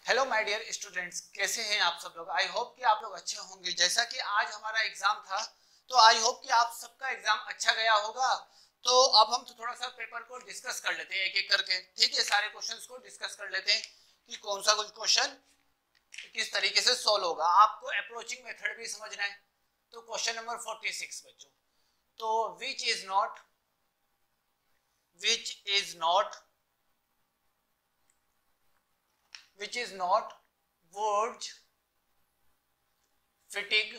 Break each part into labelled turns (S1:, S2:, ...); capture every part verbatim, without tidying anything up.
S1: Hello my dear students, कैसे हैं आप सब लोग। आई होप कि आप लोग अच्छे होंगे। जैसा कि आज हमारा एग्जाम था तो आई होप कि आप सबका एग्जाम अच्छा गया होगा। तो अब हम तो थोड़ा सा पेपर को डिस्कस कर लेते हैं एक एक करके। ठीक है, सारे क्वेश्चंस को डिस्कस कर लेते हैं कि कौन सा कुछ क्वेश्चन किस तरीके से सोल्व होगा। आपको अप्रोचिंग मेथड भी समझना है। तो क्वेश्चन नंबर छियालीस बच्चों, तो which is not which is not which is not Wurtz fatigue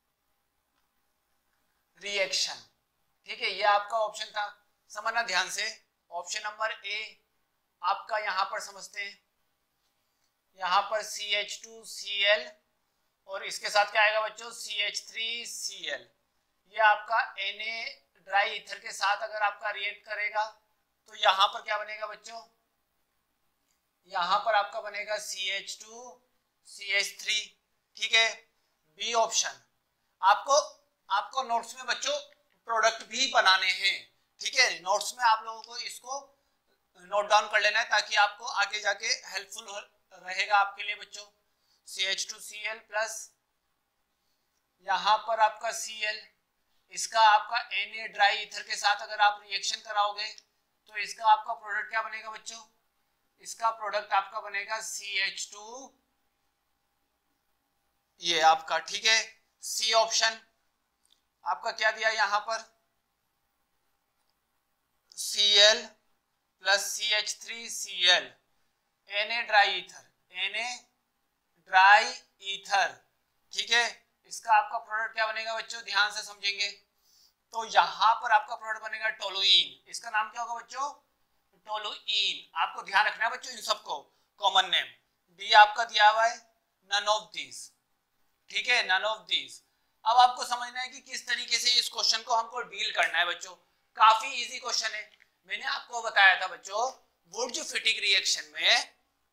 S1: reaction। ठीक है, ये आपका ऑप्शन था, समझना ध्यान से। ऑप्शन नंबर ए आपका यहां पर समझते हैं, यहां पर C H two C L और इसके साथ क्या आएगा बच्चों, C H three C L. ये आपका Na ड्राई ईथर के साथ अगर आपका रिएक्ट करेगा तो यहां पर क्या बनेगा बच्चों, यहां पर आपका बनेगा C H two C H three. ठीक है, बी ऑप्शन। आपको आपको नोट्स में बच्चों प्रोडक्ट भी बनाने हैं। ठीक है, नोट्स में आप लोगों को इसको नोट डाउन कर लेना है ताकि आपको आगे जाके हेल्पफुल रहेगा आपके लिए बच्चों। C H two C L plus यहां पर आपका सी एल, इसका आपका Na ड्राई ईथर के साथ अगर आप रिएक्शन कराओगे तो इसका आपका प्रोडक्ट क्या बनेगा बच्चों, इसका प्रोडक्ट आपका बनेगा सी एच टू, ये आपका। ठीक है, सी ऑप्शन आपका क्या दिया यहां पर, Cl plus C H three C L, Na dry ether, Na dry ether. ठीक है, इसका आपका प्रोडक्ट क्या बनेगा बच्चों, ध्यान से समझेंगे। तो यहां पर आपका प्रोडक्ट बनेगा टोलुइन। इसका नाम क्या होगा बच्चों, टोलुइन। आपको ध्यान रखना है बच्चों इन सबको, कॉमन नेम। डी आपका दिया हुआ है नन ऑफ दिस। ठीक है, नन ऑफ दिस। अब आपको समझना है कि किस तरीके से इस क्वेश्चन को हमको डील करना है बच्चों। काफी इजी क्वेश्चन है। मैंने आपको बताया था बच्चों, वुर्ज फिटिक रिएक्शन में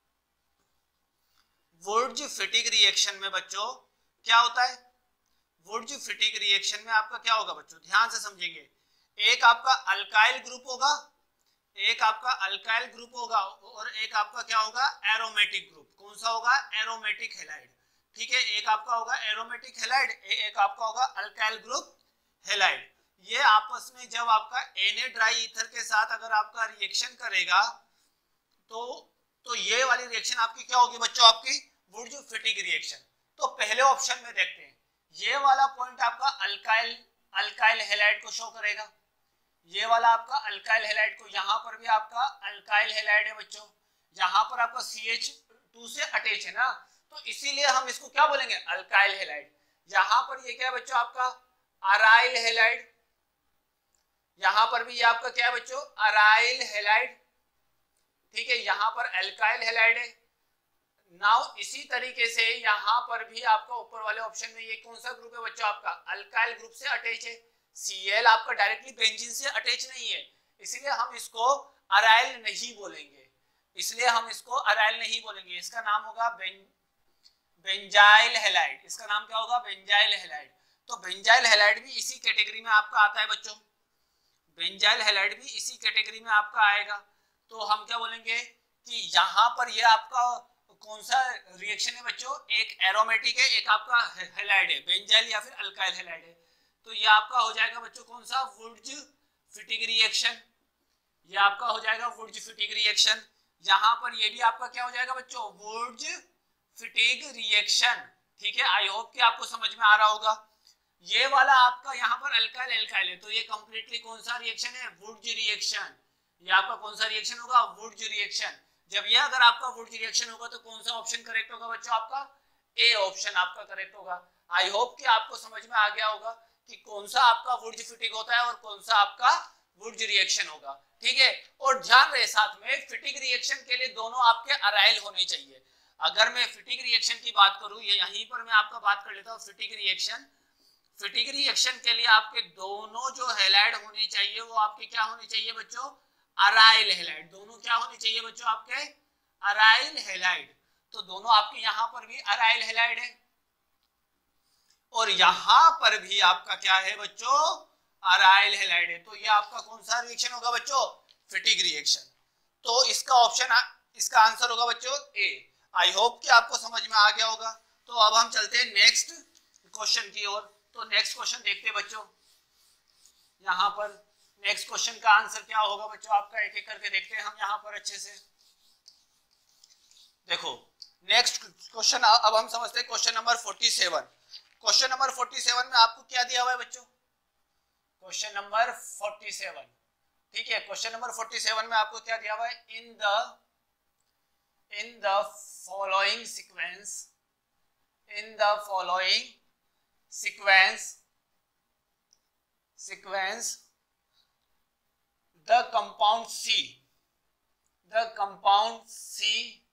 S1: वुर्ज फिटिक रिएक्शन में बच्चों क्या होता है, वुर्ज फिटिक रिएक्शन में आपका क्या होगा बच्चों, ध्यान से समझेंगे। एक आपका अल्काइल ग्रुप होगा, एक आपका अल्काइल ग्रुप होगा और एक आपका क्या होगा, एरोमेटिक ग्रुप। कौन सा होगा, एरोमेटिक हैलाइड। ठीक है, एक आपका होगा एरोमेटिक हैलाइड, एक आपका होगा अल्काइल ग्रुप हैलाइड। ये आपस में जब आपका Na ड्राई ईथर के साथ अगर आपका रिएक्शन करेगा तो तो ये वाली रिएक्शन आपकी क्या होगी बच्चों, आपकी वुर्ज फिटिक रिएक्शन। तो पहले ऑप्शन में देखते हैं, ये वाला पॉइंट आपका अल्काइल अल्काइल हैलाइड को शो करेगा। ये वाला आपका अल्काइल हैलाइड को, यहां पर भी आपका अल्काइल हैलाइड है बच्चों, यहां पर आपका सी एच टू से अटैच है ना, तो इसीलिए हम इसको क्या बोलेंगे, अल्काइल हैलाइड। यहां पर ये क्या है बच्चों, आपका अराइल हैलाइड। यहां पर भी ये आपका क्या है बच्चों, अराइल हैलाइड। ठीक है, यहां पर अल्काइल हैलाइड है। नाउ इसी तरीके से यहां पर भी आपका ऊपर वाले ऑप्शन में ये कौन सा ग्रुप है बच्चों, आपका अल्काइल ग्रुप से अटैच है। Cl आपका डायरेक्टली बेंजीन से अटैच नहीं है, इसलिए हम इसको अराइल नहीं बोलेंगे, इसलिए हम इसको अराइल नहीं बोलेंगे। इसका नाम होगा बें, बेंजाइल हैलाइड। इसका नाम क्या होगा, बेंजाइल हैलाइड। तो बेंजाइल हैलाइड भी इसी कैटेगरी में आपका आता है बच्चों, बेंजाइल हैलाइड भी इसी कैटेगरी में आपका आएगा। तो हम क्या बोलेंगे कि यहाँ पर ये आपका कौन सा रिएक्शन है बच्चों, एक एरोमेटिक है, एक आपका हैलाइड है, बेंजाइल या फिर अल्काइल हैलाइड है। तो ये आपका हो जाएगा बच्चों कौन सा, वुर्ज फिटिक रिएक्शन। ये आपका हो जाएगा वुर्ज फिटिक रिएक्शन। यहां पर ये भी आपका क्या हो जाएगा बच्चों, वुर्ज फिटिक रिएक्शन। ठीक है, आई होप कि आपको समझ में आ रहा होगा। ये वाला आपका यहाँ पर अल्काइल अल्काइल है, तो ये कंप्लीटली कौन सा रिएक्शन है, वुर्ज रिएक्शन। ये आपका कौन सा रिएक्शन होगा, वुर्ज रिएक्शन। जब ये अगर आपका वुर्ज रिएक्शन होगा तो कौन सा ऑप्शन करेक्ट होगा बच्चों, आपका ए ऑप्शन आपका करेक्ट होगा। आई होप कि आपको समझ में आ गया होगा कि कौन सा आपका वुर्ज फिटिक होता है और कौन सा आपका वुर्ज रिएक्शन होगा। ठीक है, और ध्यान रहे साथ में फिटिक रिएक्शन के लिए दोनों आपके अराइल होने चाहिए। अगर मैं फिटिक रिएक्शन की बात करूं, ये यहीं पर मैं आपका बात कर लेता हूं, फिटिक रिएक्शन फिटिक रिएक्शन के लिए आपके दोनों जो हैलाइड होने चाहिए वो आपके क्या होने चाहिए बच्चों, अराइल हैलाइड। दोनों क्या होने चाहिए बच्चों, आपके अराइल हैलाइड। तो दोनों आपके यहां पर भी अराइल हैलाइड है और यहां पर भी आपका क्या है बच्चों, अराइल हैलाइड है। तो ये आपका कौन सा रिएक्शन होगा बच्चों, फिटिक रिएक्शन। तो इसका ऑप्शन, इसका आंसर होगा बच्चों ए। आई होप कि आपको समझ में आ गया होगा। तो अब हम चलते हैं नेक्स्ट क्वेश्चन की ओर। तो नेक्स्ट क्वेश्चन देखते हैं बच्चों। यहाँ पर नेक्स्ट क्वेश्चन का आंसर क्या होगा बच्चों आपका, एक एक करके देखते हैं हम यहाँ पर अच्छे से। देखो नेक्स्ट क्वेश्चन अब हम समझते हैं क्वेश्चन नंबर सैंतालीस। क्वेश्चन नंबर सैंतालीस में आपको क्या दिया हुआ है बच्चों, क्वेश्चन नंबर सैंतालीस, ठीक है। क्वेश्चन नंबर सैंतालीस में आपको क्या दिया हुआ है, in the in the following sequence in the following sequence sequence the compound C the compound C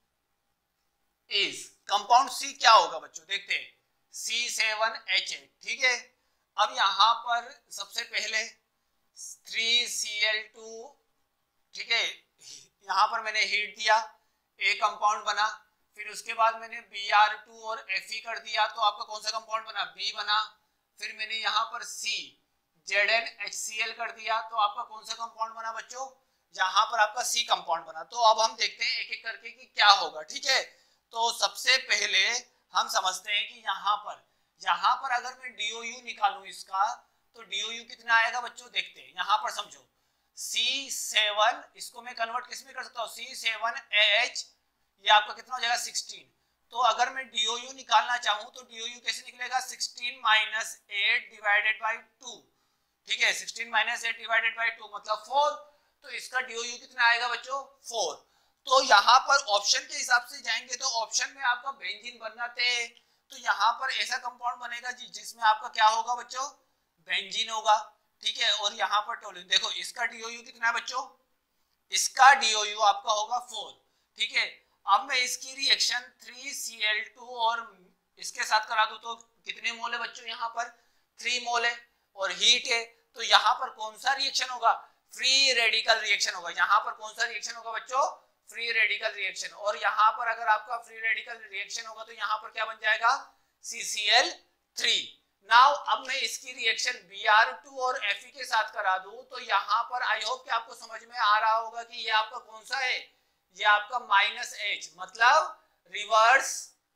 S1: is, compound C क्या होगा बच्चों, देखते हैं, सी सेवन एच एट, ठीक है। अब यहां पर सबसे पहले थ्री सी एल टू, ठीक है, यहां पर मैंने हीट दिया, ए कंपाउंड बना, फिर उसके बाद मैंने बी आर टू और एफ ई कर दिया, तो आपका कौन सा कंपाउंड बना, बी बना। फिर मैंने यहाँ पर C Z N H C L कर दिया, तो आपका कौन सा कंपाउंड बना बच्चों, जहां पर आपका सी कंपाउंड बना। तो अब हम देखते हैं एक एक करके कि क्या होगा, ठीक है। तो सबसे पहले हम समझते हैं कि यहाँ पर यहाँ पर अगर मैं डी ओ यू निकालूं इसका, तो डी ओ यू कितना आएगा बच्चों, देखते हैं। यहाँ पर समझो सी सेवन, इसको मैं कन्वर्ट किस में कर सकता हूँ, सी सेवन एच, ये आपका कितना हो जाएगा सिक्सटीन। तो अगर मैं डी ओ यू निकालना चाहूं तो डी ओ यू कैसे निकलेगा, sixteen minus eight divided by two, ठीक है, sixteen minus eight divided by two मतलब फोर। तो इसका डी ओ यू कितना आएगा बच्चों, फोर। तो यहाँ पर ऑप्शन के हिसाब से जाएंगे तो ऑप्शन में आपका बेंजीन बनना थे, तो यहाँ पर ऐसा कंपाउंड बनेगा जिसमें आपका क्या होगा बच्चों, बेंजीन होगा, ठीक है। और यहाँ पर टोल्यूइन, देखो इसका डी ओ यू कितना है बच्चों, इसका डी ओ यू आपका होगा फोर, ठीक है। अब मैं इसकी reaction three C L two और इसके साथ करा दूं तो कितने मोल है बच्चों, यहाँ पर थ्री मोल है और हीट है, तो यहाँ पर कौन सा रिएक्शन होगा, फ्री रेडिकल रिएक्शन होगा। यहाँ पर कौन सा रिएक्शन होगा बच्चों, फ्री रेडिकल रिएक्शन। और यहाँ पर अगर आपका फ्री रेडिकल रिएक्शन होगा तो यहाँ पर क्या बन जाएगा, C C L three. Now अब मैं इसकी रिएक्शन बी आर टू और एफ ई के साथ करा दूं तो यहाँ पर आई होप कि आपको समझ में आ रहा होगा कि ये आपका कौन सा है, ये आपका माइनस एच, मतलब reverse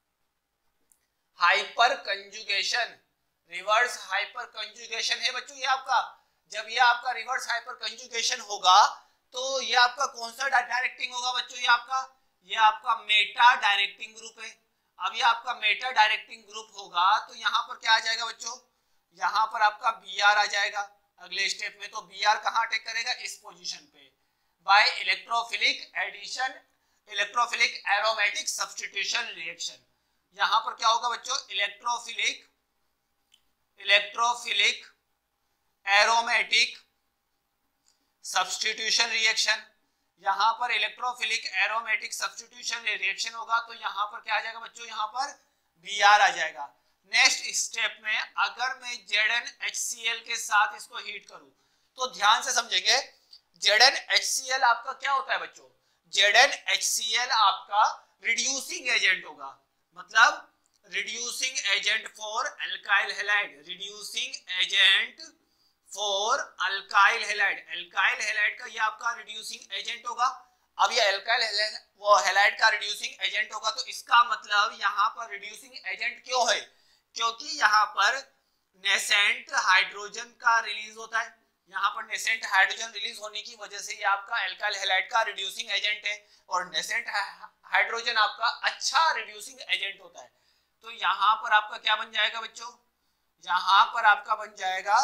S1: hyperconjugation, reverse hyperconjugation है बच्चों ये आपका। जब ये आपका रिवर्स हाइपर कंजुगेशन होगा तो ये आपका कौन सा डायरेक्टिंग होगा बच्चों, ये आपका ये आपका मेटा डायरेक्टिंग ग्रुप है। अब ये आपका मेटा डायरेक्टिंग ग्रुप होगा तो यहाँ पर क्या आ जाएगा बच्चों, यहाँ पर आपका बी आर आ जाएगा अगले स्टेप में। तो बी आर कहाँ अटैक करेगा, इस पोजीशन पे, by electrophilic addition, electrophilic aromatic substitution reaction. यहाँ पर क्या होगा बच्चों, electrophilic electrophilic aromatic substitution reaction. यहाँ पर इलेक्ट्रोफिलिक एरोमेटिक सब्स्टिट्यूशन रिएक्शन होगा तो यहाँ पर क्या आ जाएगा बच्चों, यहाँ पर बी आर आ जाएगा। नेक्स्ट स्टेप में अगर मैं Z N H C L के साथ इसको हीट करूं तो ध्यान से समझेंगे, Z N H C L आपका क्या होता है बच्चों, Z N H C L आपका रिड्यूसिंग एजेंट होगा, मतलब reducing agent for alkyl halide, reducing agent for alkyl halide. Alkyl halide का ये आपका रिड्यूसिंग एजेंट होगा। अब ये अल्काइल वो हैलाइड का रिड्यूसिंग एजेंट होगा तो इसका मतलब यहाँ पर रिड्यूसिंग एजेंट क्यों है, क्योंकि यहाँ पर नेसेंट हाइड्रोजन का रिलीज होता है, यहाँ पर नेसेंट हाइड्रोजन रिलीज होने की वजह से ये आपका अल्काइल हैलाइड का रिड्यूसिंग एजेंट है और नेसेंट हाइड्रोजन आपका अच्छा रिड्यूसिंग एजेंट होता है। तो यहाँ पर आपका क्या बन जाएगा बच्चों, यहाँ पर आपका बन जाएगा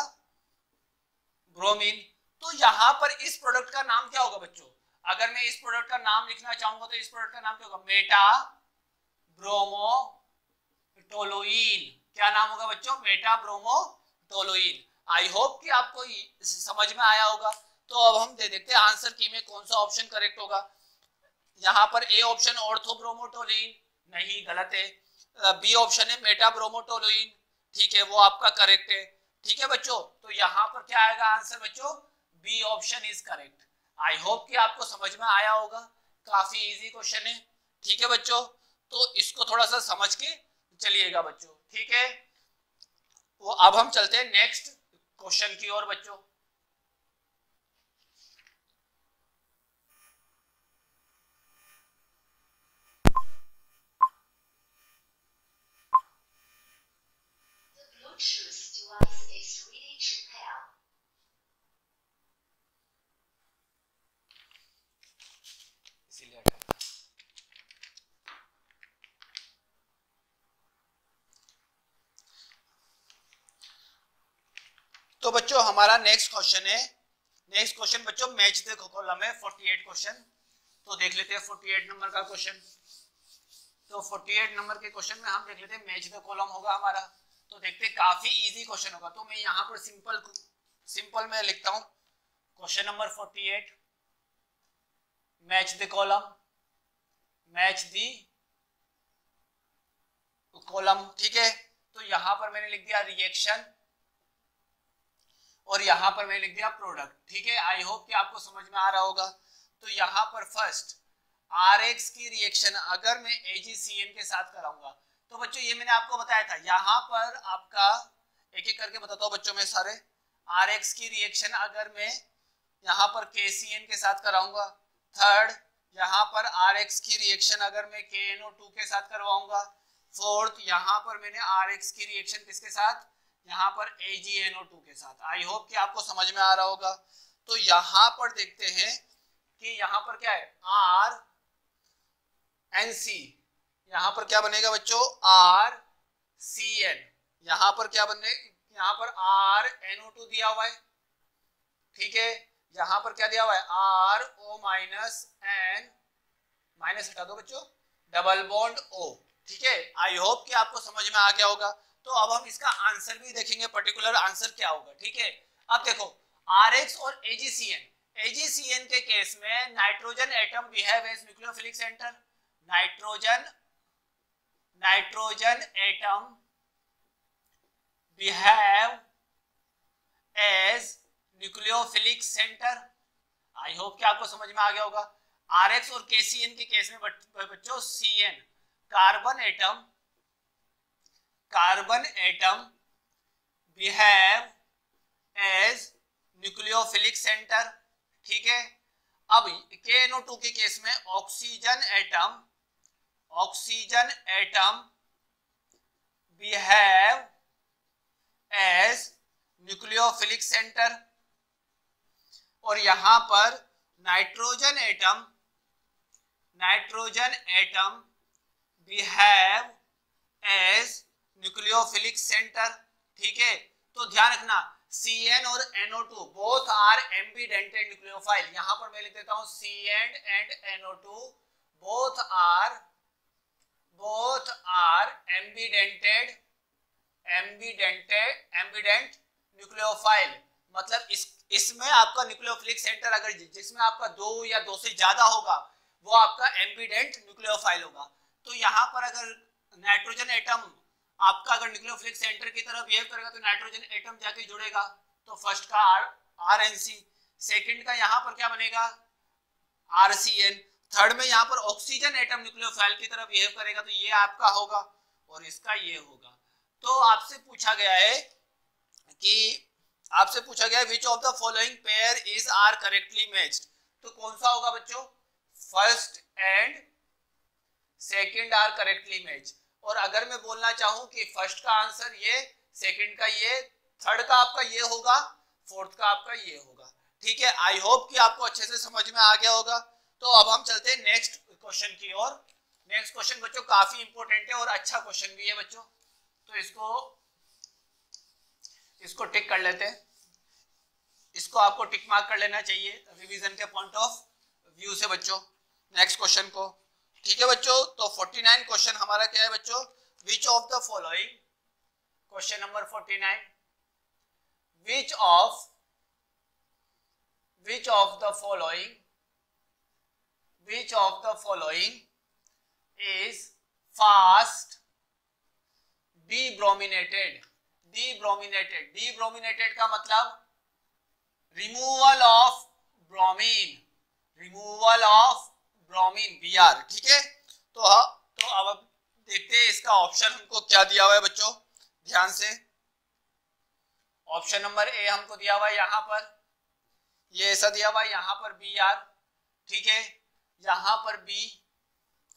S1: ब्रोमीन। तो यहाँ पर इस प्रोडक्ट का नाम क्या होगा बच्चों, अगर मैं इस प्रोडक्ट का नाम लिखना चाहूंगा तो इस प्रोडक्ट का नाम क्या होगा, मेटा ब्रोमो टोलुइन। क्या नाम होगा बच्चों, meta bromotoluene. I hope कि आपको समझ में आया होगा। तो अब हम दे देते हैं आंसर की में कौन सा ऑप्शन करेक्ट होगा। यहाँ पर ए ऑप्शन ऑर्थोब्रोमोटोलुइन, नहीं गलत है। बी ऑप्शन है मेटा ब्रोमोटोलुइन, ठीक है वो आपका करेक्ट है, ठीक है बच्चों। तो यहाँ पर क्या आएगा आंसर बच्चों, B option is correct. I hope कि आपको समझ में आया होगा, काफी इजी क्वेश्चन है, ठीक है बच्चों। तो इसको थोड़ा सा समझ के चलिएगा बच्चों, ठीक है। वो अब हम चलते हैं नेक्स्ट क्वेश्चन की ओर बच्चों। इसीलिए तो बच्चों हमारा नेक्स्ट क्वेश्चन है, नेक्स्ट क्वेश्चन बच्चों मैच द कॉलम है, अड़तालीस क्वेश्चन। तो देख लेते हैं अड़तालीस नंबर का क्वेश्चन। तो अड़तालीस नंबर के क्वेश्चन में हम देख लेते हैं मैच द कॉलम होगा हमारा। तो देखते हैं काफी इजी क्वेश्चन होगा। तो मैं यहाँ पर सिंपल सिंपल में लिखता हूँ क्वेश्चन नंबर अड़तालीस, match the column, match the column, ठीक है। तो यहाँ पर मैंने लिख दिया रिएक्शन और यहाँ पर मैंने लिख दिया प्रोडक्ट, ठीक है। आई होप कि आपको समझ में आ रहा होगा। तो यहाँ पर फर्स्ट आर एक्स की रिएक्शन अगर मैं ए जी सी एन के साथ कराऊंगा, तो बच्चों ये मैंने आपको बताया था। यहाँ पर आपका एक एक करके बताता हूँ बच्चों में सारे। आर एक्स की रिएक्शन अगर मैं यहाँ पर के सी एन के साथ कराऊंगा, थर्ड यहाँ पर आर एक्स की रिएक्शन अगर मैं के एन ओ टू के साथ करवाऊंगा, फोर्थ यहाँ पर मैंने आर एक्स की रिएक्शन किसके साथ, यहाँ पर ए जी एन ओ टू के साथ। आई होप कि आपको समझ में आ रहा होगा। तो यहाँ पर देखते हैं कि यहाँ पर क्या है, आर एन सी, यहाँ पर क्या बनेगा बच्चों, आर सी एन। यहाँ पर क्या बने, यहाँ पर आर एन ओ टू दिया हुआ है, ठीक है। यहाँ पर क्या दिया हुआ है, R O minus N, minus हटा दो बच्चों, डबल बॉन्ड ओ, ठीक है। आई होप कि आपको समझ में आ गया होगा। तो अब हम इसका आंसर भी देखेंगे, पर्टिकुलर आंसर क्या होगा, ठीक है। अब देखो आर एक्स और A G C N, A G C N के केस में nitrogen atom behave as nucleophilic centre, nitrogen nitrogen atom behave as nucleophilic centre. I hope कि आपको समझ में आ गया होगा। आर एक्स और के सी एन के केस में बच्चों C N carbon atom, carbon atom behave as nucleophilic centre, ठीक है। अब के एन ओ टू के केस में oxygen atom, oxygen atom behave as nucleophilic centre. और यहां पर nitrogen atom, nitrogen atom behave as nucleophilic centre, ठीक है। तो ध्यान रखना सी एन और N O two both are ambidentated nucleophile. यहां पर मैं लिख देता हूं C N and N O two both are both are ambidentated ambidentated ambident nucleophile. मतलब इस इसमें आपका न्यूक्लियोफिलिक सेंटर अगर जिसमें आपका दो या दो से ज्यादा होगा वो आपका एम्बिडेंट न्यूक्लियोफाइल होगा। तो यहाँ पर अगर नाइट्रोजन एटम आपका अगर न्यूक्लियोफिलिक सेंटर की तरफ बिहेव करेगा तो नाइट्रोजन एटम जाके जुड़ेगा, तो फर्स्ट का R R N C, second का यहाँ पर क्या बनेगा आर सी एन, थर्ड में यहाँ पर ऑक्सीजन एटम न्यूक्लियोफाइल की तरफ बिहेव करेगा तो ये आपका होगा और इसका ये होगा। तो आपसे पूछा गया है कि आपसे पूछा गया है which of the following pair is are correctly matched. तो कौन सा होगा बच्चों, first and second are correctly match. और अगर मैं बोलना चाहूं कि फर्स्ट का आंसर ये, सेकंड का ये, थर्ड का आपका ये होगा, फोर्थ का आपका ये होगा, ठीक है। आई होप कि आपको अच्छे से समझ में आ गया होगा। तो अब हम चलते हैं नेक्स्ट क्वेश्चन की ओर। नेक्स्ट क्वेश्चन बच्चों काफी इंपॉर्टेंट है और अच्छा क्वेश्चन भी है बच्चों, तो इसको इसको टिक कर लेते हैं। इसको आपको टिक मार्क कर लेना चाहिए रिवीजन के पॉइंट ऑफ व्यू से बच्चों, नेक्स्ट क्वेश्चन को, ठीक है बच्चों। तो उनचास क्वेश्चन हमारा क्या है बच्चों, which of the following, question number उनचास, which of which of the following which of the following is fast debrominated. Debrominated, debrominated का मतलब removal of bromine, removal of bromine, B R, ठीक है। तो तो अब देखते हैं इसका ऑप्शन हमको क्या दिया हुआ है बच्चों, ध्यान से। ऑप्शन नंबर ए हमको दिया हुआ है यहाँ पर, ये ऐसा दिया हुआ है यहाँ पर बी आर, ठीक है। यहाँ पर बी,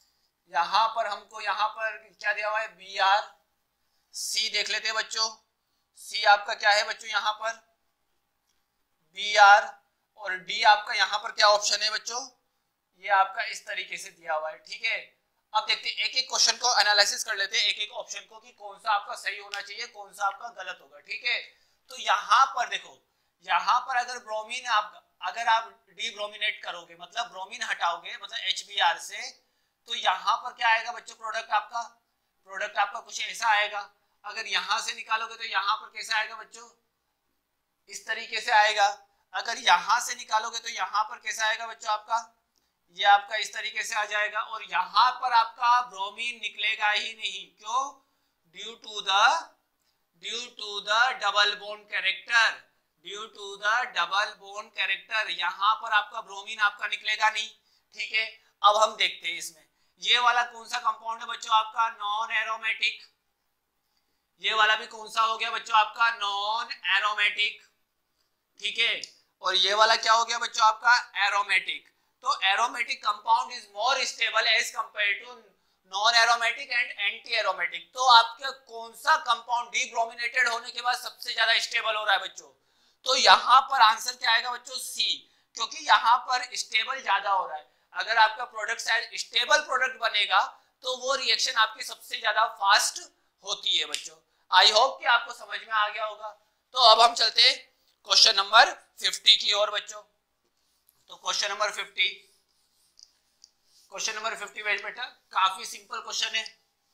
S1: यहाँ पर हमको यहाँ पर क्या दिया हुआ है बी आर। सी देख लेते हैं बच्चों, सी आपका क्या है बच्चों यहाँ पर बी आर, और डी आपका यहाँ पर क्या ऑप्शन है बच्चों, ये आपका इस तरीके से दिया हुआ है। ठीक है, अब देखते हैं एक एक क्वेश्चन को एनालिसिस कर लेते हैं, एक एक ऑप्शन को कि कौन सा आपका सही होना चाहिए, कौन सा आपका गलत होगा। ठीक है, तो यहाँ पर देखो, यहाँ पर अगर ब्रोमीन आप अगर आप डी ब्रोमिनेट करोगे, मतलब ब्रोमीन हटाओगे, मतलब एच बी आर से, तो यहाँ पर क्या आएगा बच्चों, प्रोडक्ट आपका प्रोडक्ट आपका कुछ ऐसा आएगा। अगर यहाँ से निकालोगे तो यहाँ पर कैसा आएगा बच्चों, इस तरीके से आएगा। अगर यहाँ से निकालोगे तो यहाँ पर कैसा आएगा बच्चों आपका, ये आपका इस तरीके से आ जाएगा। और यहाँ पर आपका ब्रोमीन निकलेगा ही नहीं, क्यों, due to the due to the double bond character, due to the double bond character, यहाँ पर आपका ब्रोमीन आपका निकलेगा नहीं। ठीक है, अब हम देखते हैं इसमें ये वाला कौन सा कंपाउंड है बच्चों आपका, नॉन एरोमेटिक। ये वाला भी कौन सा हो गया बच्चों आपका, नॉन एरोमेटिक। ठीक है, और ये वाला क्या हो गया बच्चों आपका, एरोमेटिक। तो aromatic compound is more stable as compare to non aromatic and anti aromatic. तो आपके कौन सा कंपाउंड डीब्रोमिनेटेड होने के बाद सबसे ज्यादा स्टेबल हो रहा है बच्चों, तो यहाँ पर आंसर क्या आएगा बच्चों, सी, क्योंकि यहाँ पर स्टेबल ज्यादा हो रहा है। अगर आपका प्रोडक्ट शायद स्टेबल प्रोडक्ट बनेगा तो वो रिएक्शन आपकी सबसे ज्यादा फास्ट होती है बच्चों। आई होप कि आपको समझ में आ गया होगा। तो अब हम चलते हैं क्वेश्चन नंबर फिफ्टी की ओर बच्चों। तो question number fifty question number fifty बेटा काफी सिंपल क्वेश्चन है।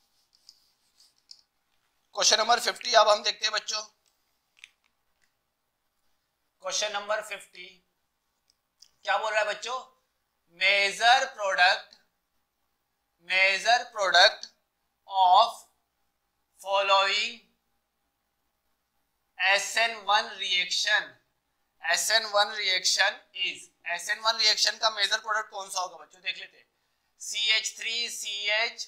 S1: क्वेश्चन नंबर फिफ्टी अब हम देखते हैं बच्चों। क्वेश्चन नंबर फिफ्टी क्या बोल रहा है बच्चों, major product major product of following S N one reaction S N one reaction is S N one reaction का मेजर प्रोडक्ट कौन सा होगा बच्चों, देख लेते हैं। C H three C H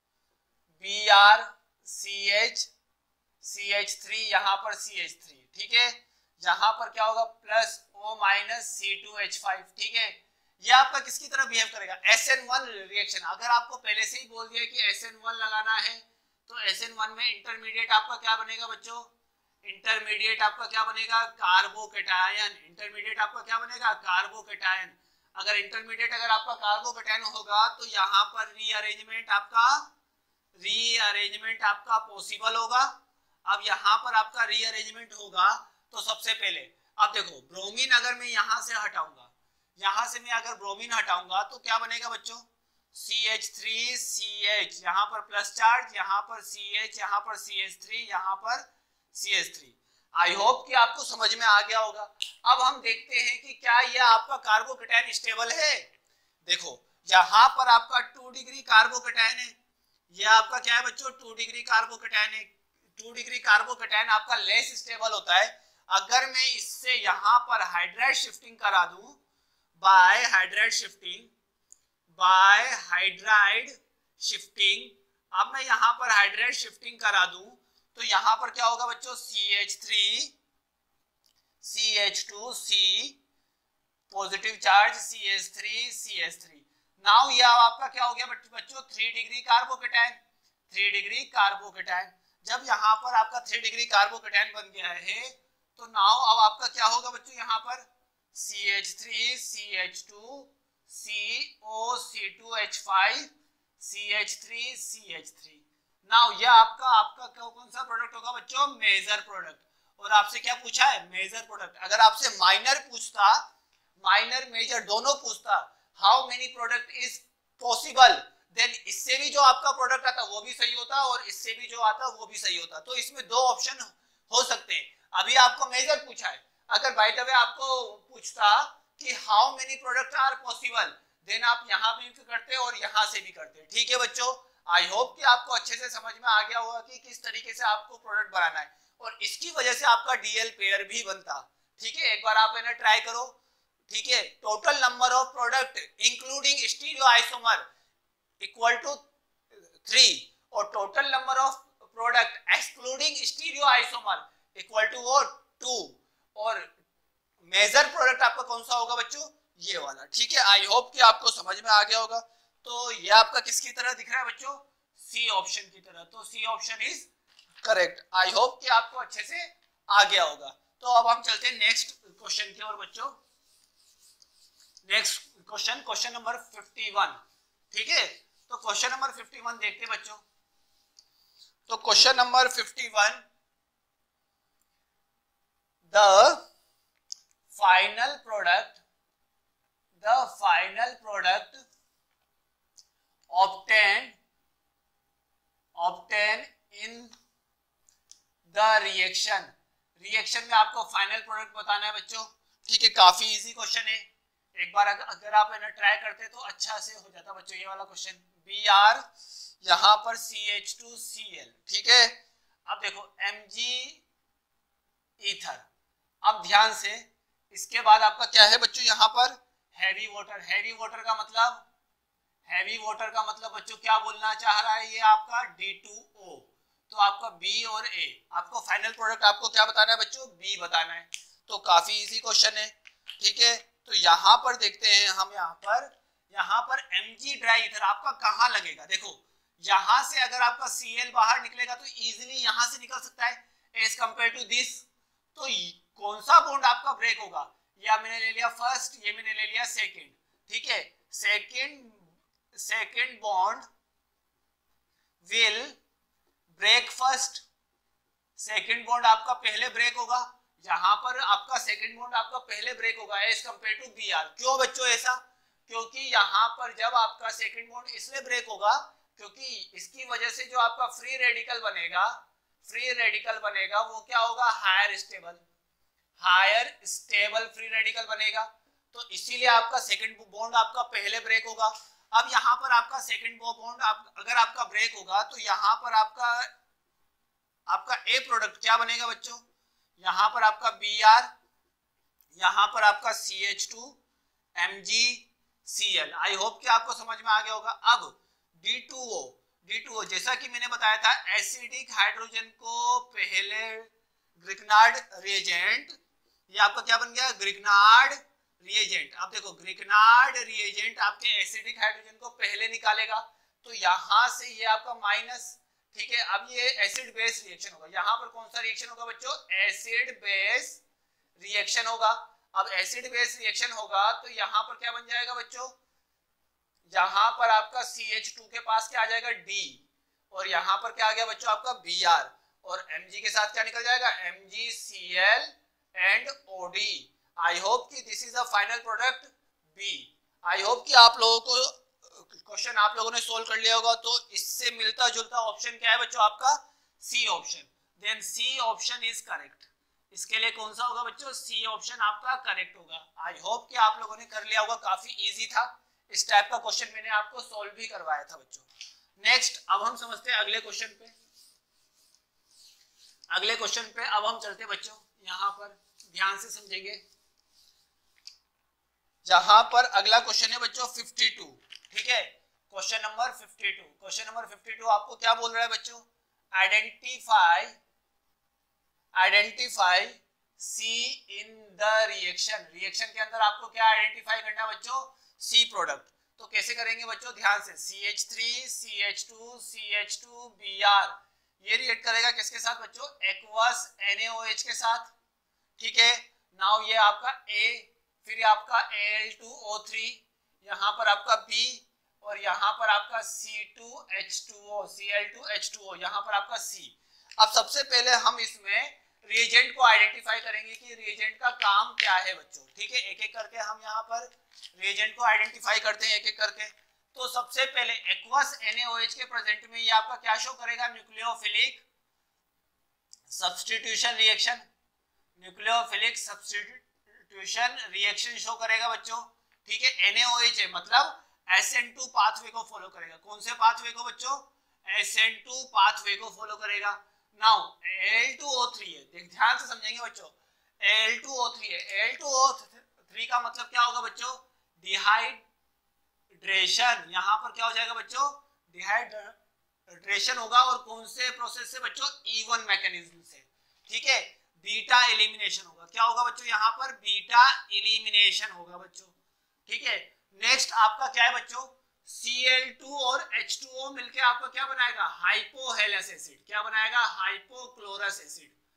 S1: B R C H C H three, यहाँ पर सी एच थ्री। ठीक है, यहाँ पर क्या होगा, plus O minus C two H five. ठीक है, ये आपका किसकी तरह बिहेव करेगा, एस एन वन रिएक्शन। अगर आपको पहले से ही बोल दिया कि एस एन वन लगाना है तो एस एन वन में इंटरमीडिएट आपका क्या बनेगा बच्चों, इंटरमीडिएट आपका क्या बनेगा, कार्बोकेटायन। इंटरमीडिएट आपका क्या बनेगा, कार्बोकेटायन। अगर इंटरमीडिएट अगर आपका कार्बोकेटायन होगा तो यहाँ पर रीअरेंजमेंट आपका रीअरेंजमेंट आपका पॉसिबल होगा। अब यहाँ पर आपका रीअरेंजमेंट होगा तो सबसे पहले अब देखो, ब्रोमीन अगर मैं यहाँ से हटाऊंगा, यहाँ से मैं अगर ब्रोमीन हटाऊंगा तो क्या बनेगा बच्चों, C H three C H, यहाँ पर प्लस चार्ज, यहाँ पर सी एच, यहाँ पर सी एच थ्री, यहाँ पर C H three. I hope कि आपको समझ में आ गया होगा। अब हम देखते हैं कि क्या यह आपका कार्बोकेटायन स्टेबल है। देखो यहाँ पर आपका टू डिग्री कार्बोकेटायन है, यह आपका क्या है बच्चों, टू डिग्री कार्बोकेटायन है। टू डिग्री कार्बोकेटायन आपका लेस स्टेबल होता है। अगर मैं इससे यहाँ पर हाइड्राइड शिफ्टिंग करा दूं, by hydride shifting by hydride shifting अब मैं यहाँ पर हाइड्राइड शिफ्टिंग करा दूं तो यहाँ पर क्या होगा बच्चों, C H three C H two C positive charge C H three C H three. Now यह आपका क्या हो गया बच्चों, three degree carbocation three degree carbocation. जब यहाँ पर आपका थ्री डिग्री कार्बोकेटायन बन गया है तो नाउ अब आपका क्या होगा बच्चों, यहाँ पर C H three C H two C O C two H five C H three C H three. Now ये आपका आपका कौन सा प्रोडक्ट होगा बच्चों, मेजर प्रोडक्ट। और आपसे क्या पूछा है, मेजर प्रोडक्ट। अगर आपसे माइनर पूछता, माइनर मेजर दोनों पूछता, how many product is possible, then इससे भी जो आपका प्रोडक्ट आता वो भी सही होता और इससे भी जो आता वो भी सही होता। तो इसमें दो ऑप्शन हो सकते हैं। अभी आपको मेजर पूछा है, अगर बाय द वे आपको पूछता कि how many product are possible, then आप यहाँ भी करते और यहाँ से भी करते। ठीक है बच्चों, आई होप कि आपको अच्छे से समझ में आ गया होगा कि किस तरीके से आपको प्रोडक्ट बनाना है और इसकी वजह से आपका डीएल पेयर भी बनता। ठीक है, एक बार आप इन्हें ट्राई करो। ठीक है, total number of product including stereo isomer equal to three और total number of product excluding stereo isomer equal to वो टू। और मेजर प्रोडक्ट आपका कौन सा होगा बच्चों, ये वाला। ठीक है, आई होप कि आपको समझ में आ गया होगा। तो ये आपका किसकी तरह दिख रहा है बच्चों, सी ऑप्शन की तरह। तो C option is correct. I hope कि आपको अच्छे से आ गया होगा। तो अब हम चलते हैं नेक्स्ट क्वेश्चन की ओर बच्चों। Next question, question number fifty one. ठीक है, तो क्वेश्चन नंबर फिफ्टी वन देखते हैं बच्चों। तो question number fifty one, the final product the final product obtained obtained in the reaction reaction में आपको फाइनल प्रोडक्ट बताना है बच्चों। ठीक है, काफी इजी क्वेश्चन है, एक बार अगर आप इन्हें ट्राई करते तो अच्छा से हो जाता बच्चों ये वाला क्वेश्चन। बी आर यहाँ पर C H two C L. ठीक है, अब देखो Mg ईथर। अब ध्यान से, इसके बाद आपका क्या है बच्चों यहाँ पर हैवी वाटर। हैवी वाटर का मतलब हैवी वाटर का मतलब बच्चों क्या बोलना चाह रहा है, ये आपका डी टू ओ। तो आपका B और A, आपको फाइनल प्रोडक्ट आपको क्या बताना है बच्चों, B बताना है। तो काफी इजी क्वेश्चन है। ठीक है, तो यहाँ पर देखते हैं हम, यहाँ पर यहाँ पर Mg ड्राई ईथर आपका कहाँ लगेगा। देखो यहाँ से अगर आपका Cl बाहर निकलेगा तो इजीली यहाँ से निकल सकता है एज कंपेयर टू दिस। तो कौन सा बॉन्ड आपका ब्रेक होगा, या मैंने ले लिया फर्स्ट, ये मैंने ले लिया सेकेंड। ठीक है, second second bond will break first. Second bond आपका पहले ब्रेक होगा, यहां पर आपका सेकेंड बॉन्ड आपका पहले ब्रेक होगा as compare to B R. क्यों बच्चों ऐसा, क्योंकि यहां पर जब आपका सेकेंड बॉन्ड इसलिए ब्रेक होगा क्योंकि इसकी वजह से जो आपका फ्री रेडिकल बनेगा फ्री रेडिकल बनेगा वो क्या होगा, higher stable higher stable free radical बनेगा। तो इसीलिए आपका सेकेंड बॉन्ड आपका पहले ब्रेक होगा। अब यहाँ पर आपका सेकेंड बॉन्ड आप, अगर आपका ब्रेक होगा तो यहाँ पर आपका आपका ए प्रोडक्ट क्या बनेगा बच्चों, यहाँ पर आपका बी आर, यहाँ पर आपका C H two M G C L. I hope कि आपको समझ में आ गया होगा। अब D two O D two O जैसा कि मैंने बताया था, एसिडिक हाइड्रोजन को पहले ग्रिग्नार्ड रिएजेंट, ये आपका क्या बन गया, ग्रिग्नार्ड रिएजेंट। अब देखो ग्रिग्नार्ड रिएजेंट आपके एसिडिक हाइड्रोजन को पहले निकालेगा, तो यहां से ये आपका माइनस। ठीक है, अब ये एसिड बेस रिएक्शन होगा। यहाँ पर कौन सा रिएक्शन होगा बच्चों, एसिड बेस रिएक्शन होगा। अब एसिड बेस रिएक्शन होगा तो यहाँ पर क्या बन जाएगा बच्चों, यहाँ पर आपका सी एच टू के पास क्या आ जाएगा, D, और यहाँ पर क्या आ गया बच्चों आपका बी आर, और Mg के साथ क्या निकल जाएगा, M G C L and O D. I hope कि this is the final product B। I hope कि आप लोगों को क्वेश्चन आप लोगों ने सोल्व कर लिया होगा। तो इससे मिलता जुलता ऑप्शन क्या है बच्चों, आपका C option. Then C option is correct. इसके लिए कौन सा होगा बच्चों, सी ऑप्शन आपका करेक्ट होगा। आई होप कि आप लोगों ने कर लिया होगा, काफी इजी था। इस टाइप का क्वेश्चन मैंने आपको सोल्व भी करवाया था बच्चों। नेक्स्ट अब हम समझते हैं अगले क्वेश्चन पे। अगले क्वेश्चन पे अब हम चलते हैं बच्चों, यहाँ पर ध्यान से समझेंगे। जहां पर अगला क्वेश्चन है बच्चों फिफ्टी टू। ठीक है, question number fifty two. Question number fifty two आपको क्या बोल रहा है बच्चों, identify identify C in the reaction. Reaction के अंदर आपको क्या आइडेंटिफाई करना है बच्चों, सी प्रोडक्ट। तो कैसे करेंगे बच्चों, ध्यान से, C H three C H two C H two B R, ये रिएक्ट करेगा किसके साथ बच्चों, aqueous N A O H के साथ। ठीक है, नाउ ये आपका A, फिर आपका A L two O three, यहाँ पर आपका B, और यहाँ पर आपका C two H two O C L two H two O, यहाँ पर आपका C। अब सबसे पहले हम इसमें रिएजेंट को आइडेंटिफाई करेंगे कि रिएजेंट का काम क्या है बच्चों। ठीक है, एक एक करके हम यहाँ पर रिएजेंट को आइडेंटिफाई करते हैं एक एक करके। तो सबसे पहले aqueous N A O H के प्रेजेंट में ये आपका क्या शो करेगा, nucleophilic substitution reaction. Nucleophilic substitution reaction show करेगा बच्चों। ठीक है, एन ए ओ एच है मतलब एस एन टू पाथवे को फॉलो करेगा। कौन से पाथवे को बच्चों, एस एन टू पाथवे को फॉलो करेगा। Now A L two O three है, ध्यान से समझेंगे बच्चों, A L two O three है। A L two O three का मतलब क्या होगा बच्चों, डिहाइड्रेशन। यहाँ पर क्या हो जाएगा बच्चों, डिहाइड्रेशन होगा। और कौन से प्रोसेस से बच्चों, ई वन मैकेनिज्म से। ठीक है, बीटा एलिमिनेशन होगा। क्या होगा बच्चों, यहाँ पर बीटा एलिमिनेशन होगा बच्चों। ठीक है, नेक्स्ट आपका क्या है बच्चों, सी एल टू और एच टू ओ मिलके आपका क्या बनाएगा, हाइपोहेलस एसिड। क्या बनाएगा, हाइपोक्लोरस एसिड।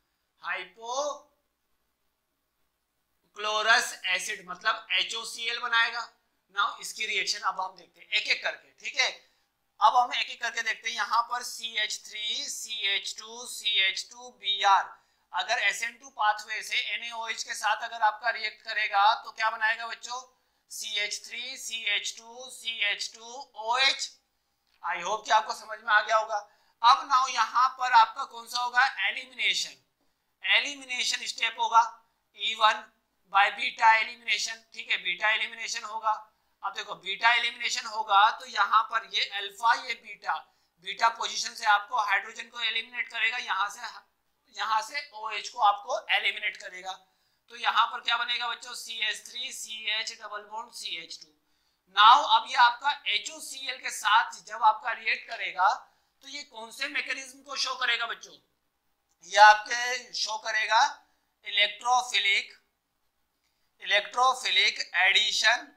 S1: हाइपोक्लोरस एसिड मतलब एच ओ सी एल बनाएगा। नाउ इसकी रिएक्शन अब हम देखते हैं एक एक करके, ठीक है। अब हम एक एक करके देखते हैं। यहाँ पर C H three C H two C H two B R, अगर एस एन टू पाथवे से एन ए ओ एच के साथ अगर आपका रिएक्ट करेगा तो क्या बनाएगा बच्चों, C H three C H two C H two O H. I hope कि आपको समझ में आ गया होगा। अब नाउ यहाँ पर आपका कौन सा होगा, एलिमिनेशन। एलिमिनेशन स्टेप होगा E one by beta elimination, ठीक है, बीटा एलिमिनेशन होगा। अब देखो बीटा एलिमिनेशन होगा तो यहाँ पर ये अल्फा ये बीटा, बीटा पोजीशन से आपको हाइड्रोजन को एलिमिनेट करेगा, यहाँ से यहाँ से OH को आपको एलिमिनेट करेगा। तो यहाँ पर क्या बनेगा बच्चों, C H three C H double bond C H two. Now अब ये आपका एच ओ सी एल के साथ जब आपका रिएक्ट करेगा तो ये कौन से मैकेनिज्म को शो करेगा बच्चों, ये आपके शो करेगा इलेक्ट्रोफिलिक इलेक्ट्रोफिलिक एडिशन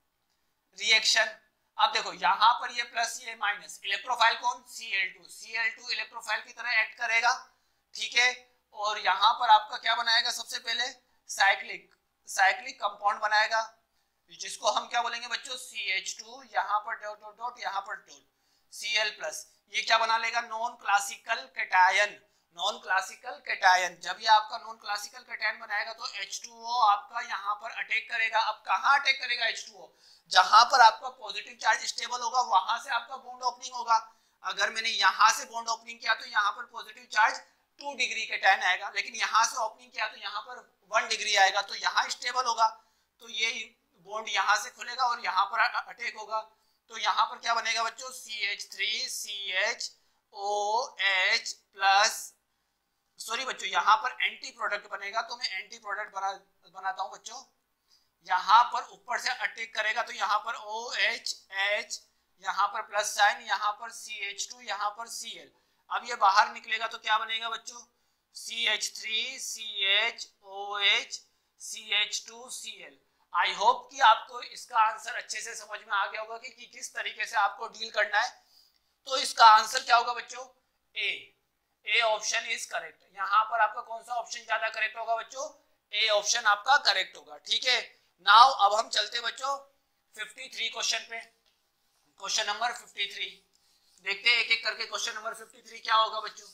S1: रिएक्शन। अब देखो यहाँ पर ये प्लस ये माइनस, इलेक्ट्रोफाइल कौन, C L two, C L two electrophile की तरह एक्ट करेगा, ठीक है। और यहाँ पर आपका क्या बनाएगा, सबसे पहले साइक्लिक साइक्लिक कंपाउंड बनाएगा, जिसको हम क्या बोलेंगे बच्चों, सी एच टू, यहाँ पर डॉट डॉट डॉट, यहाँ पर डॉट सी एल प्लस। ये क्या बना लेगा, non classical cation, non classical cation. जब ये आपका नॉन क्लासिकल कैटायन बनाएगा तो एच टू ओ आपका यहाँ पर अटैक करेगा। अब कहाँ अटैक करेगा एच टू ओ, जहां पर आपका पॉजिटिव चार्ज स्टेबल होगा वहां से आपका बॉन्ड ओपनिंग होगा। अगर मैंने यहाँ से बॉन्ड ओपनिंग किया तो यहाँ पर positive charge two degree cation आएगा, लेकिन यहाँ से ओपनिंग किया तो यहाँ पर वन डिग्री आएगा, तो यहाँ स्टेबल होगा, तो ये बॉन्ड यहाँ से खुलेगा और यहाँ पर अटैक होगा। तो यहाँ पर क्या बनेगा बच्चों, C H three C H O H plus, sorry बच्चों यहाँ पर एंटी प्रोडक्ट बनेगा, तो मैं एंटी प्रोडक्ट बना बनाता हूँ बच्चों। यहाँ पर ऊपर से अटैक करेगा तो यहाँ पर ओ एच एच, यहाँ पर प्लस साइन, यहाँ पर सी एच टू, यहाँ पर सी एल। अब ये बाहर निकलेगा तो क्या बनेगा बच्चों, C H three C H O H C H two C L. I hope कि आपको इसका आंसर अच्छे से समझ में आ गया होगा कि, कि किस तरीके से आपको डील करना है। तो इसका आंसर क्या होगा बच्चों, A A option is correct. यहाँ पर आपका कौन सा ऑप्शन ज्यादा करेक्ट होगा बच्चों, ए ऑप्शन आपका करेक्ट होगा, ठीक है। नाउ अब हम चलते बच्चों फिफ्टी थ्री क्वेश्चन पे, क्वेश्चन नंबर फिफ्टी थ्री देखते हैं एक एक करके। क्वेश्चन नंबर फिफ्टी थ्री क्या होगा बच्चों,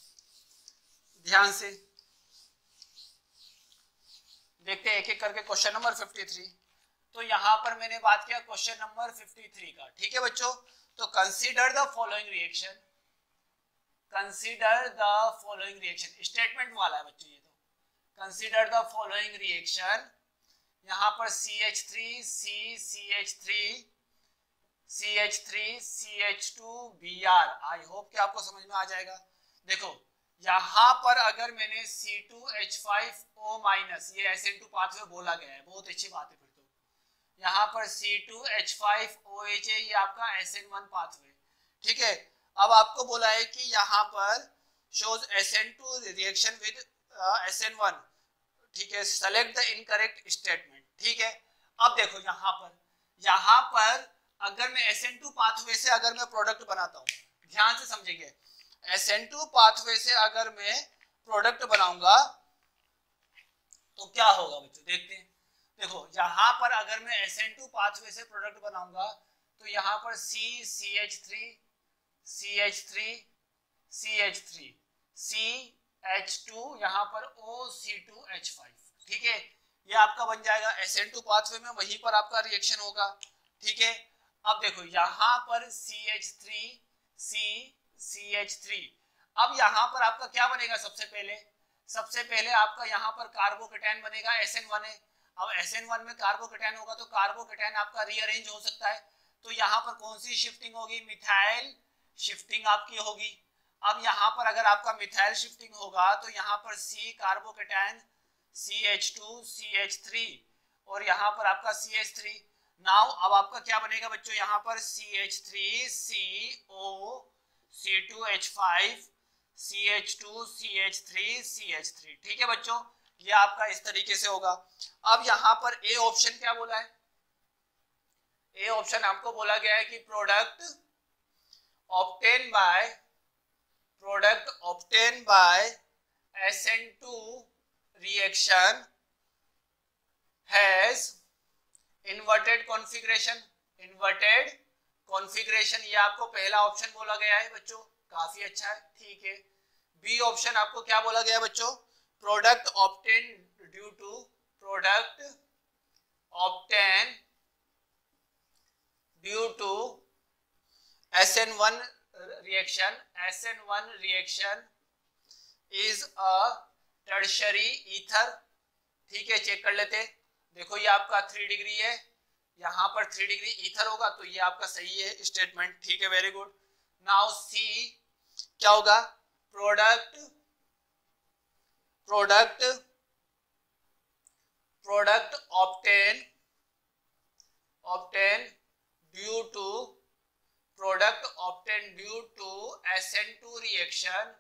S1: ध्यान से देखते हैं एक एक करके क्वेश्चन नंबर फिफ्टी थ्री। तो यहाँ पर मैंने बात किया क्वेश्चन नंबर फिफ्टी थ्री का, ठीक है बच्चों। तो consider the following reaction, consider the following reaction, statement वाला है बच्चों ये। तो कंसीडर द फॉलोइंग रिएक्शन, यहाँ पर C H three C C H three C H three C H two B R. I hope कि आपको समझ में आ जाएगा। देखो यहाँ पर अगर मैंने C two H five O minus, ये एस एन टू पाथवे बोला गया है, बहुत अच्छी बात है। फिर तो यहाँ पर C two H five O H है, ये आपका एस एन वन पाथवे, ठीक है। अब आपको बोला है कि यहाँ पर shows S N two reaction with S N one, ठीक है, सेलेक्ट द इनकरेक्ट स्टेटमेंट, ठीक है। अब देखो यहाँ पर यहाँ पर अगर मैं एस एन टू पाथवे से अगर मैं प्रोडक्ट बनाता हूँ, ध्यान से समझेंगे, एस एन टू पाथवे से अगर मैं प्रोडक्ट बनाऊंगा तो क्या होगा बच्चों, देखते हैं। देखो यहाँ पर अगर मैं एस एन टू पाथवे से प्रोडक्ट बनाऊंगा तो यहाँ पर C C H three C H three C H three C H two, यहाँ पर O C two H five, ठीक है। ये आपका बन जाएगा एस एन टू पाथवे में, वहीं पर आपका रिएक्शन होगा, ठीक है। अब देखो यहाँ पर C H three C C H three, अब यहाँ पर आपका क्या बनेगा, सबसे पहले सबसे पहले आपका यहाँ पर कार्बोकेटायन बनेगा, एस एन वन है। अब एस एन वन में कार्बोकेटायन होगा तो कार्बोकेटायन आपका रीअरेंज हो सकता है, तो यहाँ पर कौन सी शिफ्टिंग होगी, मिथाइल शिफ्टिंग आपकी होगी। अब यहाँ पर अगर आपका मिथाइल शिफ्टिंग होगा तो यहाँ पर C carbocation C H two C H three और यहाँ पर आपका सी एच थ्री। नाउ अब आपका क्या बनेगा बच्चों, यहाँ पर C H three C O C two H five C H two C H three C H three, ठीक है बच्चों। ये आपका इस तरीके से होगा। अब यहाँ पर ए ऑप्शन क्या बोला है, ए ऑप्शन आपको बोला गया है कि product obtain by product obtain by S N two reaction has inverted configuration, inverted configuration, ये आपको पहला ऑप्शन बोला गया है बच्चों, काफी अच्छा है, ठीक है। बी ऑप्शन आपको क्या बोला गया बच्चों, product obtain due to, product obtain due to S N one reaction, S N one reaction is a tertiary ether, ठीक है। चेक कर लेते, देखो ये आपका थ्री डिग्री है, यहाँ पर थ्री डिग्री ईथर होगा, तो ये आपका सही है स्टेटमेंट, ठीक है, वेरी गुड। नाउ सी क्या होगा, product product product obtain obtain due to product obtain due to S N two reaction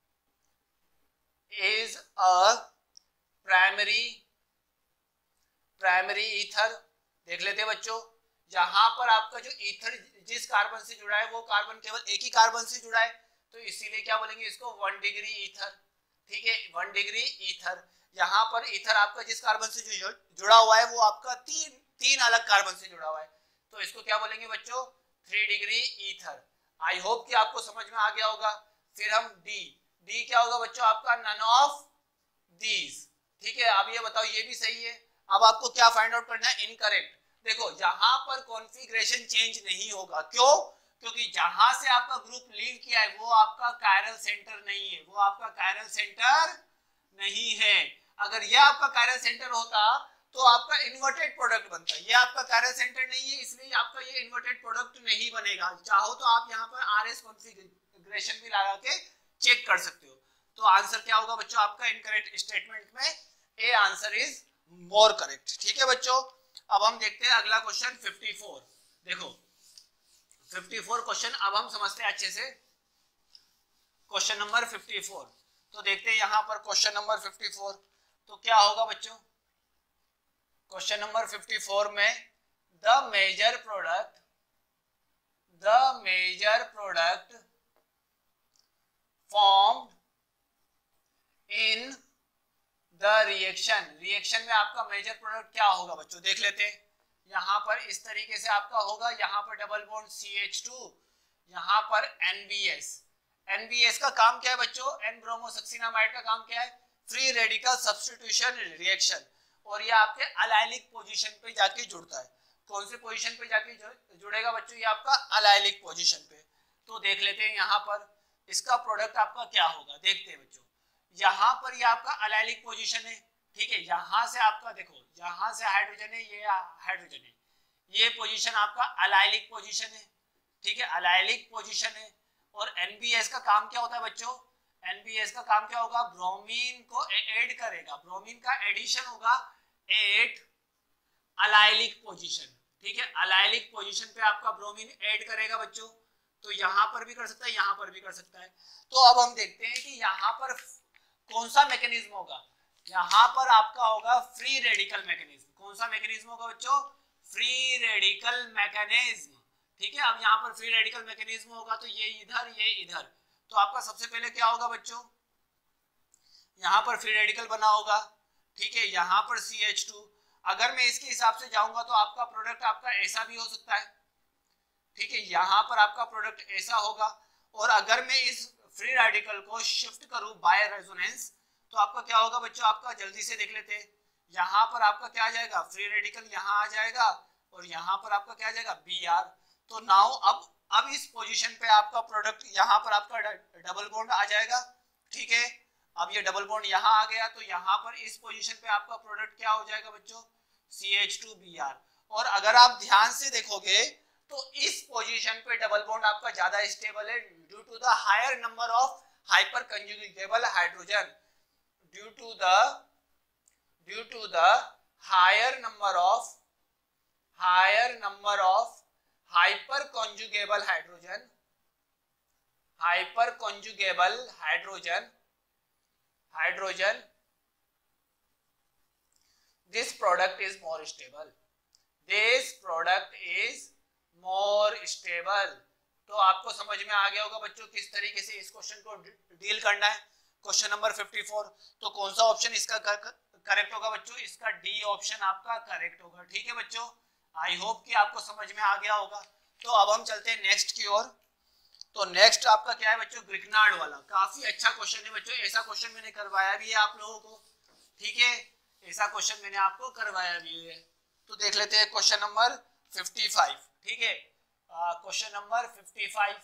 S1: is a primary primary ether. देख लेते बच्चों, यहां पर आपका जो ईथर जिस कार्बन से जुड़ा है वो कार्बन केवल एक ही कार्बन से जुड़ा है, तो इसीलिए क्या बोलेंगे इसको वन डिग्री ईथर, ठीक है, वन डिग्री ईथर। यहाँ पर ईथर आपका जिस कार्बन से जो जुड़ा हुआ है वो आपका तीन तीन अलग कार्बन से जुड़ा हुआ है, तो इसको क्या बोलेंगे बच्चों, three degree ether. I hope कि आपको समझ में आ गया होगा। फिर हम डी डी क्या होगा बच्चों आपका, नन ऑफ दीज, ठीक है। अब ये बताओ ये भी सही है। अब आपको क्या फाइंड आउट करना है, इनकरेक्ट। देखो यहाँ पर कॉन्फ़िगरेशन चेंज नहीं होगा, क्यों, क्योंकि जहां से आपका ग्रुप लीव किया है वो आपका कायरल सेंटर नहीं है, वो आपका कायरल सेंटर नहीं है। अगर ये आपका कायरल सेंटर होता तो आपका इन्वर्टेड प्रोडक्ट बनता है, ये आपका कायरल सेंटर नहीं है, इसलिए आपका ये इन्वर्टेड प्रोडक्ट नहीं बनेगा। चाहो तो आप यहाँ पर आर एस कॉन्फ़िगरेशन भी लगा के चेक कर सकते हो। तो आंसर क्या होगा बच्चों आपका इनकरेक्ट स्टेटमेंट में, A answer is more correct, ठीक है बच्चों। अब हम देखते हैं अगला क्वेश्चन फिफ्टी फोर। देखो फिफ्टी फोर क्वेश्चन अब हम समझते हैं अच्छे से, क्वेश्चन नंबर फिफ्टी फोर। तो देखते हैं यहाँ पर क्वेश्चन नंबर फिफ्टी फोर, तो क्या होगा बच्चों, क्वेश्चन नंबर फिफ्टी फोर में the major product the major product formed in the reaction, reaction में आपका मेजर प्रोडक्ट क्या होगा बच्चों, देख लेते हैं। यहाँ पर इस तरीके से आपका होगा, यहाँ पर double bond C H two, यहाँ पर N B S. N B S का काम क्या है बच्चों, एन ब्रोमोसक्सिनामाइड का काम क्या है, फ्री रेडिकल सब्स्टिट्यूशन रिएक्शन, और ये आपके अलाइलिक पोजीशन पे जाके जुड़ता है। कौन से पोजीशन पे जाके जुड़ेगा बच्चों, ये आपका अलाइलिक पोजीशन पे। तो देख लेते हैं यहाँ पर इसका प्रोडक्ट आपका क्या होगा, देखते हैं बच्चों। यहाँ पर ये आपका अलाइलिक पोजीशन है, ठीक है, यहाँ से आपका देखो, यहाँ से हाइड्रोजन है, ये हाइड्रोजन है, ये पोजीशन आपका अलाइलिक पोजीशन है, ठीक है, अलाइलिक पोजीशन है। और एनबीएस का काम क्या होता है बच्चों, एनबीएस का काम क्या होगा, ब्रोमीन को ऐड करेगा, ब्रोमीन का एडिशन होगा एट अलाइलिक पोजीशन, ठीक है, अलाइलिक पोजीशन पे आपका ब्रोमीन ऐड करेगा बच्चों। तो यहाँ पर भी कर सकता है, यहाँ पर भी कर सकता है। तो अब हम देखते हैं कि यहाँ पर कौन सा मैकेनिज्म होगा, यहाँ पर आपका होगा फ्री रेडिकल मैकेनिज्म। कौन सा मैकेनिज्म होगा बच्चों, फ्री रेडिकल मैकेनिज्म, ठीक है। अब यहाँ पर फ्री रेडिकल मैकेनिज्म होगा तो ये इधर ये इधर, तो आपका सबसे पहले क्या होगा बच्चों, यहाँ पर फ्री रेडिकल बना होगा, ठीक है, यहाँ पर सी एच टू। अगर मैं इसके हिसाब से जाऊंगा तो आपका प्रोडक्ट आपका ऐसा भी हो सकता है, ठीक है, यहाँ पर आपका प्रोडक्ट ऐसा होगा। और अगर मैं इस फ्री रेडिकल को शिफ्ट करूं बाय रेजोनेंस तो आपका क्या होगा बच्चों, आपका जल्दी से देख लेते हैं। यहाँ पर आपका क्या आ जाएगा, फ्री रेडिकल यहाँ आ जाएगा, और यहाँ पर आपका क्या आ जाएगा, बी आर। तो नाउ अब अब इस पोजीशन पे आपका प्रोडक्ट, यहाँ पर आपका डबल बॉन्ड आ जाएगा, ठीक है। अब ये डबल बॉन्ड यहाँ आ गया, तो यहाँ पर इस पोजीशन पे आपका प्रोडक्ट क्या हो जाएगा बच्चों, C H two B R. और अगर आप ध्यान से देखोगे तो इस पोजीशन पे डबल बॉन्ड आपका ज्यादा स्टेबल है due to the higher number of hyper कंजुगेबल hydrogen, due to the due to the higher number of higher number of hyper कंजुगेबल hydrogen hyper कंजुगेबल hydrogen hydrogen this product is more stable this product is more stable। तो आपको समझ में आ गया होगा बच्चों किस तरीके से इस क्वेश्चन को डील करना है। Question number fifty four. तो कौन सा ऑप्शन इसका करेक्ट होगा बच्चों? इसका डी ऑप्शन आपका करेक्ट होगा। ठीक है बच्चों, आई होप कि आपको समझ में आ गया होगा। तो अब हम चलते हैं नेक्स्ट की ओर। तो नेक्स्ट आपका क्या है बच्चों? ग्रिग्नार्ड वाला। काफी अच्छा क्वेश्चन है बच्चों, ऐसा क्वेश्चन मैंने करवाया भी है आप लोगों को। ठीक है, ऐसा क्वेश्चन मैंने आपको करवाया भी है। तो देख लेते हैं क्वेश्चन नंबर फिफ्टी फाइव। ठीक है, क्वेश्चन नंबर फिफ्टी फाइव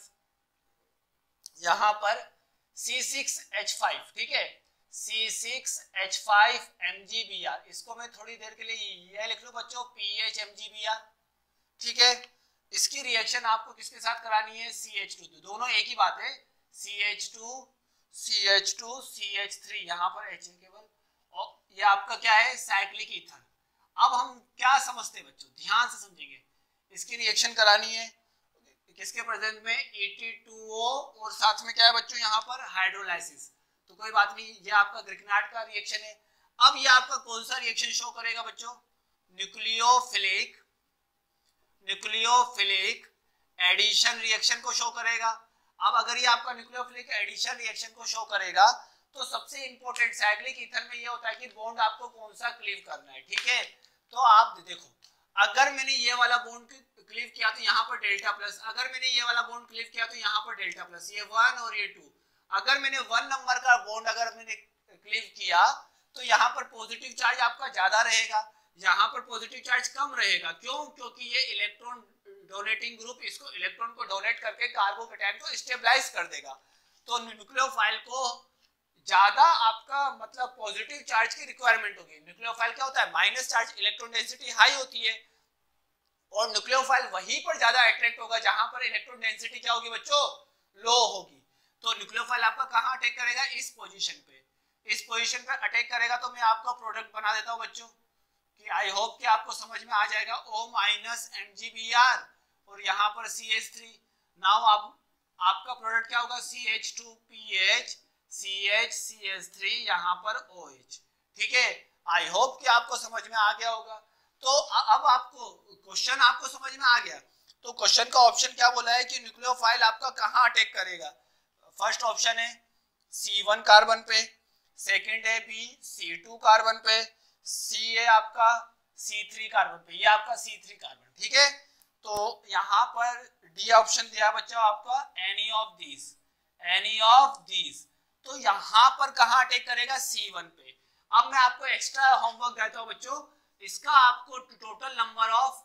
S1: यहाँ पर सी सिक्स एच फाइव। ठीक है, C six H five M G B R, इसको मैं थोड़ी देर के लिए ये लिख लूं बच्चों, P H M G B R. ठीक है, इसकी रिएक्शन आपको किसके साथ करानी है? C H two. दोनों एक ही बात है, C H two C H two C H three, यहाँ पर H है केवल, और ये आपका क्या है? Cyclic ether. अब हम क्या समझते हैं बच्चों, ध्यान से समझेंगे। इसकी रिएक्शन करानी है किसके प्रेजेंस में? ए टी टू ओ, और साथ में क्या है बच्चों? यहाँ पर हाइड्रोलाइसिस। तो कोई बात नहीं, ये आपका ग्रिग्नार्ड का रिएक्शन है। अब ये आपका कौन सा रिएक्शन शो करेगा बच्चों? न्यूक्लियोफिलिक न्यूक्लियोफिलिक एडिशन रिएक्शन को शो करेगा। अब अगर ये आपका न्यूक्लियोफिलिक एडिशन रिएक्शन को शो करेगा तो सबसे इंपॉर्टेंट साइक्लिक ईथर में ये होता है कि बॉन्ड आपको कौन सा क्लीव करना है। ठीक है, तो आप देखो, अगर मैंने ये वाला बॉन्ड क्लीव किया तो यहाँ पर डेल्टा प्लस, अगर मैंने ये वाला बॉन्ड क्लीव किया तो यहाँ पर डेल्टा प्लस, ये वन और ये टू। अगर मैंने वन नंबर का बॉन्ड अगर मैंने क्लीव किया तो यहाँ पर पॉजिटिव चार्ज आपका ज्यादा रहेगा, यहाँ पर पॉजिटिव चार्ज कम रहेगा। क्यों? क्योंकि ये इलेक्ट्रॉन डोनेटिंग ग्रुप इसको इलेक्ट्रॉन को डोनेट करके कार्बोकेटायन को स्टेबलाइज कर देगा। तो न्यूक्लियोफाइल को ज्यादा आपका मतलब पॉजिटिव चार्ज की रिक्वायरमेंट होगी। न्यूक्लियोफाइल क्या होता है? Minus charge, electron density high होती है, और न्यूक्लियोफाइल वहीं पर ज्यादा अट्रैक्ट होगा जहां पर इलेक्ट्रॉन डेंसिटी क्या होगी बच्चों? लो होगी। तो न्यूक्लियोफाइल आपका कहां अटैक करेगा? इस पोजीशन पे। इस पोजीशन पे अटैक करेगा। तो मैं आपका प्रोडक्ट बना देता हूं बच्चों, कि आई होप कि आपको समझ में आ जाएगा। O minus M G B R और यहाँ पर सी एच थ्री। नाउ आप आपका प्रोडक्ट क्या होगा? C H two P H C H C H three, यहाँ पर O H। ठीक है, आई होप कि आपको समझ में आ गया होगा। तो अब आपको क्वेश्चन आपको समझ में आ गया। तो क्वेश्चन का ऑप्शन क्या बोला है कि न्यूक्लियोफाइल आपका कहां अटैक करेगा? फर्स्ट ऑप्शन है सी वन कार्बन पे, सेकंड है बी सी टू कार्बन पे, सी है आपका सी थ्री कार्बन पे, ये आपका सी थ्री कार्बन। ठीक है, तो यहाँ पर डी ऑप्शन दिया बच्चों आपका any of these, any of these. तो यहाँ पर कहां अटैक करेगा? सी वन पे। अब मैं आपको एक्स्ट्रा होमवर्क देता हूं बच्चों, इसका आपको total number of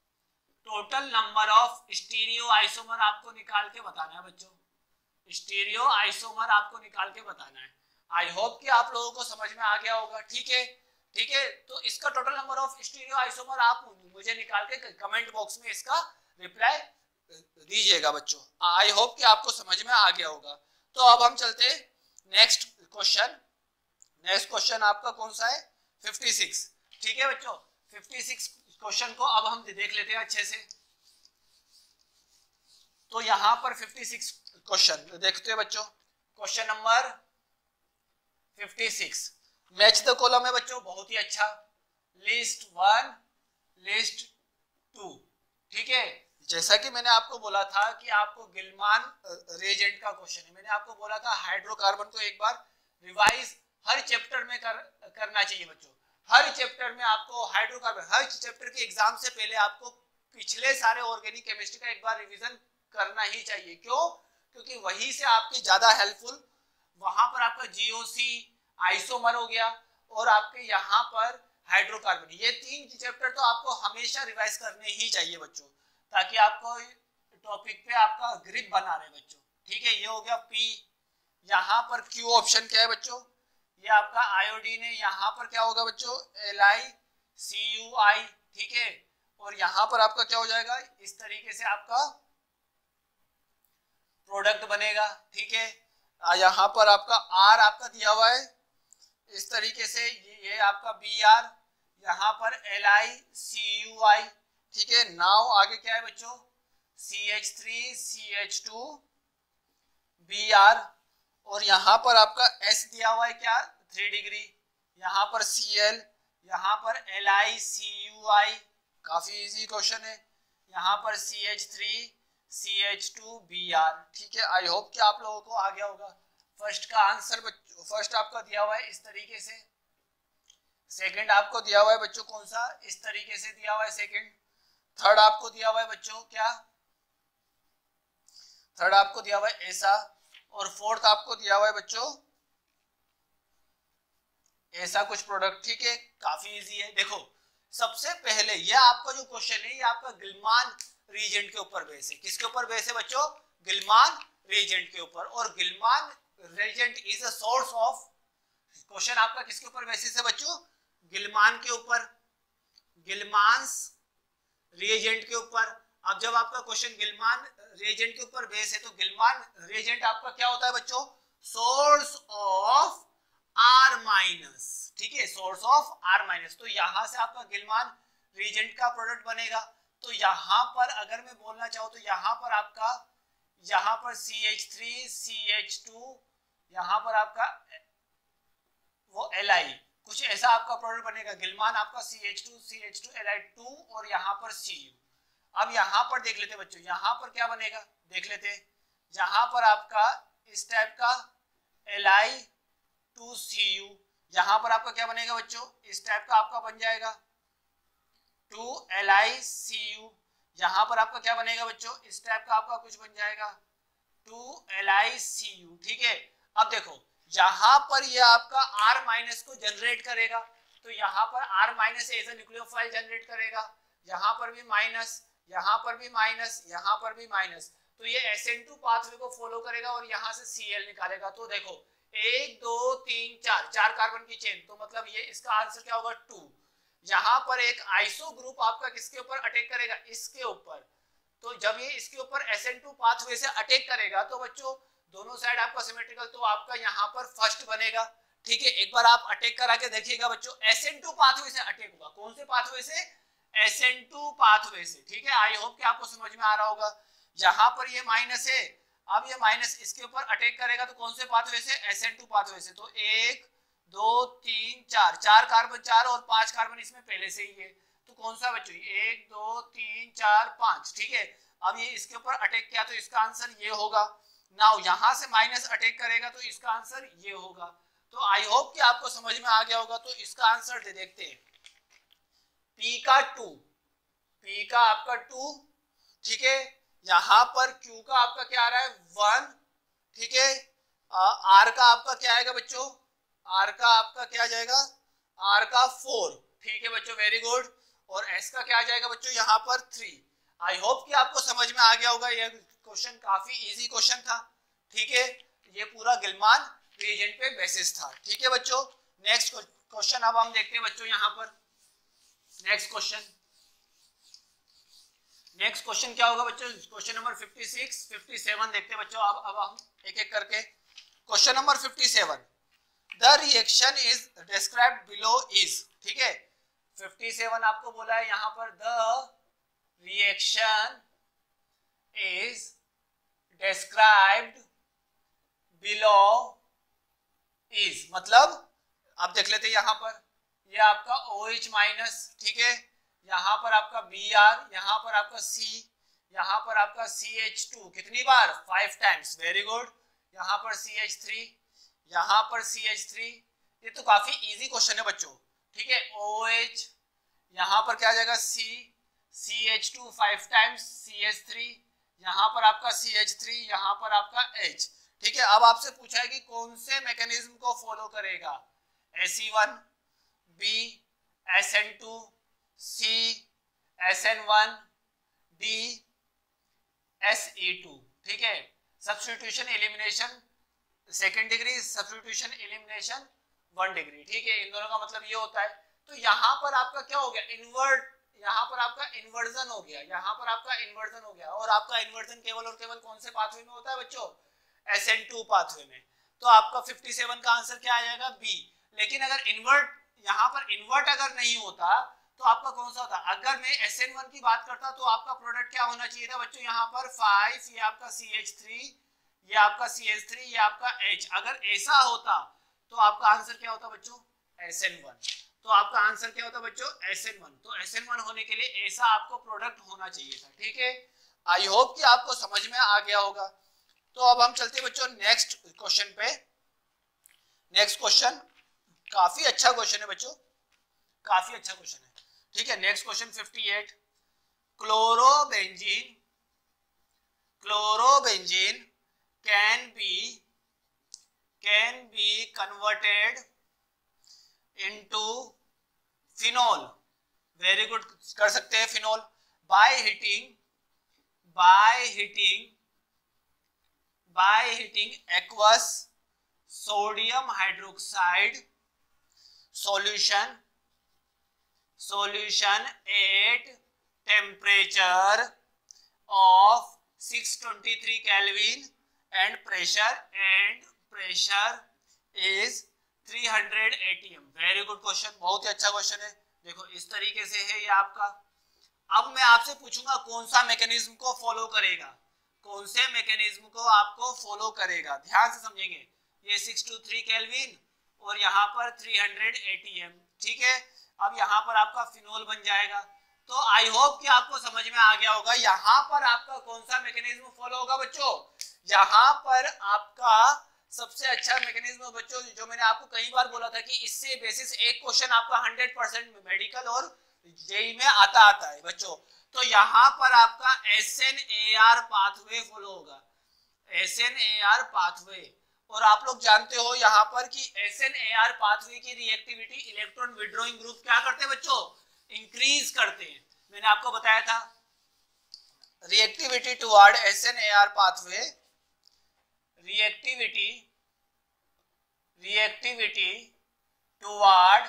S1: total number of stereoisomer आपको निकाल के बताना है बच्चों। स्टीरियो आइसोमर आपको निकाल के बताना है। आई होप कि आप लोगों को समझ में आ गया होगा। ठीक है, ठीक है, तो इसका total number of stereoisomer आप मुझे निकाल के कमेंट बॉक्स में इसका रिप्लाई दीजिएगा बच्चों। आई होप कि आपको समझ में आ गया होगा। तो अब हम चलते हैं नेक्स्ट क्वेश्चन। नेक्स्ट क्वेश्चन आपका कौन सा है? Fifty six. ठीक है बच्चों, फिफ्टी सिक्स क्वेश्चन को अब हम देख लेते हैं अच्छे से। तो यहाँ पर फिफ्टी सिक्स क्वेश्चन देखते हैं बच्चों। Question number fifty six, match the column है बच्चों, बहुत ही अच्छा। List one, list two. ठीक है, जैसा कि मैंने आपको बोला था कि आपको गिलमान रेजेंट का क्वेश्चन है। मैंने आपको बोला था हाइड्रोकार्बन को एक बार रिवाइज हर चैप्टर में कर, करना चाहिए बच्चों। हर चैप्टर में आपको हाइड्रोकार्बन, हर चैप्टर के एग्जाम से पहले आपको पिछले सारे ऑर्गेनिक केमिस्ट्री का एक बार रिवीजन करना ही चाहिए। क्यों? क्योंकि वहीं से आपकी ज्यादा हेल्पफुल, वहां पर आपका जीओसी आइसोमर हो गया और आपके यहाँ पर हाइड्रोकार्बन, ये तीन चैप्टर तो आपको हमेशा रिवाइज करने ही चाहिए बच्चों, ताकि आपको टॉपिक पे आपका ग्रिप बना रहे बच्चों। ठीक है, ये हो गया पी। यहाँ पर क्यू ऑप्शन क्या है बच्चों? ये आपका आयोडीन है। यहाँ पर क्या होगा बच्चों? L I C U I. ठीक है, और यहाँ पर आपका क्या हो जाएगा? इस तरीके से आपका प्रोडक्ट बनेगा। ठीक है, यहाँ पर आपका आर आपका दिया हुआ है इस तरीके से, ये आपका बी आर, यहाँ पर L I C U I. ठीक है, नाउ आगे क्या है बच्चों? C H three C H two B R, और यहाँ पर आपका S दिया हुआ है क्या? Three degree. यहाँ पर Cl, यहाँ पर एल आई सी यू आई, काफी इजी क्वेश्चन है। यहाँ पर C H three C H two B R. ठीक है, आई होप कि आप लोगों को आ गया होगा। फर्स्ट का आंसर बच्चों, फर्स्ट आपका दिया हुआ है इस तरीके से, सेकंड आपको दिया हुआ है बच्चों कौन सा, इस तरीके से दिया हुआ है सेकंड, थर्ड आपको दिया हुआ है बच्चों क्या, थर्ड आपको दिया हुआ है ऐसा, और फोर्थ आपको दिया हुआ है बच्चों ऐसा कुछ प्रोडक्ट। ठीक है, काफी इजी है। देखो सबसे पहले ये आपका जो क्वेश्चन है ये आपका गिलमान रीजेंट के ऊपर बेस है। किसके ऊपर बेस है बच्चों, गिलमान रीजेंट के ऊपर, और Gilman reagent is a source of, question आपका किसके ऊपर बेसिस है बच्चों, गिलमान के ऊपर, गिलमांस रीजेंट के ऊपर। अब जब आपका क्वेश्चन गिलमान रीजेंट के ऊपर बेस है तो गिलमान रीजेंट आपका क्या होता है बच्चों, सोर्स ऑफ आर माइनस। ठीक है, सोर्स ऑफ आर माइनस। तो यहां से आपका गिलमान रीजेंट का प्रोडक्ट बनेगा। तो यहां पर अगर मैं बोलना चाहूं तो यहां पर आपका, यहां पर C H three C H two, यहां पर आपका वो एल आई, कुछ ऐसा आपका प्रोडक्ट बनेगा। गिलमान आपका C H two C H two L I two और यहां पर सी यू। अब यहां पर देख लेते बच्चों, यहां पर क्या बनेगा देख लेते, यहां पर आपका इस टाइप का L I two C U, यहां पर आपका क्या बनेगा बच्चों, इस टाइप का आपका बन जाएगा two L I C U. यहां पर आपका क्या बनेगा बच्चों, इस टाइप का आपका कुछ बन जाएगा two L I C U. ठीक है, अब देखो यहां पर ये आपका R माइनस को जनरेट करेगा, तो यहां पर R minus as a nucleophile generate करेगा, यहां पर भी माइनस, यहां पर भी माइनस, यहां पर भी माइनस। तो ये एस एन टू पाथवे को फॉलो करेगा और यहां से सी एल निकालेगा। तो देखो एक दो तीन चार, चार कार्बन की चेन, तो मतलब ये इसका आंसर क्या होगा टू। यहां पर एक आइसो ग्रुप आपका किसके ऊपर अटैक करेगा, इसके ऊपर। तो जब ये इसके ऊपर एस एन टू पाथवे से अटैक करेगा तो बच्चों दोनों साइड आपका सिमेट्रिकल, तो आपका यहाँ पर फर्स्ट बनेगा। ठीक है, एक बार आप अटैक करा के देखिएगा बच्चों, एस एन टू पाथवे से अटैक होगा। कौन से पाथवे से, एस एन टू पाथवे से। ठीक है, आई होप कि आपको समझ में आ रहा होगा। यहाँ पर ये माइनस है, अब ये माइनस इसके ऊपर अटैक करेगा तो कौन से पाथवे से, एस एन टू पाथवे से। तो एक दो तीन चार, चार कार्बन, चार और पांच कार्बन इसमें पहले से ही है, तो कौन सा बच्चों, एक दो तीन चार पांच। ठीक है, अब ये इसके ऊपर अटैक किया तो इसका आंसर ये होगा। नाउ यहां से माइनस अटैक करेगा तो इसका आंसर ये होगा। तो आई होप कि आपको समझ में आ गया होगा। तो इसका आंसर दे देखते हैं, P का टू, P का आपका टू। ठीक है, यहां पर Q का आपका क्या आ रहा है वन। ठीक है, R का आपका क्या आएगा बच्चों, R का आपका क्या आ जाएगा, R का फोर। ठीक है बच्चों, वेरी गुड। और S का क्या आ जाएगा बच्चों यहाँ पर थ्री। आई होप कि आपको समझ में आ गया होगा। यह क्वेश्चन काफी इजी क्वेश्चन था। ठीक है, ये पूरा गिलमान रीजेंट पे बेसिस था। ठीक है बच्चों, नेक्स्ट क्वेश्चन अब हम देखते हैं बच्चों यहाँ पर। नेक्स्ट क्वेश्चन, नेक्स्ट क्वेश्चन क्या होगा बच्चों, question number fifty six, fifty seven देखते हैं बच्चों। अब अब हम एक एक करके, question number fifty seven, the reaction is described below is. ठीक है, फिफ्टी सेवन आपको बोला है यहाँ पर, the reaction is described below is, मतलब आप देख लेते हैं यहाँ पर ये आपका OH माइनस। ठीक है, यहाँ पर आपका Br, यहाँ पर आपका C, यहाँ पर आपका सी एच टू कितनी बार, फाइव टाइम्स, वेरी गुड। यहाँ पर सी एच थ्री, यहाँ पर सी एच थ्री। ये तो काफी इजी क्वेश्चन है बच्चों। ठीक है, OH, यहाँ पर क्या आ जाएगा C, C H two five times, C H three, यहाँ पर आपका सी एच थ्री, यहाँ पर आपका H। ठीक है, अब आपसे पूछा है कि कौन से मैकेनिज्म को फॉलो करेगा, S E one, B, S N two, C, S N one, D, S E two. ठीक है, substitution elimination second degree, substitution elimination one degree. ठीक है, इन दोनों का मतलब ये होता है। तो यहाँ पर आपका क्या हो गया, इन्वर्ट, यहाँ पर आपका इन्वर्जन हो गया, यहाँ पर आपका इन्वर्जन हो गया। और आपका इन्वर्जन केवल और केवल कौन से पाथवे में होता है बच्चों, एस एन टू पाथवे में। तो आपका फिफ्टी सेवन का आंसर क्या आ जाएगा, बी। लेकिन अगर इन्वर्ट, यहाँ पर इन्वर्ट अगर नहीं होता तो आपका कौन सा होता, अगर मैं एस एन वन की बात करता तो आपका प्रोडक्ट क्या होना चाहिए था बच्चों, यहाँ पर फाइव, ये आपका सी एच थ्री, ये आपका सी एच थ्री, ये आपका H। अगर ऐसा होता तो आपका आंसर क्या होता बच्चों, एस एन वन। तो आपका आंसर क्या होता बच्चों, एस एन वन। तो एस एन वन होने के लिए ऐसा आपको प्रोडक्ट होना चाहिए था। ठीक है, आई होप कि आपको समझ में आ गया होगा। तो अब हम चलते हैं बच्चों नेक्स्ट क्वेश्चन पे। नेक्स्ट क्वेश्चन काफी अच्छा क्वेश्चन है बच्चों, काफी अच्छा क्वेश्चन है, ठीक है। Next question fifty eight, chlorobenzene chlorobenzene can be can be converted into phenol, very good, कर सकते हैं phenol, by heating by heating by heating aqueous sodium hydroxide solution solution at temperature of six twenty-three Kelvin and pressure and pressure is three hundred A T M। Very good question, बहुत ही अच्छा question है। देखो इस तरीके से है ये आपका। अब मैं आपसे पूछूंगा कौन सा मैकेनिज्म को फॉलो करेगा, कौन से मैकेनिज्म को आपको फॉलो करेगा, ध्यान से समझेंगे। ये सिक्स टू थ्री केल्विन और यहाँ पर three hundred A T M, ठीक है। अब यहाँ पर आपका फिनोल बन जाएगा। तो आई होप कि आपको समझ में आ गया होगा यहाँ पर आपका कौन सा मैकेनिज्म फॉलो होगा बच्चों। यहाँ पर आपका सबसे अच्छा मैकेनिज्म बच्चों, जो मैंने आपको कई बार बोला था कि इससे बेसिस एक क्वेश्चन आपका हंड्रेड परसेंट मेडिकल और जेई में आता आता है बच्चों। तो यहाँ पर आपका S N A R pathway follow होगा, S N A R pathway. और आप लोग जानते हो यहाँ पर कि S N A R pathway की रिएक्टिविटी इलेक्ट्रॉन विड्रॉइंग ग्रुप क्या करते हैं बच्चों, इंक्रीज करते हैं। मैंने आपको बताया था reactivity toward S N A R pathway, reactivity reactivity toward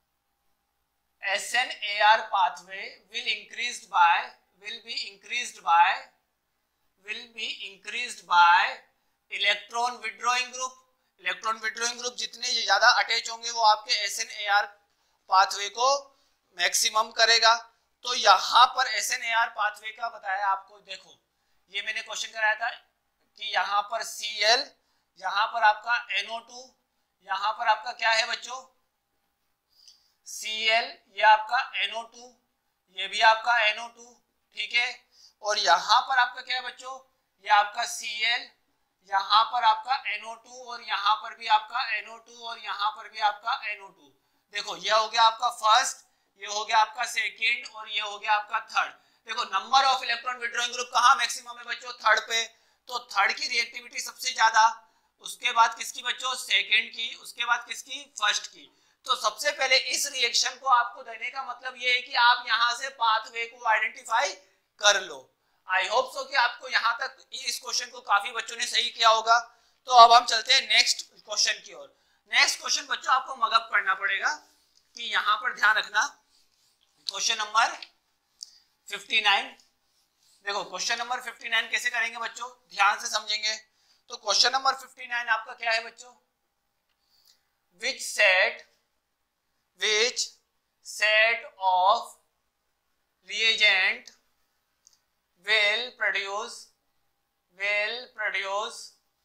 S1: S N A R pathway will increased by will be increased by will be increased by electron withdrawing group. Electron withdrawing group जितने ज्यादा attach होंगे वो आपके S N A R pathway को maximum करेगा। तो यहाँ पर S N A R pathway का बताया आपको। देखो ये मैंने क्वेश्चन कराया था कि यहाँ पर सी एल, यहाँ पर आपका एन ओ टू, यहाँ पर आपका क्या है बच्चों सी एल, ये आपका एन ओ टू, ये भी आपका एन ओ टू, ठीक है। और यहाँ पर आपका क्या है बच्चों, ये आपका सी एल, यहाँ पर आपका एन ओ टू और यहाँ पर भी आपका एन ओ टू और यहाँ पर भी आपका एन ओ टू। देखो ये हो गया आपका फर्स्ट, ये हो गया आपका सेकंड और ये हो गया आपका थर्ड। देखो number of electron withdrawing group कहाँ मैक्सिमम है बच्चों, थर्ड पे। तो थर्ड की रिएक्टिविटी सबसे ज्यादा, उसके बाद किसकी बच्चों सेकंड की, उसके बाद किसकी फर्स्ट की। तो सबसे पहले इस रिएक्शन को आपको देने का मतलब ये है कि आप यहाँ से पाथवे को आइडेंटिफाई कर लो। आई होप सो कि आपको यहाँ तक इस क्वेश्चन को काफी बच्चों ने सही किया होगा। तो अब हम चलते हैं नेक्स्ट क्वेश्चन की ओर। नेक्स्ट क्वेश्चन बच्चों आपको मगअप करना पड़ेगा कि यहाँ पर ध्यान रखना, क्वेश्चन नंबर फिफ्टी नाइन। देखो क्वेश्चन नंबर फिफ्टी नाइन कैसे करेंगे बच्चों, ध्यान से समझेंगे। तो क्वेश्चन नंबर फिफ्टी नाइन आपका क्या है बच्चों, which set which set of reagent will produce will produce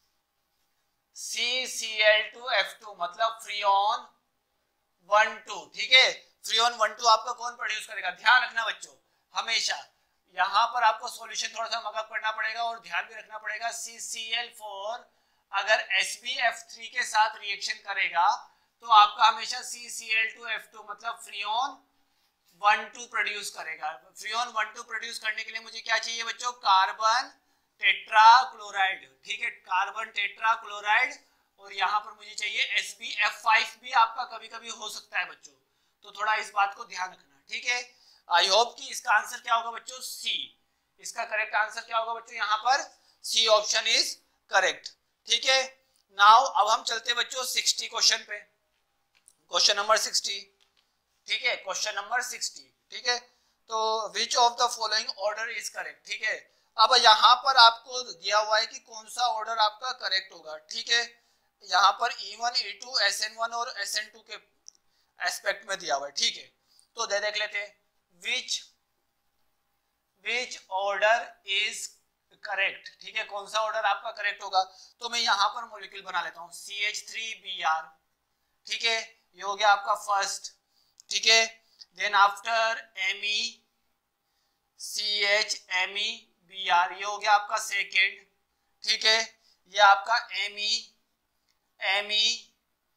S1: C C L two F two, मतलब फ्रीऑन वन टू, ठीक है। फ्रीऑन वन टू आपका कौन प्रोड्यूस करेगा, ध्यान रखना बच्चों हमेशा यहाँ पर आपको सॉल्यूशन थोड़ा सा मगअप करना पड़ेगा और ध्यान भी रखना पड़ेगा। C C L फोर अगर S B F थ्री के साथ रिएक्शन करेगा तो आपका हमेशा C C L two F two मतलब फ्रीऑन वन टू प्रोड्यूस करेगा। फ्रीऑन वन टू प्रोड्यूस करने के लिए मुझे क्या चाहिए बच्चों, कार्बन टेट्राक्लोराइड, ठीक है, कार्बन टेट्राक्लोराइड। और यहाँ पर मुझे चाहिए S B F फाइव भी आपका कभी कभी हो सकता है बच्चों, तो थोड़ा इस बात को ध्यान रखना, ठीक है। आई होप कि इसका आंसर क्या होगा बच्चों, सी। इसका करेक्ट आंसर क्या होगा बच्चों, यहाँ पर सी ऑप्शन इज करेक्ट, ठीक है। नाउ अब हम चलते बच्चों सिक्सटी क्वेश्चन पे, क्वेश्चन नंबर सिक्सटी, ठीक है, क्वेश्चन नंबर सिक्सटी, ठीक है। तो which of the following order is correct, ठीक है। अब यहाँ पर आपको दिया हुआ है कि कौन सा ऑर्डर आपका करेक्ट होगा, ठीक है। यहाँ पर E one, E two, S N one और एस एन टू के एस्पेक्ट में दिया हुआ है, ठीक है। तो दे देख लेते हैं which which order is correct, ठीक है, कौन सा ऑर्डर आपका करेक्ट होगा। तो मैं यहाँ पर मॉलिक्यूल बना लेता हूँ C H three B R, ठीक है, ये हो गया आपका फर्स्ट, ठीक है। Then after Me C H Me Br, ये हो गया आपका सेकेंड, ठीक है। ये आपका Me Me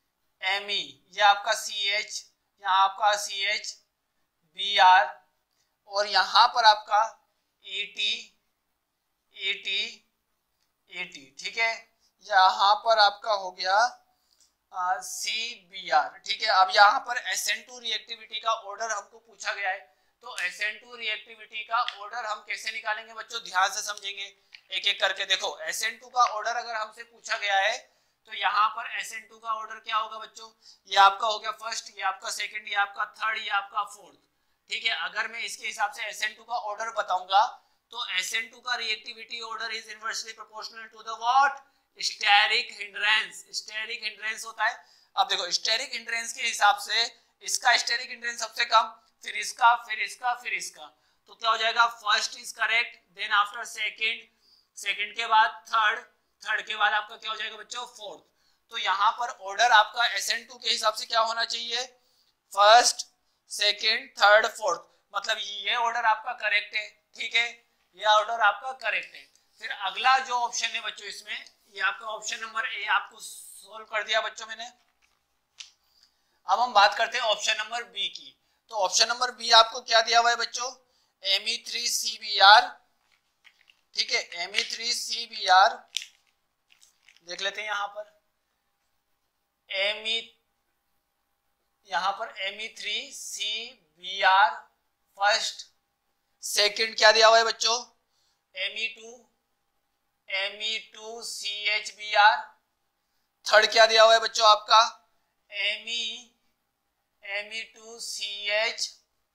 S1: एम ई, ये आपका सी एच, यहाँ आपका सी एच बी आर, और यहाँ पर आपका E T E T E T, ठीक है। यहाँ पर आपका हो गया सी बी आर, ठीक है। अब यहाँ पर एस एन टू रिएक्टिविटी का ऑर्डर हमको पूछा गया है, तो एस एन टू रिएक्टिविटी का ऑर्डर हम कैसे निकालेंगे बच्चों, ध्यान से समझेंगे एक एक करके। देखो एस एन टू का ऑर्डर अगर हमसे पूछा गया है तो यहाँ पर एस एन टू का ऑर्डर क्या होगा बच्चों, ये आपका हो गया फर्स्ट, ये आपका सेकंड, ये आपका थर्ड, ये आपका फोर्थ, ठीक है। अगर मैं इसके हिसाब से एस एन टू का ऑर्डर बताऊंगा तो एस एन टू का reactivity order is inversely proportional to the what, steric hindrance. Steric hindrance होता है, अब देखो स्टेरिक हिंड्रेंस के हिसाब से इसका स्टेरिक हिंड्रेंस सबसे कम, फिर इसका, फिर इसका, फिर इसका, तो क्या हो जाएगा, first is correct, then after second, second के बाद थर्ड, थर्ड के बाद आपका क्या हो जाएगा बच्चों, फोर्थ। तो यहाँ पर ऑर्डर आपका एस एन टू के हिसाब से क्या होना चाहिए, फर्स्ट, सेकंड, थर्ड, फोर्थ, मतलब ये ऑर्डर आपका करेक्ट है, ठीक है, ये ऑर्डर आपका करेक्ट है। फिर अगला जो ऑप्शन है बच्चों इसमें, ये आपका ऑप्शन नंबर ए आपको सोल्व कर दिया बच्चों मैंने। अब हम बात करते हैं ऑप्शन नंबर बी की। तो ऑप्शन नंबर बी आपको क्या दिया हुआ है बच्चों, M E three C B R, ठीक है, M E three C B R देख लेते हैं यहाँ पर, एम ई यहाँ पर M E three C B R first, second क्या दिया हुआ है बच्चों, M E two M E two C H B R, third क्या दिया हुआ है बच्चों आपका, M E M E two C H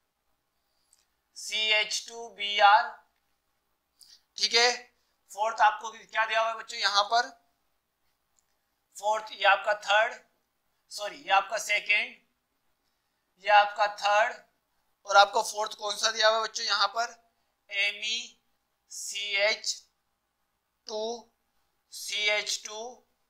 S1: C H two B R, ठीक है। फोर्थ आपको क्या दिया हुआ है बच्चों यहाँ पर, फोर्थ ये आपका थर्ड, सॉरी ये आपका सेकेंड, ये आपका थर्ड, और आपको फोर्थ कौन सा दिया हुआ है बच्चों यहाँ पर, M E C H two C H two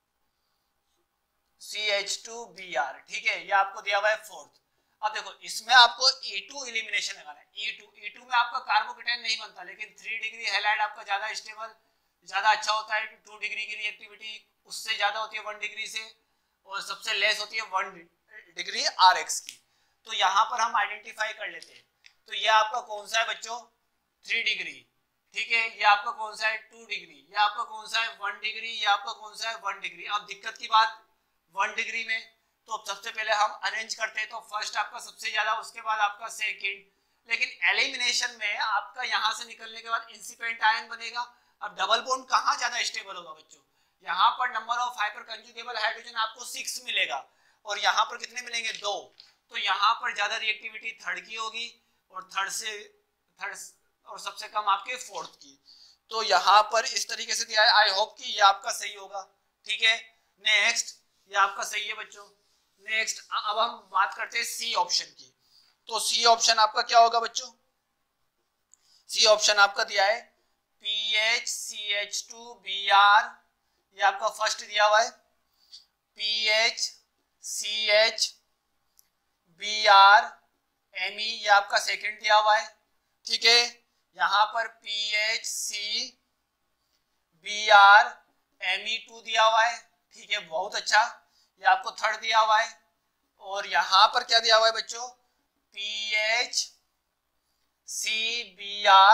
S1: C H two B R, ठीक है, ये आपको दिया हुआ है फोर्थ। अब देखो इसमें आपको ई टू एलिमिनेशन लगाना है, ई टू ई टू में आपका कार्बोकेटाइन नहीं बनता, लेकिन थ्री डिग्री हैलाइड आपका ज्यादा स्टेबल, ज्यादा अच्छा होता है, टू डिग्री की रिएक्टिविटी उससे ज्यादा होती है वन डिग्री से, और सबसे लेस होती है वन डिग्री आर एक्स की। तो यहाँ पर हम आइडेंटिफाई कर लेते हैं, तो ये आपका कौन सा है बच्चों, थ्री डिग्री, ठीक है, ये आपका कौन सा है, टू डिग्री, ये आपका कौन सा है, वन डिग्री, ये आपका कौन सा है, वन डिग्री। अब दिक्कत की बात वन डिग्री में, तो सबसे पहले हम अरेंज करते हैं, तो फर्स्ट आपका सबसे ज्यादा, उसके बाद आपका सेकंड, लेकिन एलिमिनेशन में आपका यहाँ से निकलने के बाद इंसिपेंट आयन बनेगा। अब डबल बॉन्ड कहाँ ज्यादा स्टेबल होगा बच्चों, यहाँ पर नंबर ऑफ हाइपर कंजुगेबल हाइड्रोजन आपको सिक्स मिलेगा, और यहाँ पर कितने मिलेंगे, दो, तो यहाँ पर ज्यादा रिएक्टिविटी थर्ड की होगी, और थर्ड से थर्ड और सबसे कम आपके फोर्थ की। तो यहाँ पर इस तरीके से दिया है, आई होप कि ये आपका सही होगा, ठीक है। नेक्स्ट, ये आपका सही है बच्चों। नेक्स्ट अब हम बात करते हैं सी ऑप्शन की। तो सी ऑप्शन आपका क्या होगा बच्चों, सी ऑप्शन आपका दिया है P H C H two B R, ये आपका फर्स्ट दिया हुआ है, P H C H B R M E, ये आपका सेकंड दिया हुआ है, ठीक है। यहाँ पर P H C B R M E two दिया हुआ है, ठीक है, बहुत अच्छा, ये आपको थर्ड दिया हुआ है। और यहाँ पर क्या दिया हुआ है बच्चों, P H C B R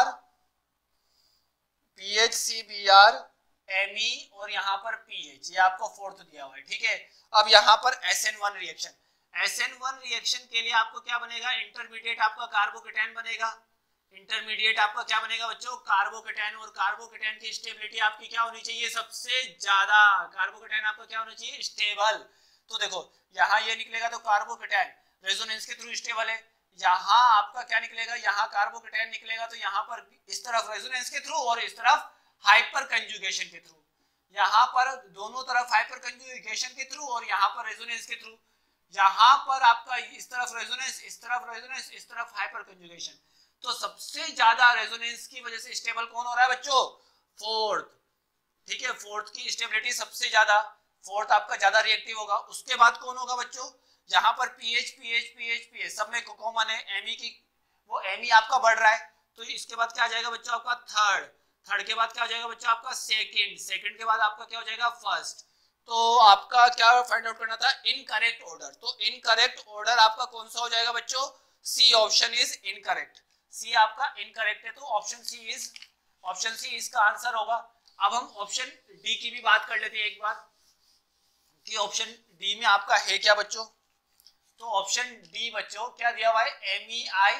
S1: P H C B R M E, और यहाँ पर पी एच, ये आपको फोर्थ दिया हुआ है, ठीक है। अब यहाँ पर S N one reaction, S N one reaction के लिए आपको क्या बनेगा, इंटरमीडिएट आपका कार्बोकेटाइन बनेगा, इंटरमीडिएट आपका क्या बनेगा बच्चों, कार्बोकेटाइन, और कार्बोकेटाइन की स्टेबिलिटी आपकी क्या होनी चाहिए, सबसे ज्यादा, कार्बोकेटाइन आपका क्या होना चाहिए, स्टेबल। तो देखो यहाँ ये निकलेगा तो कार्बोकेटाइन रेजोनेंस के थ्रू स्टेबल है, यहाँ आपका क्या निकलेगा, यहाँ कार्बोकेटाइन निकलेगा, तो यहाँ पर इस तरफ रेजोनेंस के थ्रू और इस तरफ हाइपर कंजुगेशन के थ्रू, यहाँ पर दोनों तरफ हाइपर कंजुगेशन के थ्रू और यहाँ पर रेजोनेंस के थ्रू, यहाँ पर आपका इस तरफ रेजोनेंस, इस तरफ रेजोनेंस, इस तरफ हाइपर कंजुगेशन। तो सबसे ज्यादा रेजोनेंस की वजह से स्टेबल कौन हो रहा है बच्चों, फोर्थ, ठीक है, फोर्थ की स्टेबिलिटी सबसे ज्यादा, फोर्थ आपका ज्यादा रिएक्टिव होगा। उसके बाद कौन होगा बच्चों, यहाँ पर पीएच पीएच पीएच पीएच सब में कॉमन है, एमई की वो एमई आपका बढ़ रहा है, तो इसके बाद क्या आ जाएगा बच्चों आपका थर्ड, थर्ड के बाद क्या हो जाएगा बच्चों आपका सेकंड, सेकंड के बाद आपका क्या हो जाएगा फर्स्ट, तो आपका क्या फाइंड आउट करना था, इनकरेक्ट ऑर्डर। तो इनकरेक्ट ऑर्डर आपका कौन सा हो जाएगा बच्चों, C option is incorrect. C आपका इनकरेक्ट है, तो option C is option C इसका आंसर होगा। अब हम ऑप्शन डी की भी बात कर लेते हैं एक बार कि ऑप्शन डी में आपका है क्या बच्चों। तो ऑप्शन डी बच्चों क्या दिया हुआ है, M E I,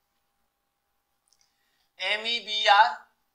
S1: M E B R,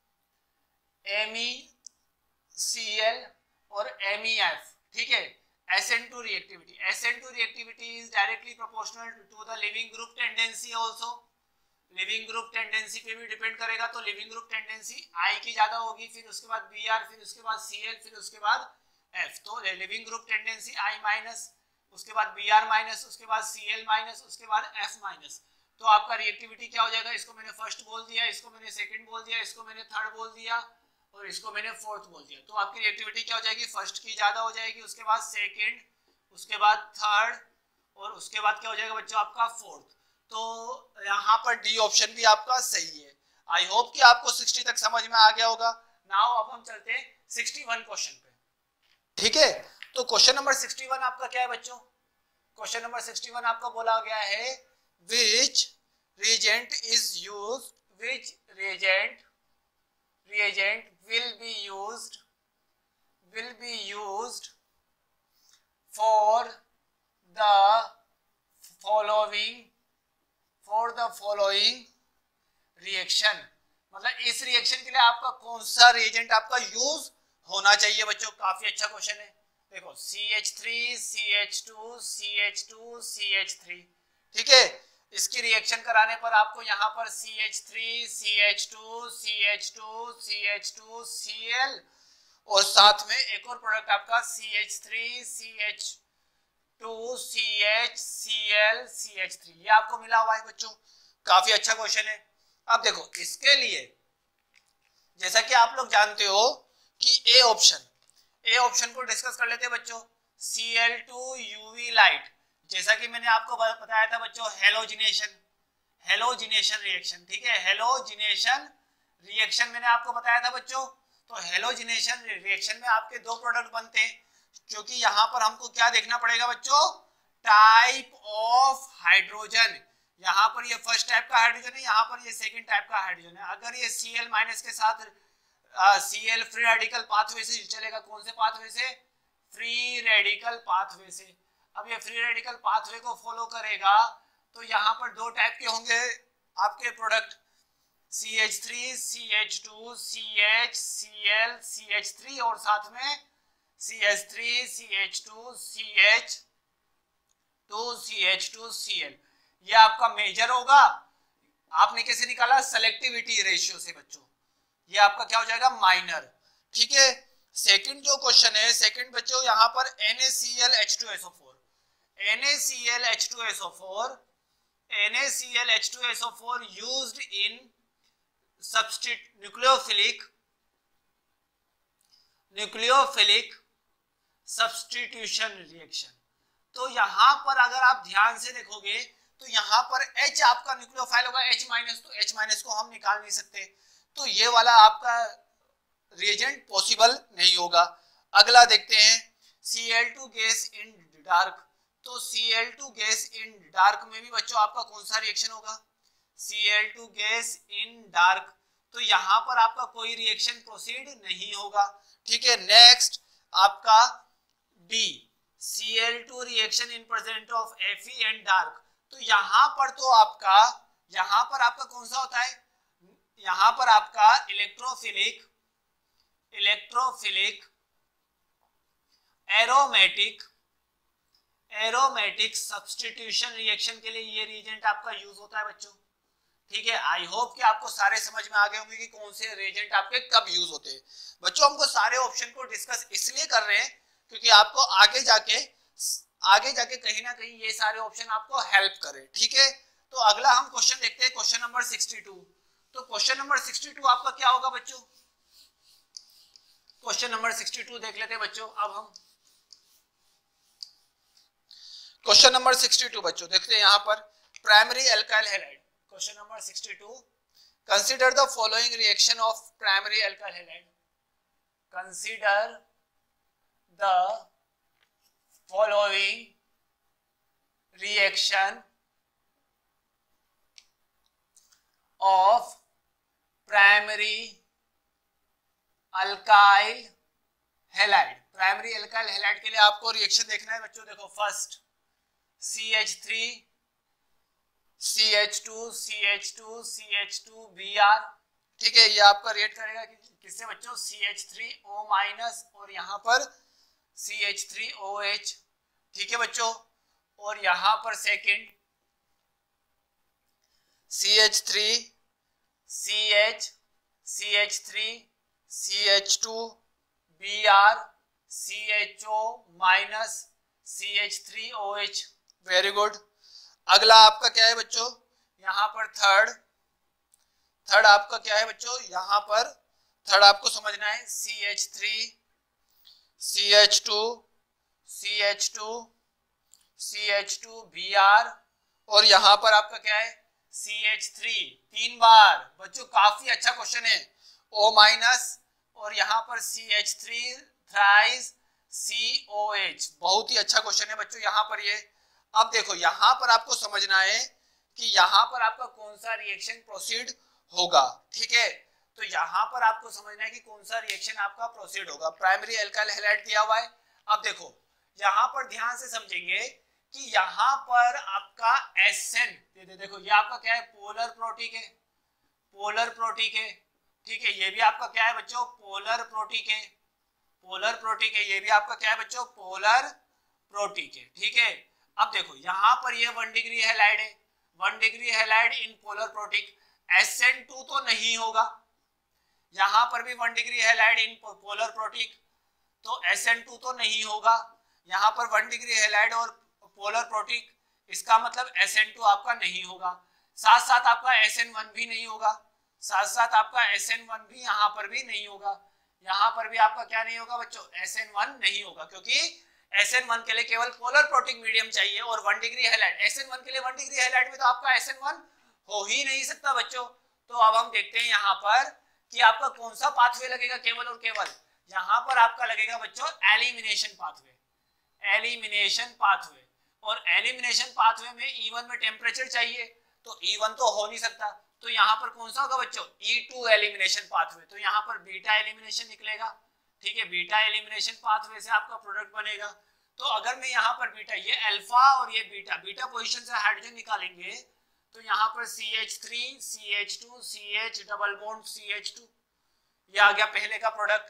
S1: M E C L और एम ई एफ, ठीक है। S N two reactivity, S N two reactivity is directly proportional to the living group tendency also. Living group tendency पे भी depend करेगा, तो living group tendency आई की ज्यादा होगी, फिर उसके बाद बी आर, फिर उसके बाद सी एल, फिर उसके बाद एफ। तो living group tendency I minus, उसके बाद बी आर माइनस, उसके बाद सी एल माइनस, उसके बाद एफ माइनस। तो आपका रिएक्टिविटी क्या हो जाएगा, इसको मैंने फर्स्ट बोल दिया, इसको मैंने सेकंड बोल दिया, इसको मैंने थर्ड बोल दिया और इसको मैंने फोर्थ बोल दिया। तो आपकी रिएक्टिविटी क्या हो जाएगी, फर्स्ट की ज्यादा हो जाएगी, उसके बाद सेकंड, उसके बाद थर्ड और उसके बाद क्या हो जाएगा बच्चों आपका फोर्थ। तो यहाँ पर डी ऑप्शन भी आपका सही है। आई होप कि आपको साठ तक समझ में आ गया होगा। नाउ अब हम चलते हैं इकसठ क्वेश्चन पे, ठीक है। तो क्वेश्चन नंबर इकसठ आपका क्या है बच्चों, क्वेश्चन नंबर इकसठ आपका बोला गया है which reagent is used, which reagent reagent will be used will be used for the following for the following reaction। मतलब इस रिएक्शन के लिए आपका कौन सा रिएजेंट आपका यूज होना चाहिए बच्चों। काफी अच्छा क्वेश्चन है। देखो C H three, C H two, C H two, C H three, ठीक है। इसकी रिएक्शन कराने पर आपको यहाँ पर C H three, C H two, C H two, C H two, C L और साथ में एक और प्रोडक्ट आपका C H three, C H two, C H, C L, C H three, ये आपको मिला हुआ है बच्चों। काफी अच्छा क्वेश्चन है। अब देखो इसके लिए जैसा कि आप लोग जानते हो कि ए ऑप्शन ए ऑप्शन को डिस्कस कर लेते हैं बच्चों। C L two UV light, जैसा कि मैंने आपको बताया था बच्चों, हेलोजिनेशन हेलोजिनेशन रिएक्शन, ठीक है। हेलोजिनेशन रिएक्शन मैंने आपको बताया था बच्चों। तो हेलोजिनेशन रिएक्शन में आपके दो प्रोडक्ट बनते हैं, क्योंकि यहाँ पर हमको क्या देखना पड़ेगा बच्चों, टाइप ऑफ हाइड्रोजन। यहाँ पर ये फर्स्ट टाइप का हाइड्रोजन है, यहाँ पर ये सेकंड टाइप का हाइड्रोजन है। अगर ये Cl माइनस के साथ Cl फ्री रेडिकल पाथवे से चलेगा, कौन से पाथवे से, फ्री रेडिकल पाथवे से। अब ये फ्री रेडिकल पाथवे को फॉलो करेगा तो यहाँ पर दो टाइप के होंगे आपके product, C H three, C H two, C H, C L, C H three और साथ में C H three, C H two, C H two, C H two, C L. ये आपका मेजर होगा। आपने कैसे निकाला, सेलेक्टिविटी रेशियो से बच्चों। ये आपका क्या हो जाएगा, माइनर, ठीक है। सेकंड जो क्वेश्चन है, सेकंड बच्चों यहाँ पर N A C L H two S O four, N A C L H two S O four, N A C L H two S O four used in substitute nucleophilic nucleophilic substitution reaction. तो यहाँ पर अगर आप ध्यान से देखोगे तो यहाँ पर H आपका न्यूक्लियोफाइल होगा, H माइनस, तो H माइनस को हम निकाल नहीं सकते, तो ये वाला आपका रिएजेंट पॉसिबल नहीं होगा। अगला देखते हैं C L two gas in dark. तो C L two gas in dark में भी बच्चों आपका कौन सा रिएक्शन होगा, C L two gas in dark. तो यहाँ पर आपका कोई रिएक्शन प्रोसीड नहीं होगा, ठीक है। नेक्स्ट आपका D, C L two reaction in presence of Fe and dark. तो यहाँ पर तो आपका यहाँ पर आपका कौन सा होता है, यहाँ पर आपका electrophilic electrophilic aromatic aromatic substitution reaction के लिए ये रिएजेंट आपका यूज होता है बच्चों, ठीक है। आई होप कि आपको सारे समझ में आ गए होंगे कि कौन से रिएजेंट आपके कब यूज होते हैं बच्चों। हमको सारे ऑप्शन को डिस्कस इसलिए कर रहे हैं क्योंकि आपको आगे जाके आगे जाके कहीं ना कहीं ये सारे ऑप्शन आपको हेल्प करे, ठीक है। तो अगला हम क्वेश्चन देखते हैं, क्वेश्चन नंबर बासठ। तो क्वेश्चन नंबर बासठ आपका क्या होगा बच्चों, क्वेश्चन नंबर बासठ देख लेते हैं बच्चों। अब हम क्वेश्चन नंबर बासठ बच्चों देखते हैं यहाँ पर, primary alkyl halide. Question number बासठ, consider the following reaction of primary alkyl halide, consider the following reaction of primary alkyl halide। Primary alkyl halide के लिए आपको रिएक्शन देखना है बच्चों। देखो first C H three C H two C H two C H two B R, ठीक है। ये आपका रिएक्ट करेगा कि, किससे बच्चों, C H three O minus और यहाँ पर C H three O H, ठीक है बच्चों। और यहाँ पर second C H three C H C H three C H two B R C H O minus C H three O H. Very good. अगला आपका क्या है बच्चों, यहाँ पर थर्ड थर्ड आपका क्या है बच्चों, यहाँ पर थर्ड आपको समझना है C H three C H two C H two C H two B R और यहाँ पर आपका क्या है सी एच थ्री। तीन बार बच्चों, काफी अच्छा क्वेश्चन है। O माइनस और यहाँ पर C H three thrice C O H, बहुत ही अच्छा क्वेश्चन है बच्चों यहाँ पर ये। अब देखो यहाँ पर आपको समझना है कि यहाँ पर आपका कौन सा रिएक्शन प्रोसीड होगा, ठीक है। तो यहाँ पर आपको समझना है कि कौन सा रिएक्शन आपका प्रोसीड होगा। प्राइमरी अल्काइल हैलाइड दिया हुआ है। अब देखो यहाँ पर ध्यान से समझेंगे कि यहाँ पर आपका एस एन दे दे, देखो ये आपका क्या है, पोलर प्रोटीक है, पोलर प्रोटीक है, ठीक है। ये भी आपका क्या है बच्चों, पोलर प्रोटीक है, पोलर प्रोटीक है। ये भी आपका क्या है बच्चों, पोलर प्रोटीक है, ठीक है। अब देखो यहाँ पर ये वन डिग्री हैलाइड है, one degree halide in polar protic. S N two तो नहीं होगा, यहाँ पर भी one degree halide in polar protic, तो एस एन टू तो नहीं होगा। यहाँ पर वन डिग्री हैलाइड और पोलर प्रोटीक, इसका मतलब एस एन टू आपका नहीं होगा। साथ साथ आपका एस एन वन भी नहीं होगा, साथ साथ आपका एस एन वन भी यहाँ पर भी नहीं होगा। यहाँ पर भी आपका क्या नहीं होगा बच्चों, एस एन वन नहीं होगा, क्योंकि एस एन वन के लिए केवल पोलर प्रोटीक मीडियम चाहिए और one degree halide. S N one के लिए वन डिग्री हैलाइड में तो आपका एस एन वन हो ही नहीं सकता बच्चों। तो अब हम देखते हैं यहाँ पर कि आपका कौन सा पाथवे लगेगा, केवल और केवल यहाँ पर आपका लगेगा बच्चों एलिमिनेशन पाथवे, एलिमिनेशन पाथवे। और एलिमिनेशन पाथवे में ई वन में टेम्परेचर चाहिए, तो ई वन तो हो नहीं सकता, तो यहाँ पर कौन सा होगा बच्चों, ई टू एलिमिनेशन पाथवे। तो यहाँ पर बीटा एलिमिनेशन निकलेगा, ठीक है। बीटा एलिमिनेशन पाथवे से आपका प्रोडक्ट बनेगा। तो अगर मैं यहाँ पर बीटा, ये अल्फा और ये बीटा, बीटा पोजीशन से हाइड्रोजन निकालेंगे तो यहाँ पर C H three C H two C H double bond C H two, ये आ गया पहले का प्रोडक्ट।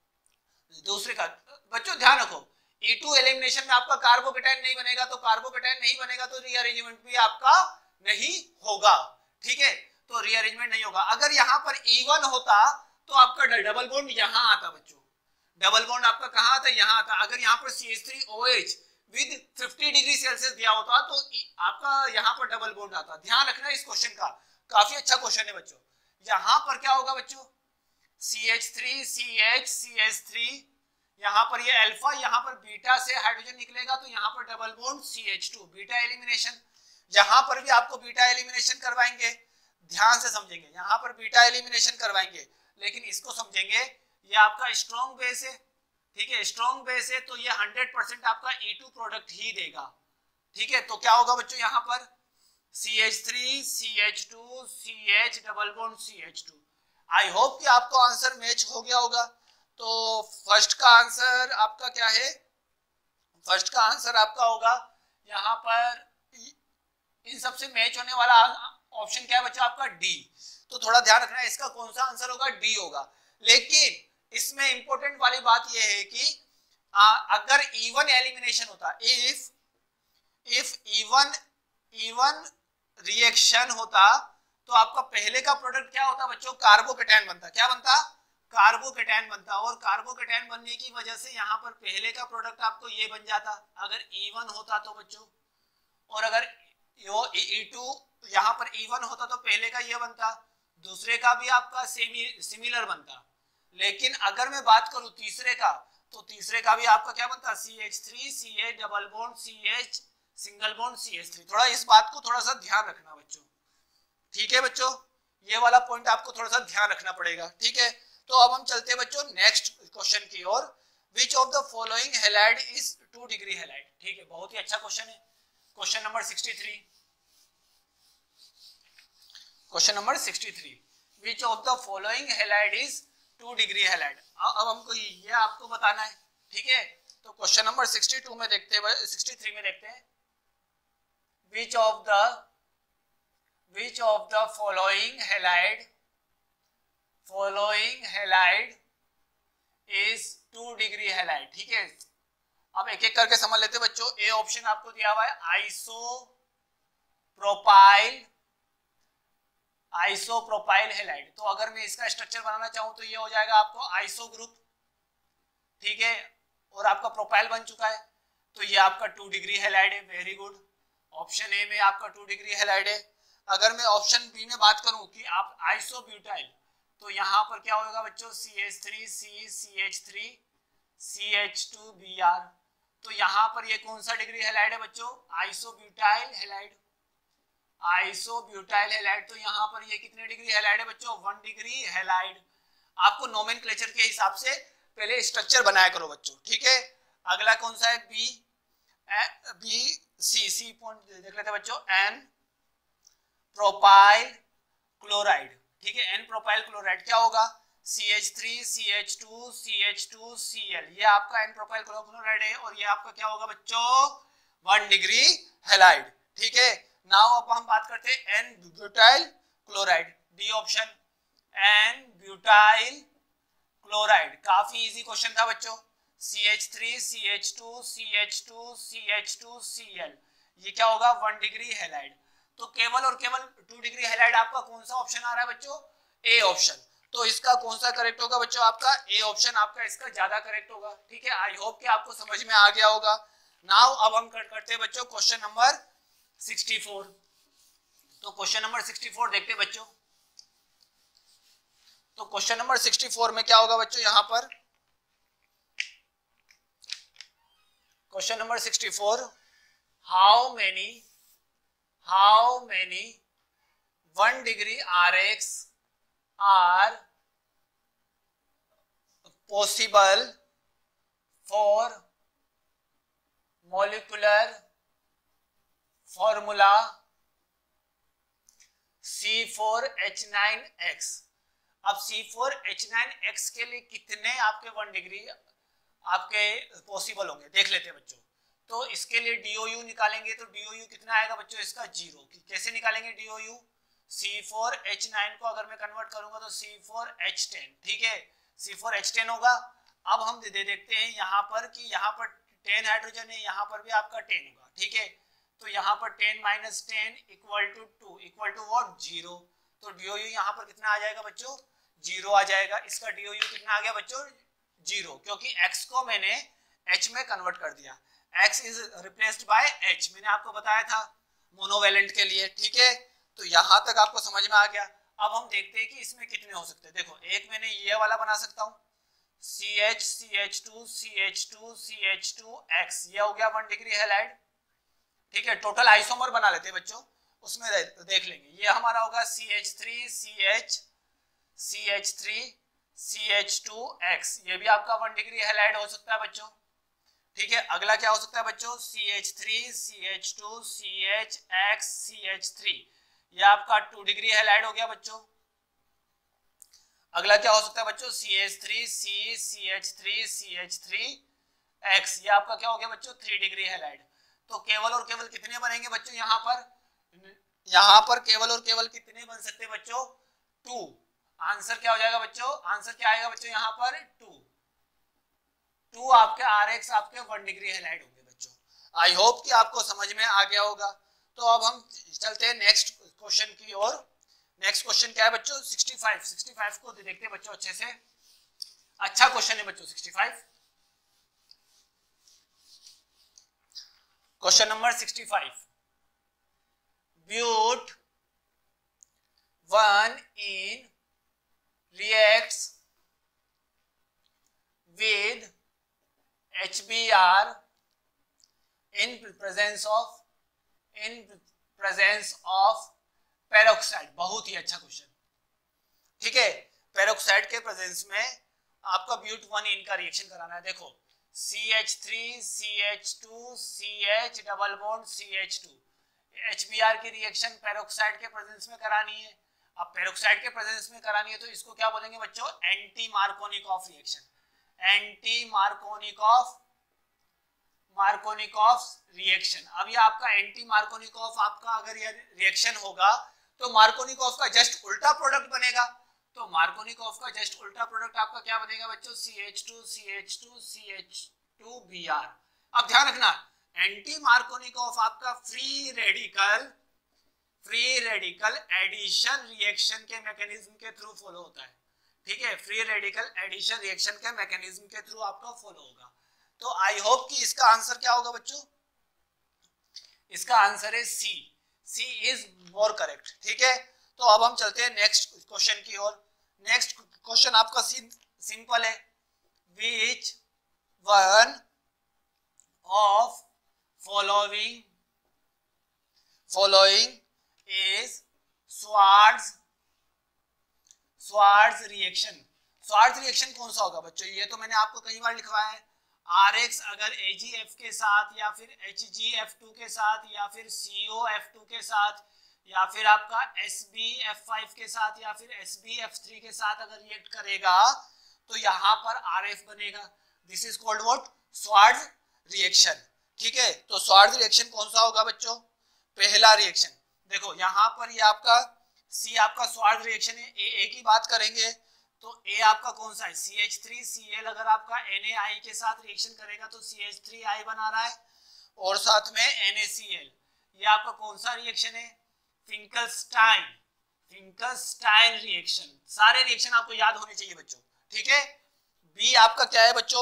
S1: दूसरे का बच्चों ध्यान रखो, ई टू एलिमिनेशन में आपका कार्बोकेटाइन नहीं बनेगा, तो कार्बोकेटाइन नहीं बनेगा तो रीअरेंजमेंट भी आपका नहीं होगा, ठीक है। तो रीअरेंजमेंट नहीं होगा। अगर यहाँ पर ई वन होता तो आपका डबल बॉन्ड यहाँ आता बच्चों, डबल बॉन्ड आपका कहाँ आता, यहाँ आता। अगर यहाँ पर C H three O H with fifty degree Celsius दिया होता तो आपका यहाँ पर डबल बॉन्ड आता। ध्यान रखना इस क्वेश्चन का, काफी अच्छा क्वेश्चन है बच्चों। यहाँ पर क्या होगा बच्चों, C H three C H C H three, यहाँ पर ये अल्फा, यहाँ पर बीटा से हाइड्रोजन निकलेगा तो यहाँ पर double bond C H two, beta elimination. यहाँ पर भी आपको बीटा एलिमिनेशन करवाएंगे, ध्यान से समझेंगे, यहाँ पर बीटा एलिमिनेशन करवाएंगे, लेकिन इसको समझेंगे ये आपका स्ट्रॉन्ग बेस है, ठीक है। स्ट्रॉन्ग बेस है तो ये हंड्रेड परसेंट आपका ई टू प्रोडक्ट ही देगा, ठीक है। तो क्या होगा बच्चों, यहाँ पर C H three C H two C H double bond C H two. I hope कि आपको आंसर मैच हो गया होगा। तो फर्स्ट का आंसर आपका क्या है, फर्स्ट का आंसर आपका होगा यहाँ पर इन सबसे मैच होने वाला ऑप्शन क्या है बच्चों, आपका डी। तो थोड़ा ध्यान रखना है, इसका कौन सा आंसर होगा, डी होगा। लेकिन इसमें इंपॉर्टेंट वाली बात यह है कि आ, अगर इवन एलिमिनेशन होता, if if even even reaction होता तो आपका पहले का प्रोडक्ट क्या होता बच्चों, कार्बोकेटाइन बनता। क्या बनता, कार्बोकेटाइन बनता। और कार्बोकेटाइन बनने की वजह से यहाँ पर पहले का प्रोडक्ट आपको ये बन जाता अगर इवन होता तो बच्चों। और अगर यो ई टू यहाँ पर इवन होता तो पहले का ये बनता, दूसरे का भी आपका सेमी सिमिलर बनता। लेकिन अगर मैं बात करूं तीसरे का, तो तीसरे का भी आपका क्या बनता, C H three C H double bond C H single bond C H three. थोड़ा इस बात को थोड़ा सा ध्यान रखना बच्चों, ठीक है बच्चों, ये वाला पॉइंट आपको थोड़ा सा ध्यान रखना पड़ेगा, ठीक है। तो अब हम चलते हैं बच्चों नेक्स्ट क्वेश्चन की ओर। Which of the following halide is two degree halide. ठीक है, बहुत ही अच्छा क्वेश्चन है। Question number sixty three, question number sixty three, which of the following halide is two degree halide. अब हमको ये आपको बताना है। ठीक है, तो क्वेश्चन नंबर सिक्सटी टू में देखते हैं, सिक्सटी थ्री में देखते हैं, which of the which of the following halide following halide is two degree halide. ठीक है, अब एक एक करके समझ लेते बच्चों। ए ऑप्शन आपको दिया हुआ है आइसो प्रोपाइल आइसोप्रोपाइल हैलाइड। तो अगर मैं इसका स्ट्रक्चर बनाना चाहूं तो ये हो जाएगा आपको आइसो ग्रुप। ठीक है, और आपका प्रोपाइल बन चुका है, तो ये आपका टू डिग्री हैलाइड है। वेरी गुड, ऑप्शन ए में आपका टू डिग्री हैलाइड है। अगर मैं ऑप्शन बी में बात करूं कि आप आइसोब्यूटाइल, तो यहाँ पर क्या होगा बच्चों, C H three C C H three C H two B R. तो यहाँ पर ये कौन सा डिग्री हैलाइड है बच्चों, आइसोब्यूटाइल हैलाइड। आइसोब्यूटाइल हैलाइड, तो यहाँ पर ये कितने डिग्री हैलाइड है बच्चों, वन डिग्री हैलाइड। आपको नोमेनक्लेचर के हिसाब से पहले स्ट्रक्चर बनाया करो बच्चों। ठीक है, अगला कौन सा है, B B C C point देख लेते हैं बच्चों, एन प्रोपाइल क्लोराइड। ठीक है, एन प्रोपाइल क्लोराइड क्या होगा, C H three C H two C H two C L. ये आपका एन प्रोपाइल क्लोराइड है, और ये आपका क्या होगा बच्चों, वन डिग्री हैलाइड। ठीक है, नाउ अब हम बात करते हैं N butyl chloride, D option, N butyl chloride. काफी इजी क्वेश्चन था बच्चों, C H three C H two C H two C H two C L, ये क्या होगा, वन डिग्री हैलाइड। तो केवल और केवल टू डिग्री हैलाइड आपका कौन सा ऑप्शन आ रहा है बच्चों, ए ऑप्शन। तो इसका कौन सा करेक्ट होगा बच्चों, आपका ए ऑप्शन आपका इसका ज्यादा करेक्ट होगा। ठीक है, आई होप कि आपको समझ में आ गया होगा। नाउ अब हम करते हैं बच्चों क्वेश्चन नंबर सिक्सटी फोर। तो क्वेश्चन नंबर सिक्सटी फोर देखते हैं बच्चों। तो क्वेश्चन नंबर सिक्सटी फोर में क्या होगा बच्चों, यहां पर question number sixty four, how many how many one degree R X R possible for molecular formula C four H nine X. अब C four H nine X के लिए कितने आपके वन डिग्री आपके पॉसिबल होंगे, देख लेते हैं बच्चों। तो इसके लिए डीओयू निकालेंगे, तो डीओयू कितना आएगा बच्चों, इसका जीरो। कैसे निकालेंगे DOU, C four H nine को अगर मैं कन्वर्ट करूंगा तो सी फोर एच टेन। ठीक है, सी फोर एच टेन होगा। अब हम दे देखते हैं यहाँ पर कि यहाँ पर टेन हाइड्रोजन है, यहाँ पर भी आपका टेन होगा। ठीक है, तो यहाँ पर ten minus ten equal to two equal to what, zero. तो डीओयू यहाँ पर कितना आ जाएगा बच्चों, जीरो आ जाएगा। इसका डीओयू कितना आ गया बच्चों, जीरो, क्योंकि x को मैंने h में कन्वर्ट कर दिया। x is replaced by h, मैंने आपको बताया था मोनोवेलेंट के लिए। ठीक है, तो यहां तक आपको समझ में आ गया। अब हम देखते हैं कि इसमें कितने हो सकते हैं। देखो, एक मैंने ये वाला बना सकता हूँ, C H C H two C H two C H two X, ये हो गया वन डिग्री हैलाइड। ठीक है, टोटल आइसोमर बना लेते हैं बच्चों, उसमें देख लेंगे। ये हमारा होगा C H three C H C H three C H two X, ये भी आपका वन डिग्री हैलाइड हो सकता है बच्चों। ठीक है, अगला क्या हो सकता है बच्चों, C H three C H two C H X C H three, ये आपका टू डिग्री हैलाइड हो गया बच्चों। अगला क्या हो सकता है बच्चों, C H three C C H three C H three X, ये आपका क्या हो गया बच्चों, थ्री डिग्री हैलाइड। तो केवल और केवल कितने बनेंगे बच्चों, यहाँ पर यहाँ पर केवल और केवल कितने बन सकते हैं बच्चों, टू। आंसर क्या हो जाएगा बच्चों, आंसर क्या आएगा बच्चों, यहाँ पर टू। टू आपके आर एक्स आपके वन डिग्री हैलाइड होंगे बच्चों। आई होप कि आपको समझ में आ गया होगा। तो अब हम चलते हैं नेक्स्ट क्वेश्चन की ओर। नेक्स्ट क्वेश्चन क्या है बच्चों, सिक्सटी फाइव। सिक्सटी फाइव को देखते हैं बच्चों अच्छे से, अच्छा क्वेश्चन है बच्चों sixty five. Question number sixty five, but one ene reacts with H B r in presence of in presence of peroxide। बहुत ही अच्छा क्वेश्चन। ठीक है, पेरोक्साइड के प्रेजेंस में आपका ब्यूट वन इन का रिएक्शन कराना है। देखो, C H three C H two C H double bond C H two. H B R की रिएक्शन पेरोक्साइड के प्रेजेंस में करानी है। अब पेरोक्साइड के प्रेजेंस में करानी है तो इसको क्या बोलेंगे बच्चों, anti Markovnikov reaction. Anti Markovnikov Markovnikov reaction. अब ये आपका एंटी मार्कोनिकॉफ आपका अगर ये रिएक्शन होगा तो मार्कोनिकॉफ का जस्ट उल्टा प्रोडक्ट बनेगा। तो मार्कोनिकॉफ का जस्ट उल्टा प्रोडक्ट आपका क्या बनेगा बच्चों, C H two C H two C H two B R. अब ध्यान रखना, एंटी मार्कोनिकॉफ आपका free radical free radical addition reaction के मैकेनिज्म के थ्रू फॉलो होता है। ठीक है, फ्री रेडिकल एडिशन रिएक्शन के मैकेनिज्म के थ्रू आपका फॉलो होगा। तो आई होप कि इसका आंसर क्या होगा बच्चों, इसका आंसर है C. C is more correct. ठीक है, तो अब हम चलते हैं नेक्स्ट क्वेश्चन की ओर। नेक्स्ट क्वेश्चन आपका सिंपल है, which one of following following is Swarts Swarts reaction. Swarts reaction कौन सा होगा बच्चों, ये तो मैंने आपको कई बार लिखवाया है। आर एक्स अगर ए जी एफ के साथ या फिर एच जी एफ टू के साथ या फिर सी ओ एफ टू के साथ या फिर आपका एस बी एफ फाइव के साथ या फिर एस बी एफ थ्री के साथ अगर रिएक्ट करेगा तो यहाँ पर आर एफ बनेगा। This is called what, Swarts reaction. ठीक है, तो स्वार्ट्ज रिएक्शन कौन सा होगा बच्चों, पहला रिएक्शन। देखो यहाँ पर ये आपका सी आपका स्वार्ट्ज रिएक्शन है। ए, ए की बात करेंगे तो ए आपका कौन सा है, C H three C L. अगर आपका एन ए आई के साथ रिएक्शन करेगा तो सी एच थ्री आई बना रहा है और साथ में एन ए सी एल। ये आपका कौन सा रिएक्शन है, फिंकलस्टाइन फिंकलस्टाइन रिएक्शन। सारे रिएक्शन आपको याद होने चाहिए बच्चों। ठीक है, बी आपका क्या है बच्चों,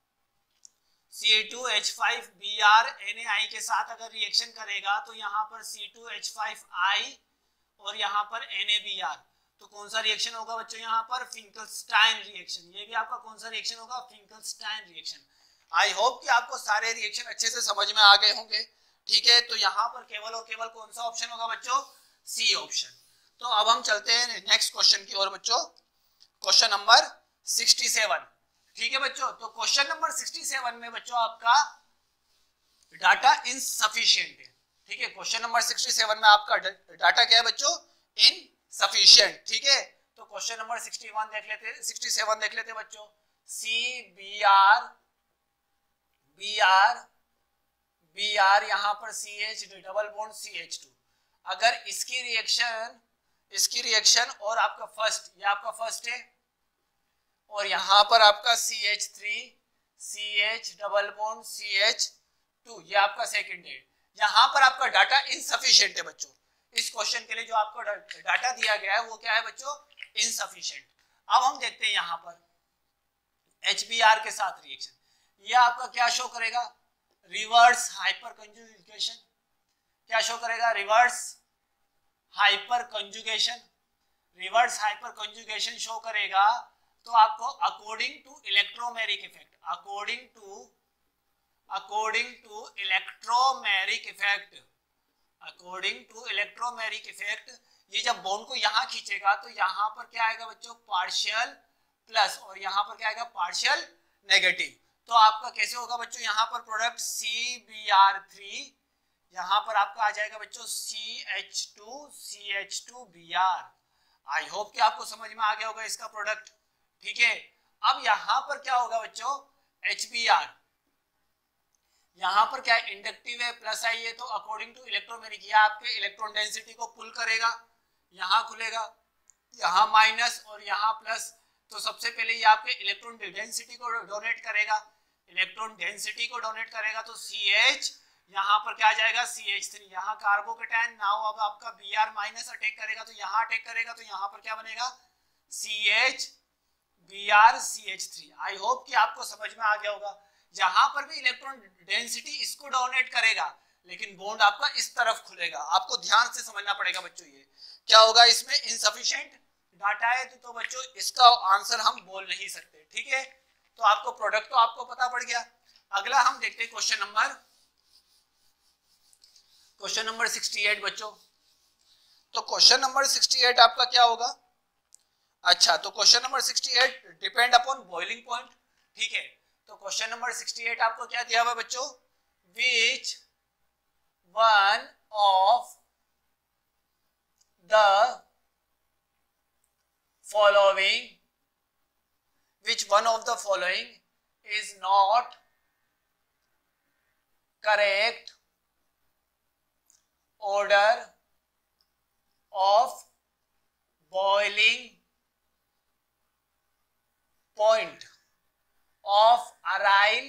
S1: C A two H five B R N A I के साथ अगर रिएक्शन करेगा तो यहाँ पर C two H five I और यहाँ पर एन ए बी आर। तो कौन सा रिएक्शन होगा बच्चों, यहाँ पर फिंकलस्टाइन रिएक्शन। ये भी आपका कौन सा रिएक्शन होगा, फिंकलस्टाइन रिएक्शन। आई होप कि आपको सारे रिएक्शन अच्छे से समझ में आ गए होंगे। ठीक है, तो यहाँ पर केवल और केवल कौन सा ऑप्शन होगा बच्चों, सी ऑप्शन। तो अब हम चलते हैं नेक्स्ट क्वेश्चन की ओर बच्चों, क्वेश्चन नंबर सिक्सटी सेवन। ठीक है बच्चों, तो क्वेश्चन नंबर सिक्सटी सेवन में बच्चों आपका डाटा इनसफिशिएंट है। ठीक है, क्वेश्चन नंबर सिक्सटी सेवन में आपका डाटा क्या है बच्चों, इन सफिशिएंट। ठीक है, तो क्वेश्चन नंबर सिक्सटी वन देख लेते सिक्सटी सेवन देख लेते बच्चों। C B R B R B R यहाँ पर C H double bond C H two. अगर इसकी रिएक्शन इसकी रिएक्शन और आपका फर्स्ट, ये आपका फर्स्ट है और यहाँ पर आपका C H three C H double bond C H two, ये आपका सेकंड है। यहाँ पर आपका डाटा इनसफिशिएंट है बच्चों। इस क्वेश्चन के लिए जो आपको डाटा दिया गया है वो क्या है बच्चों, इनसफिशिएंट। अब हम देखते हैं यहाँ पर एच बी आर के साथ रिएक्शन, ये आपका क्या शो करेगा, रिवर्स हाइपर कंजुगेशन। क्या शो करेगा, reverse hyperconjugation. Reverse hyperconjugation show करेगा। तो आपको according to electromeric effect according to according to electromeric effect according to electromeric effect ये जब बॉन्ड को यहाँ खींचेगा तो यहाँ पर क्या आएगा बच्चों, पार्शियल प्लस और यहाँ पर क्या आएगा, पार्शियल नेगेटिव। तो आपका कैसे होगा बच्चों, यहाँ पर product C B R three, यहाँ पर आपका आ जाएगा बच्चों C H two C H two B R. I hope कि आपको समझ में आ गया होगा इसका प्रोडक्ट। ठीक है, अब यहाँ पर क्या होगा बच्चों, एच बी आर यहाँ पर क्या है, इंडक्टिव है, प्लस आई है, तो अकॉर्डिंग टू इलेक्ट्रोमेरिक ये आपके इलेक्ट्रॉन डेंसिटी को पुल करेगा, यहाँ खुलेगा, यहाँ माइनस और यहाँ प्लस। तो सबसे पहले ये आपके इलेक्ट्रॉन डेंसिटी को डोनेट करेगा, इलेक्ट्रॉन डेंसिटी को डोनेट करेगा तो सी एच, यहाँ पर क्या आ जाएगा सी एच थ्री, यहाँ कार्बोकेटायन। नाउ अब आपका बी आर माइनस अटैक करेगा तो यहाँ अटैक करेगा तो यहाँ पर क्या बनेगा, C H B R C H three. I hope कि आपको समझ में आ गया होगा। जहां पर भी इलेक्ट्रॉन डेंसिटी इसको डोनेट करेगा लेकिन बॉन्ड आपका इस तरफ खुलेगा। आपको ध्यान से समझना पड़ेगा बच्चों। ये क्या होगा, इसमें इनसफिशिएंट डाटा है तो, तो बच्चों इसका आंसर हम बोल नहीं सकते। ठीक है, तो आपको प्रोडक्ट तो आपको पता पड़ गया। अगला हम देखते हैं question number question number sixty eight बच्चों। तो क्वेश्चन नंबर सिक्सटी एट आपका क्या होगा, अच्छा तो question number sixty eight depend upon boiling point. ठीक है, तो क्वेश्चन नंबर सिक्सटी एट आपको क्या दिया हुआ है बच्चों, which one of the following which one of the following is not correct order of boiling point of aryl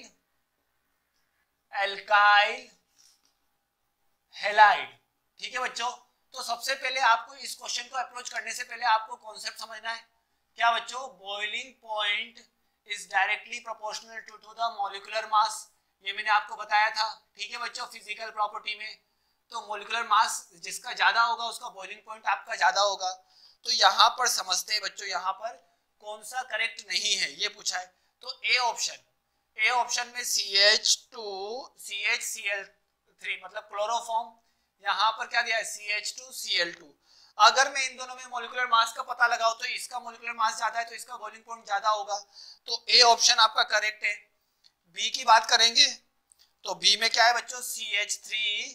S1: alkyl halide। ठीक है बच्चों, तो सबसे पहले आपको इस क्वेश्चन को अप्रोच करने से पहले आपको कॉन्सेप्ट समझना है। क्या बच्चों, boiling point is directly proportional to to the molecular mass, ये मैंने आपको बताया था। ठीक है बच्चों, फिजिकल प्रॉपर्टी में तो मॉलिक्यूलर मास जिसका ज्यादा होगा उसका बॉइलिंग पॉइंट आपका ज्यादा होगा। तो यहाँ पर समझते हैं बच्चों, यहाँ पर कौन सा करेक्ट नहीं है ये पूछा है। तो ए ऑप्शन, ए ऑप्शन में C H two C H C L three मतलब क्लोरोफॉर्म, यहाँ पर क्या दिया है C H two C L two. अगर मैं इन दोनों में मॉलिक्यूलर मास का पता लगाऊं तो इसका मॉलिक्यूलर मास ज्यादा है तो इसका बॉइलिंग पॉइंट ज्यादा होगा, तो ए ऑप्शन आपका करेक्ट है। बी की बात करेंगे तो बी में क्या है बच्चों, C H three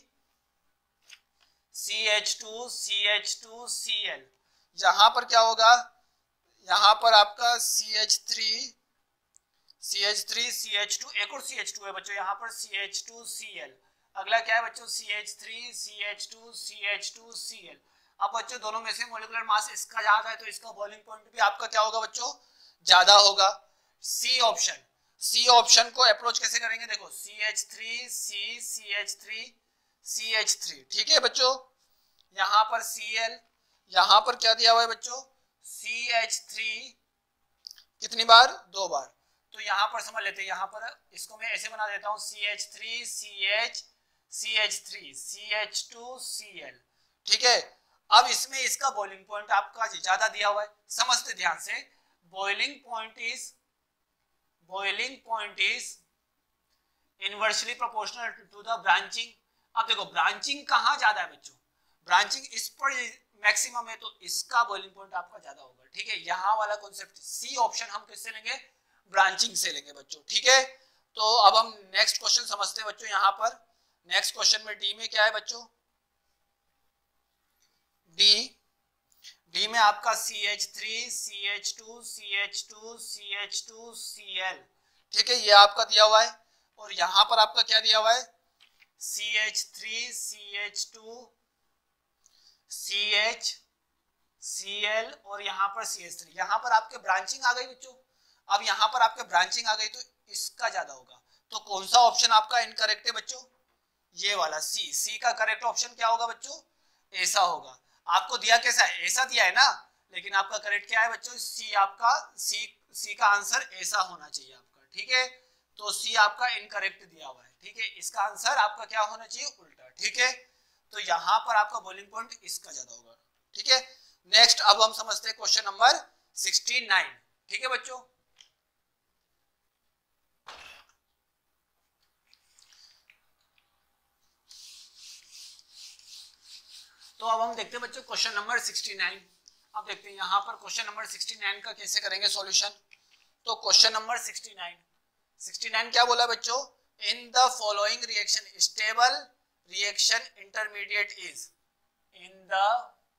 S1: C H two C H two C L. जहां पर क्या होगा, यहां पर आपका C H three C H three C H two, एक और सी एच टू है बच्चों, यहाँ पर C H two C L. अगला क्या है बच्चों, C H three C H two C H two C L. अब बच्चों दोनों में से मॉलिक्यूलर मास इसका ज्यादा है तो इसका बॉइलिंग पॉइंट भी आपका क्या होगा बच्चों, ज्यादा होगा। सी ऑप्शन, सी ऑप्शन को अप्रोच कैसे करेंगे, देखो C H three C C H three C H three. ठीक है बच्चों, यहाँ पर Cl, यहाँ पर क्या दिया हुआ है बच्चों, सी एच थ्री कितनी बार, दो बार। तो यहाँ पर समझ लेते हैं, यहाँ पर इसको मैं ऐसे बना देता हूँ C H three C H C H three C H two C L. ठीक है, अब इसमें इसका बॉइलिंग पॉइंट आपका ज्यादा दिया हुआ है, समझते ध्यान से। Boiling point is boiling point is inversely proportional to the branching. अब देखो ब्रांचिंग कहाँ ज्यादा है बच्चों, ब्रांचिंग इस पर मैक्सिमम है तो इसका बॉइलिंग पॉइंट आपका ज्यादा होगा। ठीक है, यहाँ वाला कॉन्सेप्ट सी ऑप्शन हम किससे लेंगे, ब्रांचिंग से लेंगे बच्चों। ठीक है, तो अब हम नेक्स्ट क्वेश्चन समझते हैं बच्चों। यहाँ पर नेक्स्ट क्वेश्चन में डी में क्या है बच्चों, डी डी में आपका C H three C H two C H two C H two C L. ठीक है, ये आपका दिया हुआ है और यहाँ पर आपका क्या दिया हुआ है, C H three C H two C H C L और यहाँ पर सी एच थ्री। यहाँ पर आपके ब्रांचिंग आ गई बच्चों। अब यहाँ पर आपके ब्रांचिंग आ गई तो इसका ज्यादा होगा, तो कौन सा ऑप्शन आपका इनकरेक्ट है बच्चों, ये वाला सी। सी का करेक्ट ऑप्शन क्या होगा बच्चों, ऐसा होगा। आपको दिया कैसा है, ऐसा दिया है ना, लेकिन आपका करेक्ट क्या है बच्चों, सी। आपका सी सी का आंसर ऐसा होना चाहिए आपका। ठीक है, तो सी आपका इनकरेक्ट दिया हुआ है। ठीक है, इसका आंसर आपका क्या होना चाहिए, उल्टा। ठीक है, तो यहाँ पर आपका बॉइलिंग पॉइंट इसका ज्यादा होगा। ठीक है, नेक्स्ट अब हम समझते हैं क्वेश्चन नंबर सिक्सटी नाइन। ठीक है बच्चों, तो अब हम देखते हैं बच्चों क्वेश्चन नंबर सिक्सटी नाइन। अब देखते हैं यहाँ पर क्वेश्चन नंबर सिक्सटी नाइन का कैसे करेंगे सॉल्यूशन। तो question number sixty nine sixty nine क्या बोला बच्चों, in the following reaction stable reaction intermediate is, in the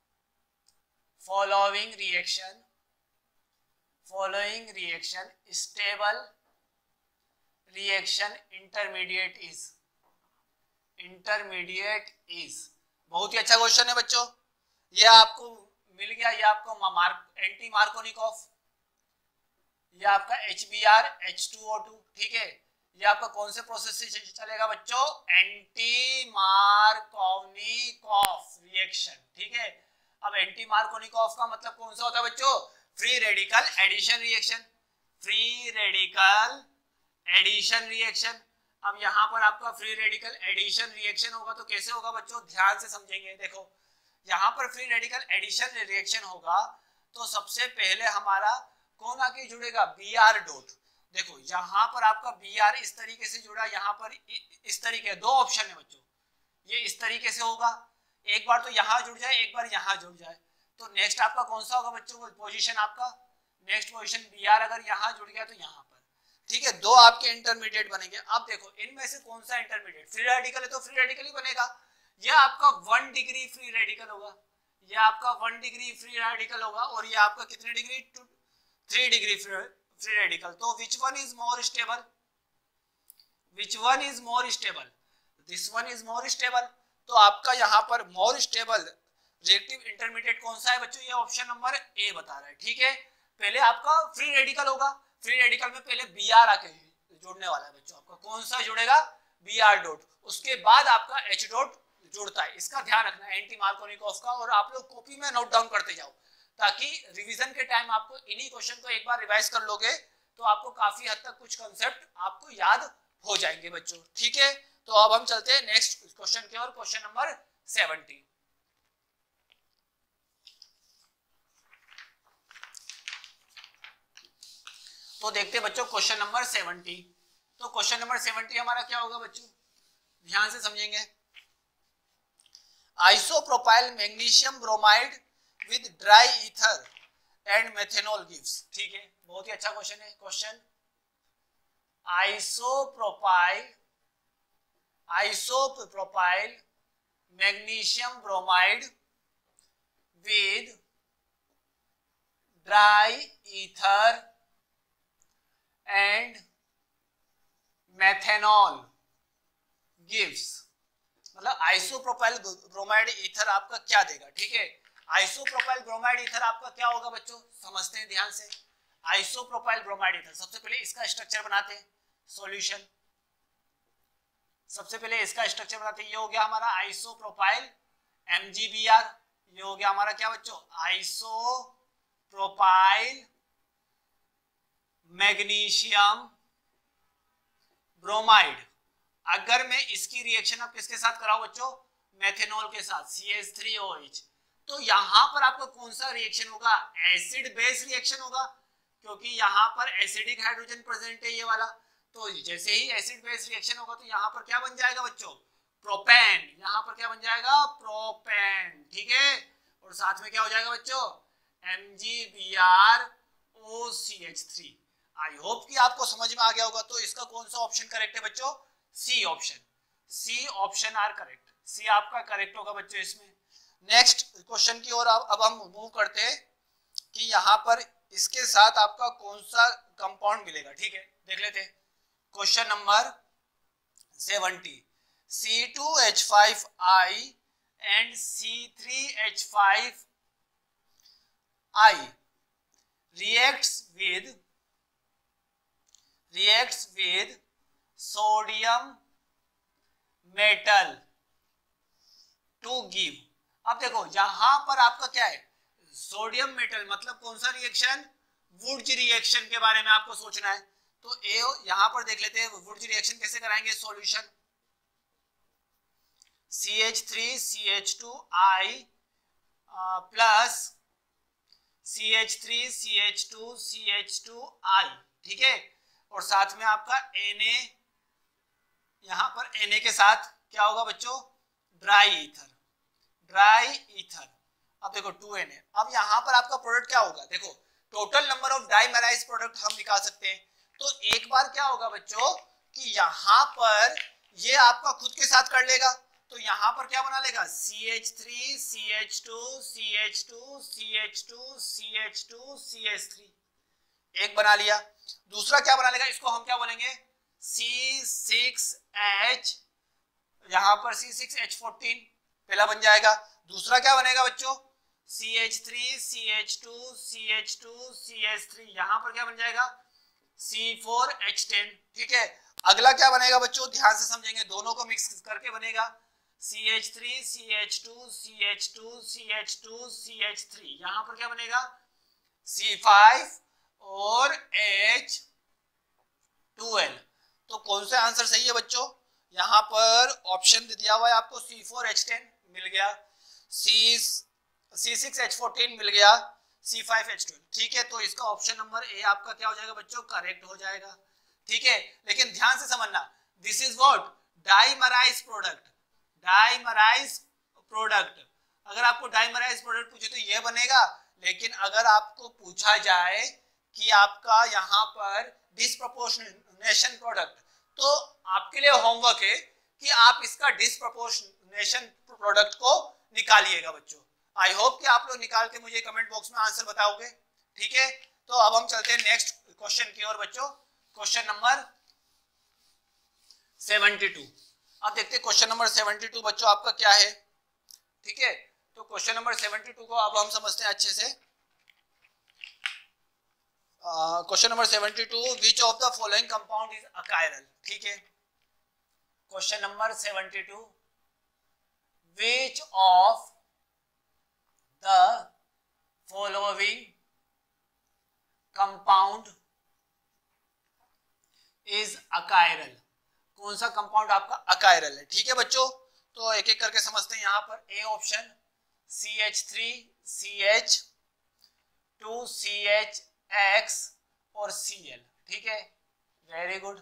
S1: following reaction following reaction stable reaction intermediate is, intermediate is. बहुत ही अच्छा क्वेश्चन है बच्चों, ये आपको मिल गया, ये आपको मार्क एंटी मार्कोनिकॉफ, ये आपका H B R H two O two. ठीक है, ये आपका कौन से प्रोसेस से चलेगा बच्चों, एंटी मार्कोनिकॉफ रिएक्शन। ठीक है, अब एंटी मार्कोनिकॉफ का मतलब कौन सा होता है बच्चों, free radical addition reaction, free radical addition reaction. अब यहाँ पर आपका फ्री रेडिकल एडिशन रिएक्शन होगा तो कैसे होगा बच्चों, ध्यान से समझेंगे। देखो यहाँ पर फ्री रेडिकल एडिशन रिएक्शन होगा तो सबसे पहले हमारा कौन आके जुड़ेगा, बी आर डॉट। देखो यहाँ पर आपका बी आर इस तरीके से जुड़ा, यहाँ पर इस तरीके, दो ऑप्शन है बच्चों, ये इस तरीके से होगा, एक बार तो यहाँ जुड़ जाए एक बार यहाँ जुड़ जाए। तो नेक्स्ट आपका कौन सा होगा बच्चों, पोजीशन आपका नेक्स्ट पोजीशन बी आर अगर यहाँ जुड़ गया तो यहाँ पर, ठीक है, दो आपके इंटरमीडिएट बनेंगे। अब देखो इनमें से कौन सा इंटरमीडिएट फ्री रेडिकल है तो फ्री रेडिकल ही बनेगा। यह आपका वन डिग्री फ्री रेडिकल होगा, यह आपका वन डिग्री फ्री रेडिकल होगा, और ये आपका कितने degree, three degree free radical. तो which one is more stable, which one is more stable, this one is more stable. तो आपका यहाँ पर मोर स्टेबल रिएक्टिव इंटरमीडिएट कौन सा है बच्चों, ये ऑप्शन नंबर ए बता रहा है। ठीक है, पहले आपका फ्री रेडिकल होगा, फ्री रेडिकल में पहले बी आर आके जुड़ने वाला है बच्चों, आपका कौन सा जुड़ेगा, बी आर डॉट, उसके बाद आपका एच डॉट जुड़ता है। इसका ध्यान रखना एंटी मार्कोनिकोव का, और आप लोग कॉपी में नोट डाउन करते जाओ, ताकि रिवीजन के टाइम आपको इन्हीं क्वेश्चन को एक बार रिवाइज कर लोगे तो आपको काफी हद तक कुछ कंसेप्ट आपको याद हो जाएंगे बच्चों। ठीक है, तो अब हम चलते हैं नेक्स्ट क्वेश्चन की ओर, क्वेश्चन नंबर सेवेंटी। तो देखते हैं बच्चों क्वेश्चन नंबर सेवेंटी। तो क्वेश्चन नंबर सेवेंटी हमारा क्या होगा बच्चों, ध्यान से समझेंगे। Isopropyl magnesium bromide with dry ether and methanol gives. ठीक है, बहुत ही अच्छा क्वेश्चन है। Question isopropyl isopropyl magnesium bromide with dry ether and methanol gives, मतलब आइसोप्रोपाइल ब्रोमाइड ईथर आपका क्या देगा। ठीक है, आइसोप्रोपाइल ब्रोमाइड ईथर आपका क्या होगा बच्चों, समझते हैं ध्यान से। आइसोप्रोपाइल ब्रोमाइड ईथर, सबसे पहले इसका स्ट्रक्चर बनाते हैं, सॉल्यूशन। सबसे पहले इसका स्ट्रक्चर बनाते हैं, ये हो गया हमारा isopropyl M G B R, ये हो गया हमारा क्या बच्चों, आइसोप्रोपाइल मैग्नीशियम ब्रोमाइड। अगर मैं इसकी रिएक्शन आप किसके साथ कराऊं बच्चों, मेथेनॉल के साथ, C H three O H, तो यहां पर आपका कौन सा रिएक्शन होगा, एसिड बेस रिएक्शन होगा, क्योंकि यहां पर एसिडिक हाइड्रोजन प्रेजेंट है ये वाला। तो जैसे ही एसिड बेस रिएक्शन होगा तो यहां पर क्या बन जाएगा बच्चों, प्रोपेन, यहां पर क्या बन जाएगा, प्रोपेन। ठीक है, और साथ में क्या हो जाएगा बच्चों, M G B R O C H three. I hope कि आपको समझ में आ गया होगा। तो इसका कौन सा ऑप्शन करेक्ट है बच्चों, C option, C option are correct, C आपका करेक्ट होगा बच्चों इसमें। नेक्स्ट क्वेश्चन की ओर अब हम मूव करते हैं कि यहाँ पर इसके साथ आपका कौन सा कंपाउंड मिलेगा। ठीक है, देख लेते हैं question number seventy. C two H five I and C three H five I reacts with reacts with sodium metal to give। अब देखो यहां पर आपका क्या है, सोडियम मेटल, मतलब कौन सा रिएक्शन, वुड्स रिएक्शन के बारे में आपको सोचना है। तो ए यहां पर देख लेते हैं वुड्स रिएक्शन कैसे कराएंगे, solution C H three C H two I plus C H three C H two C H two I. ठीक है, और साथ में आपका Na, यहां पर Na के साथ क्या होगा बच्चों, ड्राई ईथर, ड्राई ईथर। अब देखो टू एन ए, अब यहां पर आपका प्रोडक्ट क्या होगा, देखो total number of dimerise product हम निकाल सकते हैं। तो एक बार क्या होगा बच्चों कि यहां पर ये आपका खुद के साथ कर लेगा, तो यहां पर क्या बना लेगा, C H three C H two C H two C H two C H two C H three, एक बना लिया। दूसरा क्या बना लेगा, इसको हम क्या बोलेंगे, सी सिक्स एच, यहां पर सी सिक्स एच फोर्टीन पहला बन जाएगा। दूसरा क्या बनेगा बच्चों, C H three C H two C H two C H three, यहां पर क्या बन जाएगा, सी फोर एच टेन। ठीक है, अगला क्या बनेगा बच्चों, ध्यान से समझेंगे, दोनों को मिक्स करके बनेगा C H three C H two C H two C H two C H three, यहां पर क्या बनेगा, सी फाइव और एच ट्वेल्व। तो कौन सा आंसर सही है बच्चों, यहां पर ऑप्शन दिया हुआ है आपको, सी फोर एच टेन मिल गया, C C six H fourteen मिल गया, सी फाइव एच ट्वेल्व। ठीक है, तो इसका ऑप्शन नंबर ए आपका क्या हो जाएगा बच्चों, करेक्ट हो जाएगा। ठीक है, लेकिन ध्यान से समझना, this is what, dimerise product, dimerise product. अगर आपको डाइमराइज प्रोडक्ट पूछे तो ये बनेगा, लेकिन अगर आपको पूछा जाए कि आपका यहाँ पर डिसप्रपोर्शनेशन प्रोडक्ट, तो आपके लिए होमवर्क है कि आप इसका डिसप्रपोर्शनेशन प्रोडक्ट को निकालिएगा बच्चों। आई होप कि आप लोग निकाल के मुझे कमेंट बॉक्स में आंसर बताओगे, ठीक है। तो अब हम चलते हैं नेक्स्ट क्वेश्चन की ओर बच्चों, क्वेश्चन नंबर सेवेंटी टू। अब देखते हैं क्वेश्चन नंबर सेवेंटी टू बच्चों आपका क्या है, ठीक है। तो क्वेश्चन नंबर सेवेंटी टू को अब हम समझते हैं अच्छे से। Question number seventy two, which of the following compound is achiral, ठीक है। Question number seventy two, which of the following compound is achiral, कौन सा कंपाउंड आपका अकायरल है, ठीक है बच्चों। तो एक एक करके समझते हैं। यहाँ पर A option C H three C H two C H X और Cl, ठीक है, वेरी गुड।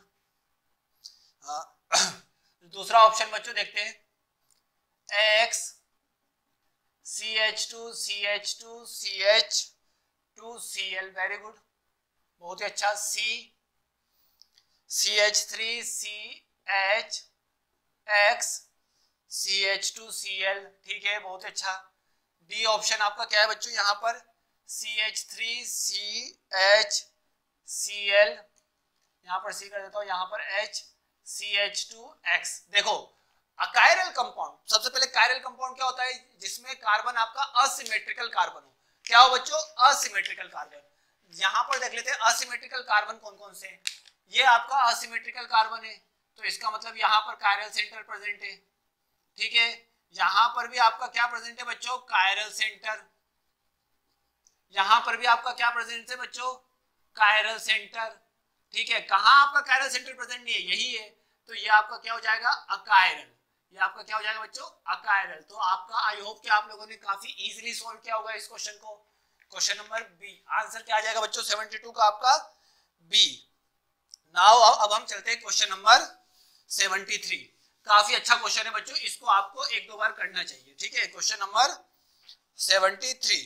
S1: दूसरा ऑप्शन बच्चों देखते हैं, X C H two C H two C H two Cl, very good, बहुत ही अच्छा। C C H three C H X C H two Cl, ठीक है, बहुत अच्छा। डी ऑप्शन आपका क्या है बच्चों, यहाँ पर C H three C H C L, यहाँ पर C कर देता हूँ, यहाँ पर H C H two X. देखो अकायरल कंपाउंड, सबसे पहले कायरल कंपाउंड क्या होता है, जिसमें कार्बन आपका असिमेट्रिकल कार्बन हो। क्या हो बच्चों, असिमेट्रिकल कार्बन। यहाँ पर देख लेते हैं असिमेट्रिकल कार्बन कौन कौन से हैं। ये आपका असिमेट्रिकल कार्बन है, तो इसका मतलब यहाँ पर कायरल सेंटर प्रेजेंट है, ठीक है। यहाँ पर भी आपका क्या प्रेजेंट है बच्चों, कायरल सेंटर। यहाँ पर भी आपका क्या प्रेजेंट है बच्चों, कायरल सेंटर, ठीक है। कहाँ आपका कायरल सेंटर प्रेजेंट नहीं है, यही है, तो ये आपका क्या हो जाएगा, अकायरल। ये आपका क्या हो जाएगा बच्चों, अकायरल। तो आपका आई होप कि आप लोगों ने काफी इजीली सॉल्व किया होगा इस क्वेश्चन को। क्वेश्चन नंबर बी, आंसर क्या आ जाएगा बच्चों सेवेंटी टू का आपका बी। नाउ अब हम चलते हैं क्वेश्चन नंबर सेवेंटी थ्री। काफी अच्छा क्वेश्चन है बच्चों, इसको आपको एक दो बार करना चाहिए, ठीक है। Question number seventy three,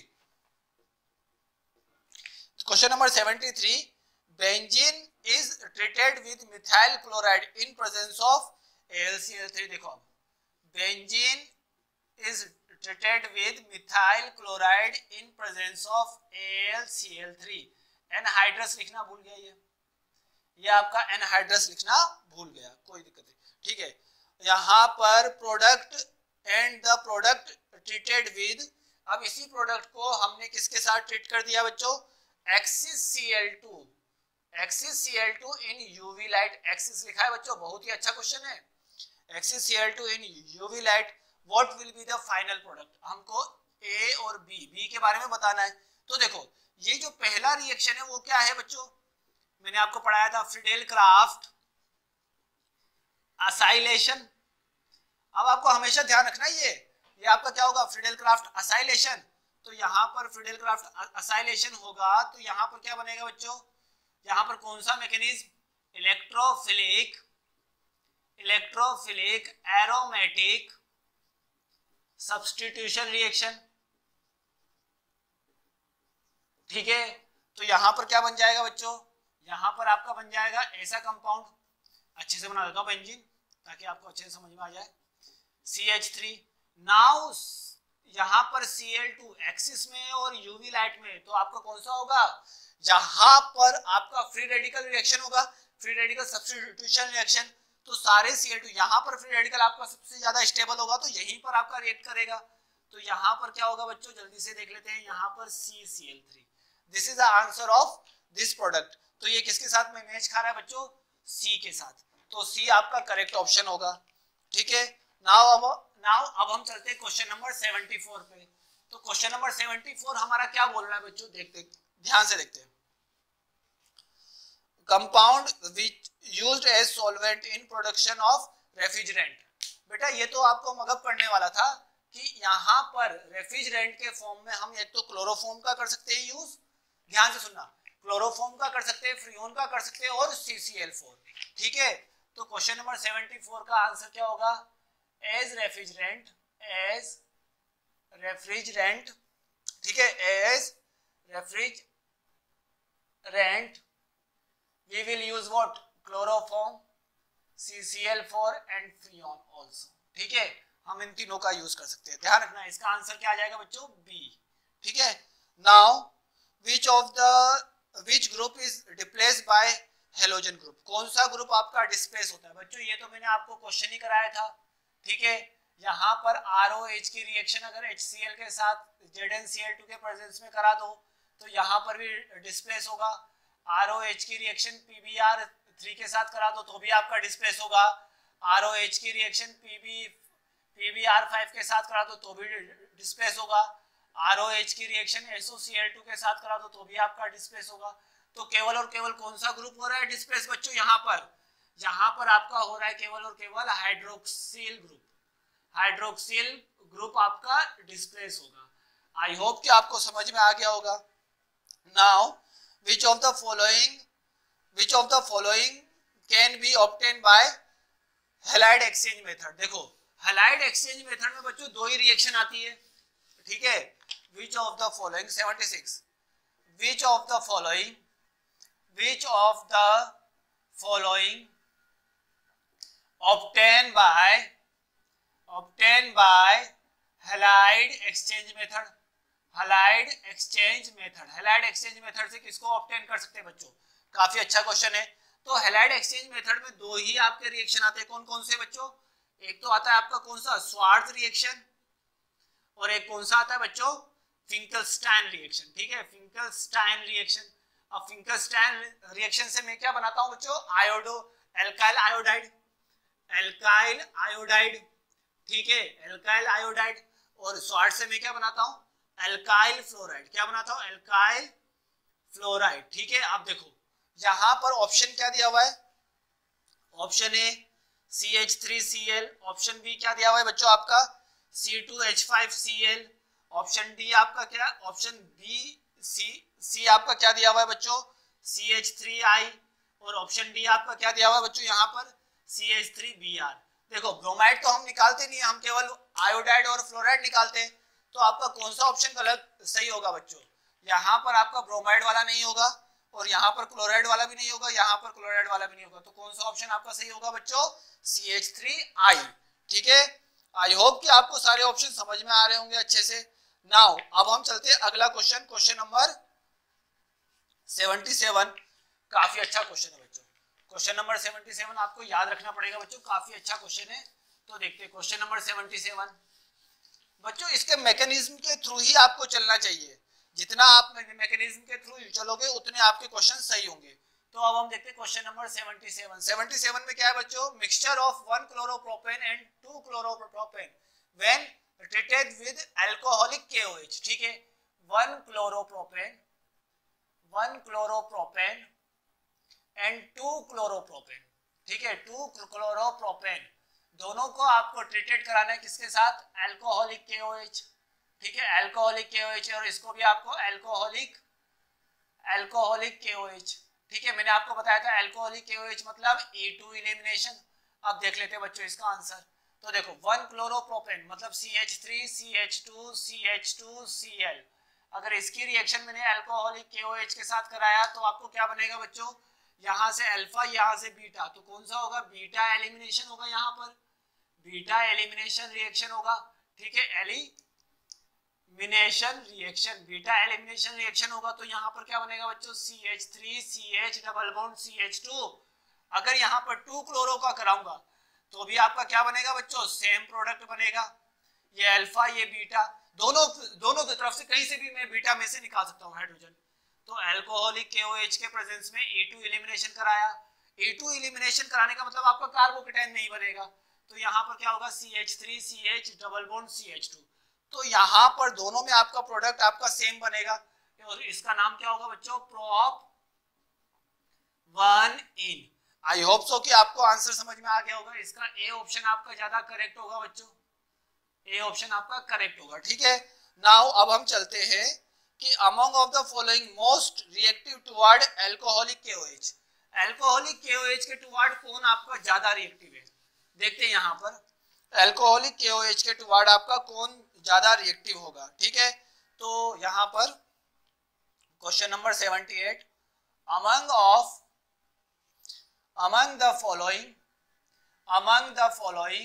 S1: question number seventy three, benzene is treated with methyl chloride in presence of A L C L three. देखो benzene is treated with methyl chloride in presence of A L C L three। Anhydrous लिखना भूल गया, ये ये आपका anhydrous लिखना भूल गया, कोई दिक्कत नहीं, ठीक है। यहाँ पर product and the product treated with, अब इसी प्रोडक्ट को हमने किसके साथ ट्रीट कर दिया बच्चों, excess C L two, excess C L two in UV light. Excess लिखा है बच्चों, बहुत ही अच्छा क्वेश्चन है। Excess C L two in UV light, what will be the final product, हमको ए और बी, बी के बारे में बताना है। तो देखो ये जो पहला रिएक्शन है वो क्या है बच्चों, मैंने आपको पढ़ाया था फ्रीडेल क्राफ्ट असाइलेशन। अब आपको हमेशा ध्यान रखना ये ये आपका क्या होगा, फ्रीडेल क्राफ्ट असाइलेशन। तो यहाँ पर फ्रीडेल क्राफ्ट असाइलेशन होगा तो यहाँ पर क्या बनेगा बच्चों, यहाँ पर कौन सा mechanism, electrophilic electrophilic aromatic substitution reaction, ठीक है। तो यहां पर क्या बन जाएगा बच्चों, यहां पर आपका बन जाएगा ऐसा कंपाउंड, अच्छे से बना देता हूं बेंजीन ताकि आपको अच्छे से समझ में आ जाए, सी एच थ्री। नाउ यहां पर सी एल टू एक्सिस में और यूवी लाइट में, तो आपका कौन सा होगा, जहां पर आपका फ्री रेडिकल रिएक्शन होगा, फ्री रेडिकल सब्स्टिट्यूशन रिएक्शन। तो सारे सी एल टू यहाँ पर फ्री रेडिकल आपका सबसे ज्यादा स्टेबल होगा तो यहीं पर आपका रिएक्ट करेगा। तो यहाँ पर क्या होगा बच्चों, जल्दी से देख लेते हैं, यहाँ पर C C L three. This is the answer of this product. तो ये किसके साथ में मैच खा रहा है बच्चों, सी के साथ, तो सी आपका करेक्ट ऑप्शन होगा, ठीक है। नाउ अब नाउ अब हम चलते हैं क्वेश्चन नंबर सेवेंटी फोर पे। तो क्वेश्चन नंबर सेवेंटी फोर हमारा क्या बोल रहा है बच्चों, देखते ध्यान से देखते हैं। Compound which used as solvent in production of refrigerant. बेटा ये तो आपको मगअप करने वाला था कि यहाँ पर रेफ्रिजरेंट के फॉर्म में हम एक तो क्लोरोफॉर्म का कर सकते हैं यूज, ध्यान से सुनना, क्लोरोफॉर्म का कर सकते हैं, फ्रीऑन का कर सकते हैं और सी सी एल फोर, ठीक है। तो क्वेश्चन नंबर सेवेंटी फोर का आंसर क्या होगा, एज रेफ्रिजरेंट एज रेफ्रिजरेंट ठीक है, as refrigerant we will use what, chloroform, C C L four and freon also. ठीक है, हम इन तीनों का यूज कर सकते हैं। ध्यान रखना, इसका आंसर क्या आ जाएगा बच्चों, बी। ठीक है, now which of the which group is replaced by halogen group, कौन सा ग्रुप आपका डिस्प्लेस होता है बच्चों, ये तो मैंने आपको क्वेश्चन ही कराया था। ठीक है, यहाँ पर आर ओ एच की रिएक्शन अगर एच सी एल के साथ Z N C L two के प्रेजेंस में करा दो तो यहाँ पर भी डिस्प्लेस होगा। आर ओ एच की reaction P B R three के साथ करा दो तो भी आपका डिस्प्लेस होगा। आर ओ एच की reaction PB P B R five के साथ करा दो तो भी डिस्प्लेस होगा। आर ओ एच की reaction S O C L two के साथ करा दो तो भी आपका डिस्प्लेस होगा। तो केवल और केवल कौन सा ग्रुप हो रहा है डिस्प्लेस बच्चों, यहाँ पर यहाँ पर आपका हो रहा है केवल और केवल हाइड्रोक्सिल ग्रुप। हाइड्रोक्सिल ग्रुप आपका डिस्प्लेस होगा। आई होप कि आपको समझ में आ गया होगा। Now which of the following which of the following can be obtain by halide exchange method. देखो हैलाइड एक्सचेंज मेथड में बच्चों दो ही रिएक्शन आती है। ठीक है, which of the following seventy six which of the following which of the following obtained by obtained by halide exchange method। halide exchange method halide exchange method से किसको obtain कर सकते हैं बच्चों, काफी अच्छा क्वेश्चन है। तो halide exchange method में दो ही आपके रिएक्शन आते हैं, कौन कौन से बच्चों, एक तो आता है आपका कौन सा स्वार्ट्ज रिएक्शन और एक कौन सा आता है बच्चों फिंकलस्टाइन रिएक्शन। ठीक है, फिंकलस्टाइन रिएक्शन। अब फिंकलस्टाइन रिएक्शन से मैं क्या बनाता हूं बच्चों, iodo alkyl iodide alkyl iodide. ठीक है, एल्काइल आयोडाइड। और स्वार्ट से मैं क्या बनाता हूं, एल्काइल फ्लोराइड। क्या बनाता हूं, एल्काइल फ्लोराइड। ठीक है, आप देखो यहां पर ऑप्शन क्या दिया हुआ है, option A C H three C L, option B क्या दिया हुआ है बच्चों आपका C two H five C L, option D आपका क्या, ऑप्शन बी सी सी आपका क्या दिया हुआ है बच्चों सी एच थ्री आई, और ऑप्शन डी आपका क्या दिया हुआ है बच्चों यहाँ पर C H three B R. देखो ब्रोमाइड तो हम निकालते नहीं है, हम केवल आयोडाइड और फ्लोराइड निकालते हैं। तो आपका कौन सा ऑप्शन गलत सही होगा बच्चों, यहाँ पर आपका ब्रोमाइड वाला नहीं होगा और यहाँ पर क्लोराइड वाला भी नहीं होगा, यहाँ पर क्लोराइड वाला भी नहीं होगा। तो कौन सा ऑप्शन आपका सही होगा बच्चों, सी एच थ्री आई। ठीक है, आई होप कि आपको सारे ऑप्शन समझ में आ रहे होंगे अच्छे से। नाउ अब हम चलते हैं अगला question, question number seventy seven. काफी अच्छा क्वेश्चन है बच्चों, क्वेश्चन नंबर सेवेंटी सेवन आपको याद रखना पड़ेगा बच्चों, काफी अच्छा क्वेश्चन है। तो देखते हैं क्वेश्चन नंबर सेवेंटी सेवन बच्चों, इसके मैकेनिज्म के थ्रू ही आपको चलना चाहिए। जितना आप मैकेनिज्म के थ्रू चलोगे उतने आपके क्वेश्चन सही होंगे। तो अब हम देखते हैं question number seventy seven. Seventy seven में क्या है बच्चों, mixture of one chloropropane and two chloropropane when treated with alcoholic K O H. ठीक है, one chloropropane one chloropropane and two chloropropane. ठीक है, टू क्लोरोप्रोपेन दोनों को आपको ट्रीटेड कराना है किसके साथ, अल्कोहलिक के ओ एच। ठीक है, अल्कोहलिक के ओ एच, और इसको भी आपको alcoholic alcoholic K O H. ठीक है, मैंने आपको बताया था अल्कोहलिक के ओ एच मतलब ए टू एलिमिनेशन। अब देख लेते हैं बच्चों इसका आंसर। तो देखो वन क्लोरोप्रोपेन मतलब C H three C H two C H two C L. अगर इसकी रिएक्शन मैंने अल्कोहलिक के ओ एच के साथ कराया तो आपको क्या बनेगा बच्चों, यहाँ से अल्फा यहाँ से बीटा, तो कौन सा होगा, बीटा एलिमिनेशन होगा, यहाँ पर बीटा एलिमिनेशन रिएक्शन होगा। ठीक है, elimination reaction, beta elimination reaction होगा। तो यहाँ पर क्या बनेगा बच्चों, C H three C H double bond C H two. अगर यहाँ पर टू क्लोरो का कराऊंगा तो भी आपका क्या बनेगा बच्चों, सेम प्रोडक्ट बनेगा। ये अल्फा ये बीटा, दोनों दोनों की तरफ से कहीं से भी मैं बीटा में से निकाल सकता हूँ हाइड्रोजन। तो अल्कोहलिक के ओ एच के प्रेजेंस में ए टू एलिमिनेशन कराया, ए टू एलिमिनेशन कराने का मतलब आपका कार्बोकेटाइन नहीं बनेगा। तो यहाँ पर क्या होगा, C H three C H double bond C H two. तो यहाँ पर दोनों में आपका प्रोडक्ट आपका सेम बनेगा और इसका नाम क्या होगा बच्चों, prop one ene. I hope so कि आपको आंसर समझ में आ गया होगा। इसका ए ऑप्शन आपका ज्यादा करेक्ट होगा बच्चों, ए ऑप्शन आपका करेक्ट होगा। ठीक है, नाउ अब हम चलते हैं कि among of the following most reactive toward alcoholic K O H. Alcoholic K O H के टुवर्ड कौन आपका ज्यादा रिएक्टिव है, देखते हैं यहाँ पर अल्कोहलिक के ओ एच के टुवर्ड आपका कौन ज्यादा रिएक्टिव होगा। ठीक है, तो यहाँ पर question number seventy eight, among of among the following among the following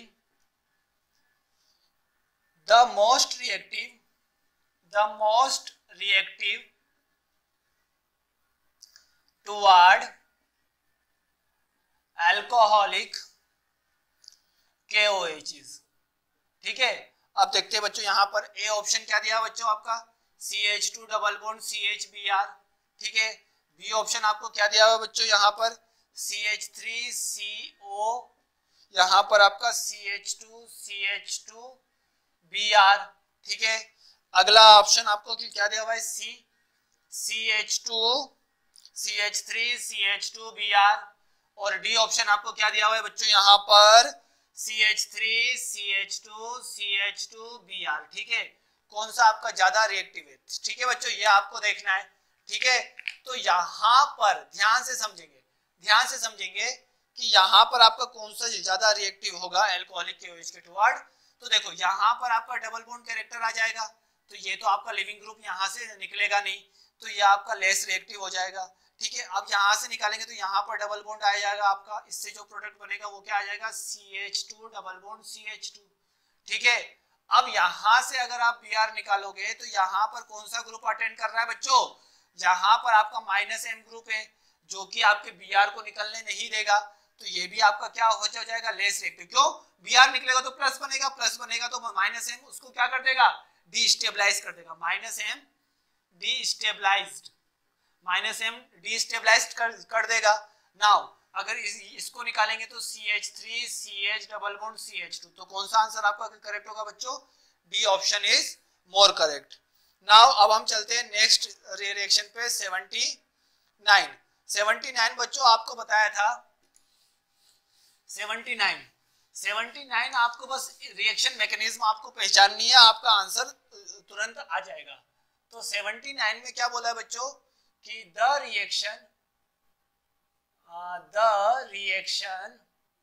S1: the most reactive the most reactive toward alcoholic K O H's। ठीक है, अब देखते हैं बच्चों यहाँ पर ए ऑप्शन क्या दिया बच्चों आपका C H two double bond C H B R. ठीक है, बी ऑप्शन आपको क्या दिया हुआ बच्चों यहाँ पर सी एच थ्री सी ओ, यहाँ पर आपका C H two C H two B R. ठीक है, अगला ऑप्शन आपको क्या दिया हुआ है C C H two C H three C H two B R, और डी ऑप्शन आपको क्या दिया हुआ है बच्चों यहाँ पर C H three C H two C H two B R. ठीक है, कौन सा आपका ज्यादा रिएक्टिव है? ठीक है बच्चों, ये आपको देखना है। ठीक है, तो यहाँ पर ध्यान से समझेंगे ध्यान से समझेंगे कि यहाँ पर आपका कौन सा ज्यादा रिएक्टिव होगा एल्कोहलिक के ओएच के टुवर्ड। तो देखो यहाँ पर आपका डबल बॉन्ड कैरेक्टर आ जाएगा, तो ये तो आपका लिविंग ग्रुप यहाँ से निकलेगा नहीं, तो ये आपका लेस रिएक्टिव हो जाएगा। ठीक है, अब यहाँ से निकालेंगे तो यहाँ पर डबल बॉन्ड आ जाएगा आपका, इससे जो प्रोडक्ट बनेगा वो क्या आ जाएगा C H two double bond C H two. ठीक है, अब यहाँ से अगर आप बी आर निकालोगे तो यहाँ पर कौन सा ग्रुप अटेंड कर रहा है बच्चों, यहाँ पर आपका माइनस एम ग्रुप है जो कि आपके बी आर को निकलने नहीं देगा, तो ये भी आपका क्या हो जाएगा लेस रिएक्टिव। क्यों, बी आर निकलेगा तो प्लस बनेगा, प्लस बनेगा तो माइनस एम उसको क्या कर देगा डीस्टेबलाइज कर देगा, minus M destabilized minus M destabilized कर, कर देगा। नाउ अगर इस, इसको निकालेंगे तो C H three C H double bond C H two, तो कौन सा आंसर आपका करेक्ट होगा बच्चों, D option is more correct. Now अब हम चलते हैं नेक्स्ट रिएक्शन पे सेवेंटी नाइन। सेवेंटी नाइन बच्चों आपको बताया था सेवेंटी नाइन सेवेंटी नाइन आपको बस रिएक्शन मैकेनिज्म आपको पहचाननी है, आपका आंसर तुरंत आ जाएगा। तो सेवेंटी नाइन में क्या बोला है बच्चों कि the reaction the reaction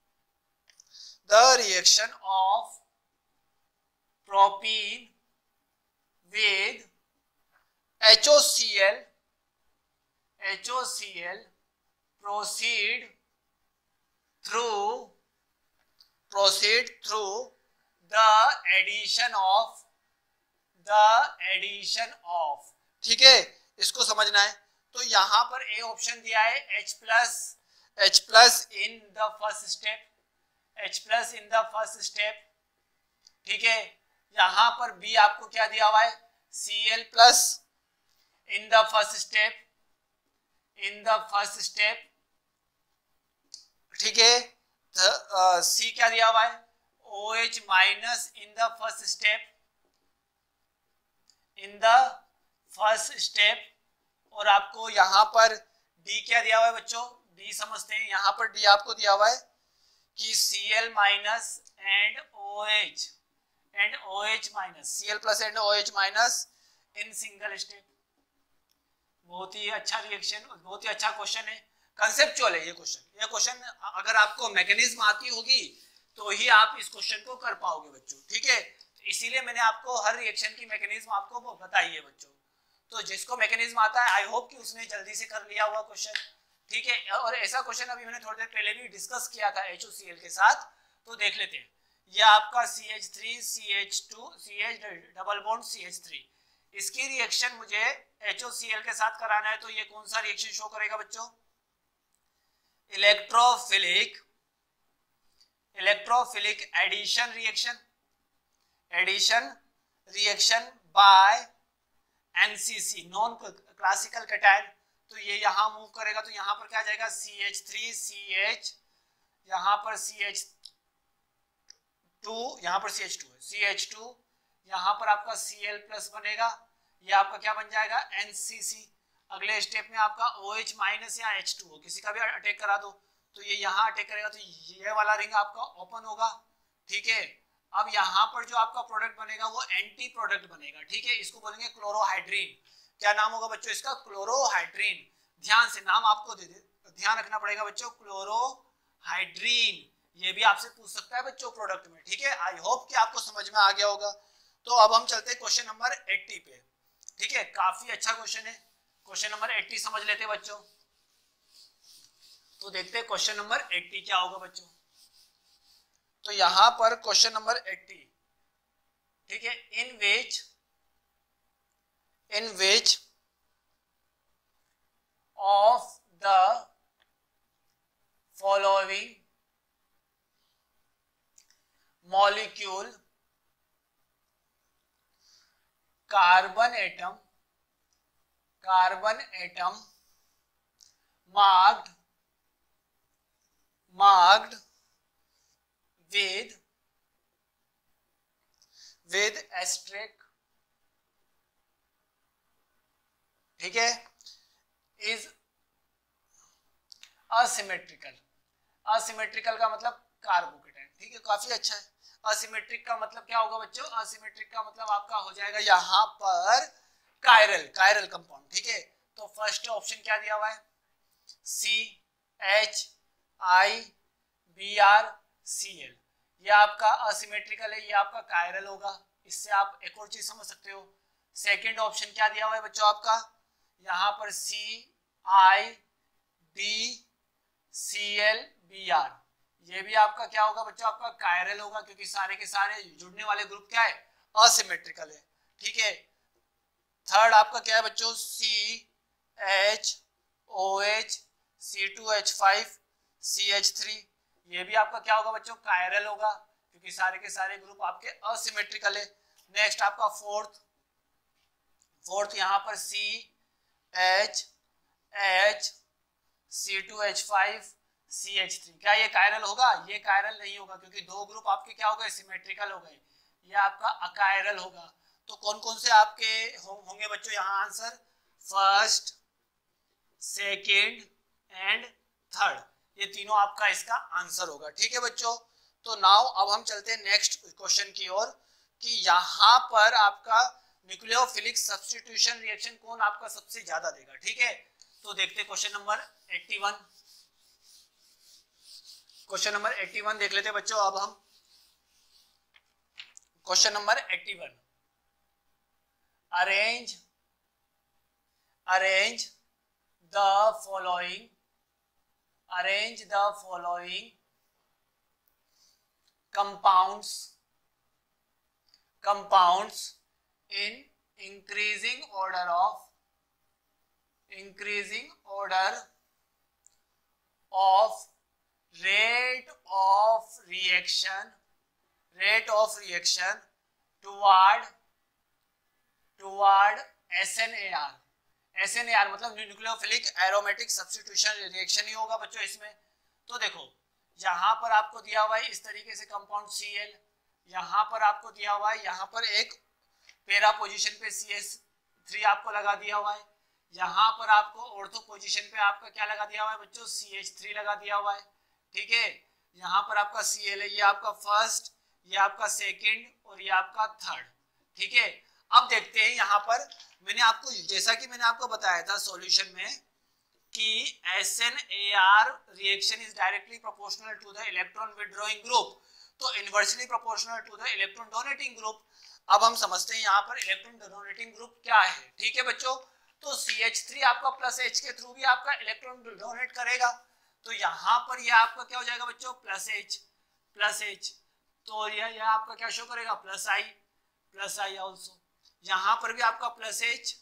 S1: the reaction of propene with H O C L H O C L proceed through proceed through the addition of the addition of। ठीक है, इसको समझना है। तो यहाँ पर ए ऑप्शन दिया है H plus H plus in the first step H plus in the first step. ठीक है, यहाँ पर बी आपको क्या दिया हुआ है Cl plus in the first step in the first step. ठीक है, सी uh, क्या दिया हुआ है OH minus in the first step in the first step, और आपको यहाँ पर डी क्या दिया हुआ है बच्चों, डी समझते हैं। यहाँ पर डी आपको दिया हुआ है कि Cl minus and OH and OH minus Cl plus and OH minus in single step. बहुत ही अच्छा रिएक्शन, बहुत ही अच्छा क्वेश्चन है, कंसेप्चुअल है ये क्वेश्चन। ये क्वेश्चन अगर आपको मैकेनिज्म आती होगी तो ही आप इस क्वेश्चन को कर पाओगे बच्चों। ठीक है, इसीलिए मैंने आपको हर रिएक्शन की मैकेनिज्म आपको बताई है बच्चों। तो जिसको मैकेनिज्म आता है आई होप कि उसने जल्दी से कर लिया हुआ क्वेश्चन। ठीक है, और ऐसा क्वेश्चन अभी मैंने थोड़ी देर पहले भी डिस्कस किया था एच ओ सी एल के साथ, तो देख लेते हैं। ये आपका C H three C H two C H double bond C H three, इसकी रिएक्शन मुझे एच ओ सी एल के साथ कराना है, तो ये कौन सा रिएक्शन शो करेगा बच्चों, electrophilic electrophilic addition reaction addition reaction by NCC non classical cation. तो ये यहाँ मूव करेगा तो यहाँ पर क्या आ जाएगा C H three C H, यहाँ पर सी एच टू, यहाँ पर सी एच टू है सी एच टू, यहाँ पर आपका Cl प्लस बनेगा, ये आपका क्या बन जाएगा एन सी सी। अगले स्टेप में आपका OH माइनस या एच टू ओ किसी का भी अटैक करा दो, तो ये यहाँ अटैक करेगा तो ये वाला रिंग आपका ओपन होगा। ठीक है, अब यहाँ पर जो आपका प्रोडक्ट बनेगा वो एंटी प्रोडक्ट बनेगा। ठीक है, इसको बोलेंगे क्लोरोहाइड्रीन। क्या नाम होगा बच्चों इसका, क्लोरोहाइड्रीन। ध्यान से नाम आपको दे दे ध्यान रखना पड़ेगा बच्चों, क्लोरोहाइड्रीन। ये भी आपसे पूछ सकता है बच्चों प्रोडक्ट में। ठीक है, आई होप कि आपको समझ में आ गया होगा। तो अब हम चलते हैं क्वेश्चन नंबर अस्सी पे। ठीक है, काफी अच्छा क्वेश्चन है, क्वेश्चन नंबर अस्सी समझ लेते हैं बच्चों। तो देखते हैं क्वेश्चन नंबर अस्सी क्या होगा बच्चों। तो यहां पर क्वेश्चन नंबर अस्सी, ठीक है, in which in which of the following molecule carbon atom carbon atom marked marked with with asterisk, ठीक है, is asymmetrical। asymmetrical का मतलब कार्बोकेटाइन, ठीक है, काफी अच्छा है। असिमेट्रिक का मतलब क्या होगा बच्चों? असिमेट्रिक का मतलब आपका हो जाएगा यहां पर कायरल कायरल कंपाउंड, ठीक है। तो फर्स्ट ऑप्शन क्या दिया हुआ है? C H I B R C L, ये आपका असिमेट्रिकल है, ये आपका कायरल होगा। इससे आप एक और चीज समझ सकते हो। सेकंड ऑप्शन क्या दिया हुआ है बच्चों आपका? यहां पर C I B C L B R, ये भी आपका क्या होगा बच्चों? आपका कायरल होगा, क्योंकि सारे के सारे जुड़ने वाले ग्रुप क्या है? असिमेट्रिकल है, ठीक है। थर्ड आपका क्या है बच्चों? C H O H C two H five C H three, ये भी आपका क्या होगा बच्चों? कायरल होगा, क्योंकि सारे के सारे ग्रुप आपके असिमेट्रिकल है। नेक्स्ट आपका फोर्थ फोर्थ यहां पर C H H C two H five C H three, क्या ये कायरल होगा? ये कायरल नहीं होगा, क्योंकि दो ग्रुप आपके क्या हो गए? सिमेट्रिकल हो गए, ये आपका अकायरल होगा। तो कौन कौन से आपके होंगे बच्चों यहाँ answer? First, second and third, ये तीनों आपका इसका आंसर होगा, ठीक है बच्चों। तो नाउ अब हम चलते हैं नेक्स्ट क्वेश्चन की ओर, कि यहाँ पर आपका न्यूक्लियोफिलिक सब्स्टिट्यूशन रिएक्शन कौन आपका सबसे ज्यादा देगा, ठीक है। तो देखते क्वेश्चन नंबर इक्यासी, क्वेश्चन नंबर इक्यासी देख लेते हैं बच्चों। अब हम क्वेश्चन नंबर इक्यासी, arrange arrange the following arrange the following compounds compounds in increasing order of increasing order of rate of reaction rate of reaction toward toward S N A R। S N A R मतलब nucleophilic aromatic substitution reaction ही होगा बच्चों इसमें। तो देखो यहाँ पर आपको दिया हुआ है इस तरीके से कंपाउंड Cl, यहाँ पर आपको दिया हुआ है, यहाँ पर एक पैरा पोजीशन पे सी एच थ्री आपको लगा दिया हुआ है, यहाँ पर आपको ऑर्थो पोजीशन पे आपका क्या लगा दिया हुआ है बच्चों? सी एच थ्री लगा दिया हुआ है, ठीक है। यहाँ पर आपका Cl है, ये आपका फर्स्ट, ये आपका सेकंड और ये आपका थर्ड, ठीक है। अब देखते हैं यहाँ पर, मैंने आपको जैसा कि मैंने आपको बताया था सॉल्यूशन में कि S N A R reaction is directly proportional to the electron withdrawing group, तो inversely proportional to the electron donating group. अब हम समझते हैं यहाँ पर इलेक्ट्रॉन डोनेटिंग ग्रुप क्या है, ठीक है बच्चों। तो सी एच थ्री आपका प्लस H के थ्रू भी आपका इलेक्ट्रॉन डोनेट करेगा, तो यहाँ पर यह आपका क्या हो जाएगा बच्चों? प्लस H प्लस H, तो यह यह आपका क्या शो करेगा? Plus I plus I also. यहाँ पर भी आपका प्लस H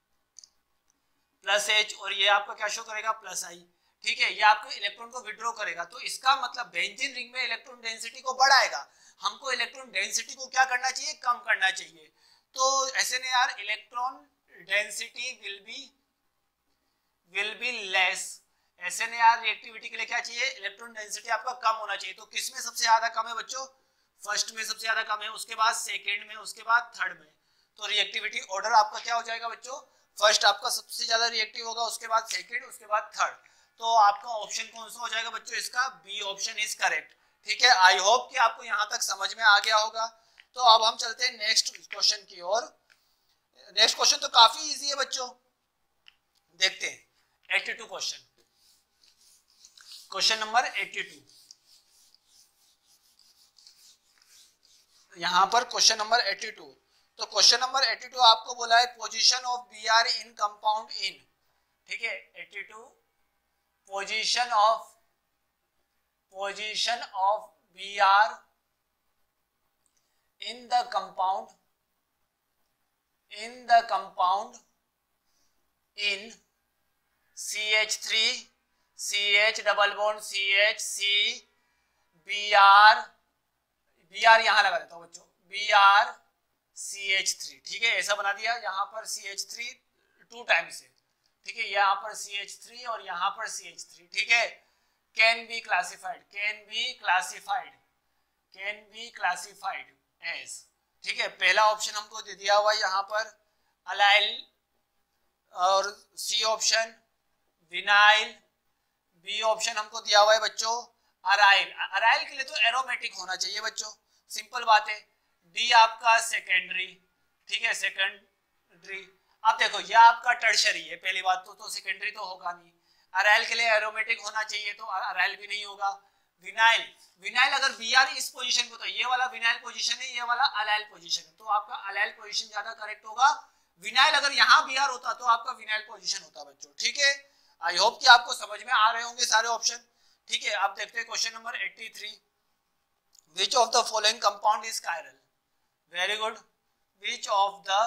S1: प्लस H और ये आपका क्या शो करेगा? प्लस I, ठीक है। ये आपको इलेक्ट्रॉन को विड्रॉ करेगा, तो इसका मतलब बेंजीन रिंग में इलेक्ट्रॉन डेंसिटी को बढ़ाएगा। हमको इलेक्ट्रॉन डेंसिटी को क्या करना चाहिए? कम करना चाहिए। तो S N A R electron density will be will be less. S N A R reactivity के लिए क्या चाहिए? इलेक्ट्रॉन डेंसिटी आपका कम होना चाहिए। तो किसमें सबसे ज्यादा कम है बच्चों? फर्स्ट में सबसे ज्यादा कम है, उसके बाद सेकंड में, उसके बाद थर्ड में। तो रिएक्टिविटी ऑर्डर आपका क्या हो जाएगा बच्चों? फर्स्ट आपका सबसे ज्यादा रिएक्टिव होगा, उसके बाद सेकंड, उसके बाद थर्ड। तो आपका ऑप्शन कौन सा हो जाएगा बच्चों? इसका बी ऑप्शन इज करेक्ट, ठीक है। आई होप कि आपको यहाँ तक समझ में आ गया होगा। तो अब हम चलते हैं नेक्स्ट क्वेश्चन की ओर। नेक्स्ट क्वेश्चन तो काफी इजी है बच्चों, देखते हैं बयासी क्वेश्चन, क्वेश्चन नंबर बयासी। यहां पर क्वेश्चन नंबर बयासी, तो क्वेश्चन नंबर बयासी आपको बोला है position of B R in compound in, ठीक है। बयासी position of position of Br in the compound in the compound in C H three C H double bond C H C Br Br यहाँ लगा देता हूँ बच्चों, Br C H three, ठीक है, ऐसा बना दिया। यहाँ पर C H three two times है, ठीक है, यहाँ पर C H थ्री और यहाँ पर C H थ्री, ठीक है। Can be classified can be classified can be classified as, ठीक है। पहला ऑप्शन हमको दे दिया हुआ है यहाँ पर अलाइल, और C option vinyl, B option हमको दिया हुआ है बच्चों अराइल। अराइल के लिए तो एरोमेटिक होना चाहिए बच्चों, सिंपल बात है। डी आपका सेकेंडरी, ठीक है, सेकेंडरी। अब देखो ये आपका टर्शरी है, पहली बात तो, तो सेकेंडरी तो होगा नहीं। अराइल के लिए एरोमेटिक होना चाहिए, तो अराइल भी नहीं होगा। विनाइल, विनाइल अगर Br इस पोजीशन पे, तो ये वाला विनाइल पोजीशन है, ये वाला अलाइल पोजीशन है, तो आपका अलाइल पोजीशन ज्यादा करेक्ट होगा। विनाइल अगर यहाँ Br होता तो आपका विनाइल पोजीशन होता बच्चों, ठीक है। आई होप कि आपको समझ में आ रहे होंगे सारे ऑप्शन, ठीक है। अब देखते हैं क्वेश्चन नंबर तिरासी। Which of the following compound is chiral? Very good. Which of the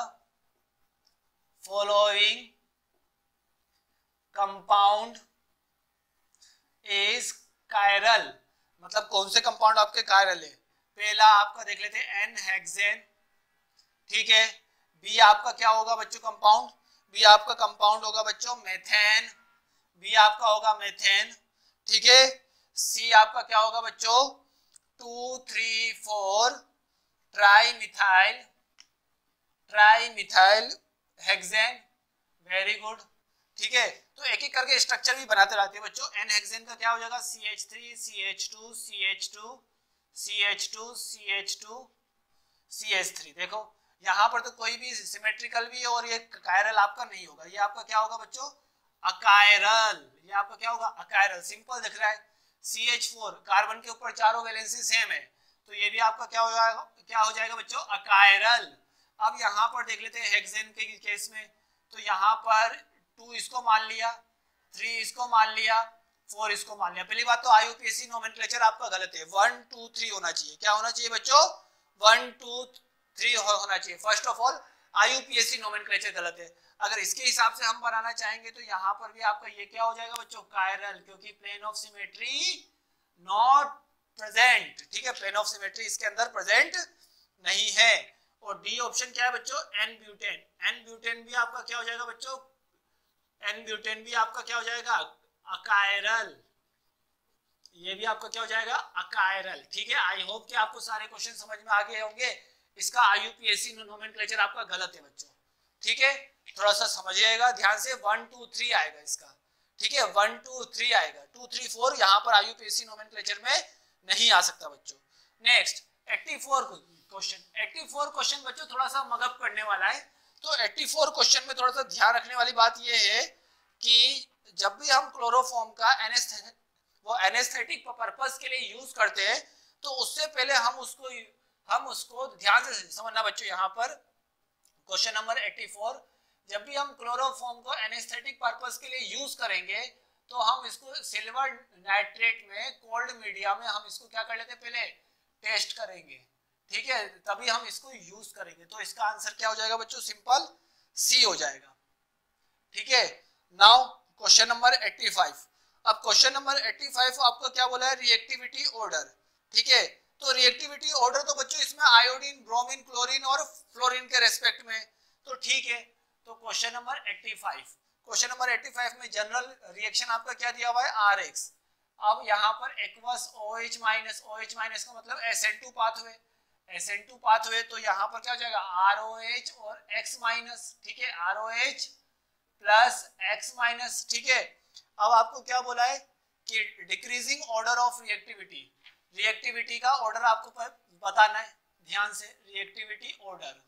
S1: following compound is chiral, मतलब कौन से कंपाउंड आपके कायरल है? पहला आपका देख लेते हैं एन हेक्सेन, ठीक है। बी आपका क्या होगा बच्चों कंपाउंड? बी आपका कंपाउंड होगा बच्चों मेथेन, बी आपका होगा मेथेन, ठीक है। सी आपका क्या होगा बच्चों? Two three four tri methyl tri methyl hexane, very good, ठीक है। तो एक एक करके स्ट्रक्चर भी बनाते रहते हैं बच्चों। एन हेक्सेन का क्या हो जाएगा? C H three C H two C H two C H two C H two C H three. देखो यहाँ पर तो कोई भी सिमेट्रिकल भी है और ये कायरल आपका नहीं होगा, ये आपका क्या होगा बच्चों? अकायरल, ये आपका क्या होगा? अकायरल। सिंपल दिख रहा है। सी एच फोर कार्बन के ऊपर चारों वैलेंसी सेम है, तो ये भी आपका क्या हो जाएगा? क्या हो जाएगा बच्चों? अकायरल। अब यहाँ पर देख लेते हैं हेक्सेन के केस में, तो यहाँ पर टू इसको मान लिया, थ्री इसको मान लिया, फोर इसको मान लिया। पहली बात तो आईयूपीएसी नोमेनक्लेचर आपका गलत है, वन टू थ्री होना चाहिए। क्या होना चाहिए बच्चों? वन टू थ्री होना चाहिए। First of all IUPAC nomenclature गलत है। अगर इसके हिसाब से हम बनाना चाहेंगे तो यहाँ पर भी आपका ये क्या हो जाएगा बच्चों? कायरल, क्योंकि plane of symmetry not present, ठीक है, प्लेन ऑफ सिमेट्री इसके अंदर प्रेजेंट नहीं है। और डी ऑप्शन क्या है बच्चों? एन ब्यूटेन, एन ब्यूटेन भी आपका क्या हो जाएगा बच्चों? एन ब्यूटेन भी आपका क्या हो जाएगा? अकायरल, ये भी आपका क्या हो जाएगा? अकायरल, ठीक है। आई होप कि आपको सारे क्वेश्चन समझ में आ गए होंगे। इसका आईयूपीएसी नोमेनक्लेचर आपका गलत है बच्चों, ठीक है, थोड़ा सा समझिएगा ध्यान से। वन टू थ्री आएगा इसका, ठीक है, वन टू थ्री आएगा, टू थ्री फोर यहाँ पर आईयूपीएसी नोमेनक्लेचर में नहीं आ सकता बच्चों। नेक्स्ट चौरासी क्वेश्चन, चौरासी क्वेश्चन बच्चों थोड़ा सा मगअप करने वाला है। तो चौरासी क्वेश्चन में थोड़ा सा ध्यान रखने वाली बात यह है कि जब भी हम क्लोरोफॉर्म का एनेस्थेटिक वो एनेस्थेटिक पर्पस के लिए यूज करते हैं, तो उससे पहले हम उसको हम उसको ध्यान से समझना बच्चों। यहाँ पर क्वेश्चन नंबर चौरासी, जब भी हम क्लोरोफॉर्म को एनेस्थेटिक पर्पस के लिए यूज करेंगे तो हम इसको सिल्वर नाइट्रेट में कोल्ड मीडिया में हम इसको क्या कर लेते हैं? पहले टेस्ट करेंगे, ठीक है, तभी हम इसको यूज करेंगे। तो इसका आंसर क्या हो जाएगा बच्चों? सिंपल सी हो जाएगा, ठीक है। नाउ क्वेश्चन नंबर पचासी। अब क्वेश्चन नंबर पचासी आपको क्या बोला है? रिएक्टिविटी ऑर्डर, ठीक है। तो रिएक्टिविटी ऑर्डर तो बच्चों इसमें आयोडीन, ब्रोमीन, क्लोरीन और फ्लोरीन के रेस्पेक्ट में, तो ठीक है। तो क्वेश्चन नंबर पचासी, क्वेश्चन नंबर पचासी में जनरल रिएक्शन आपका क्या दिया हुआ है? R X. अब यहाँ पर aqueous OH minus, OH minus का मतलब S N two pathway, S N two pathway, तो यहाँ पर क्या हो जाएगा? आर ओ एच और X माइनस, ठीक है, R O H plus X minus, ठीक है। अब आपको क्या बोला है कि decreasing order of reactivity, reactivity का ऑर्डर आपको बताना है ध्यान से, रिएक्टिविटी ऑर्डर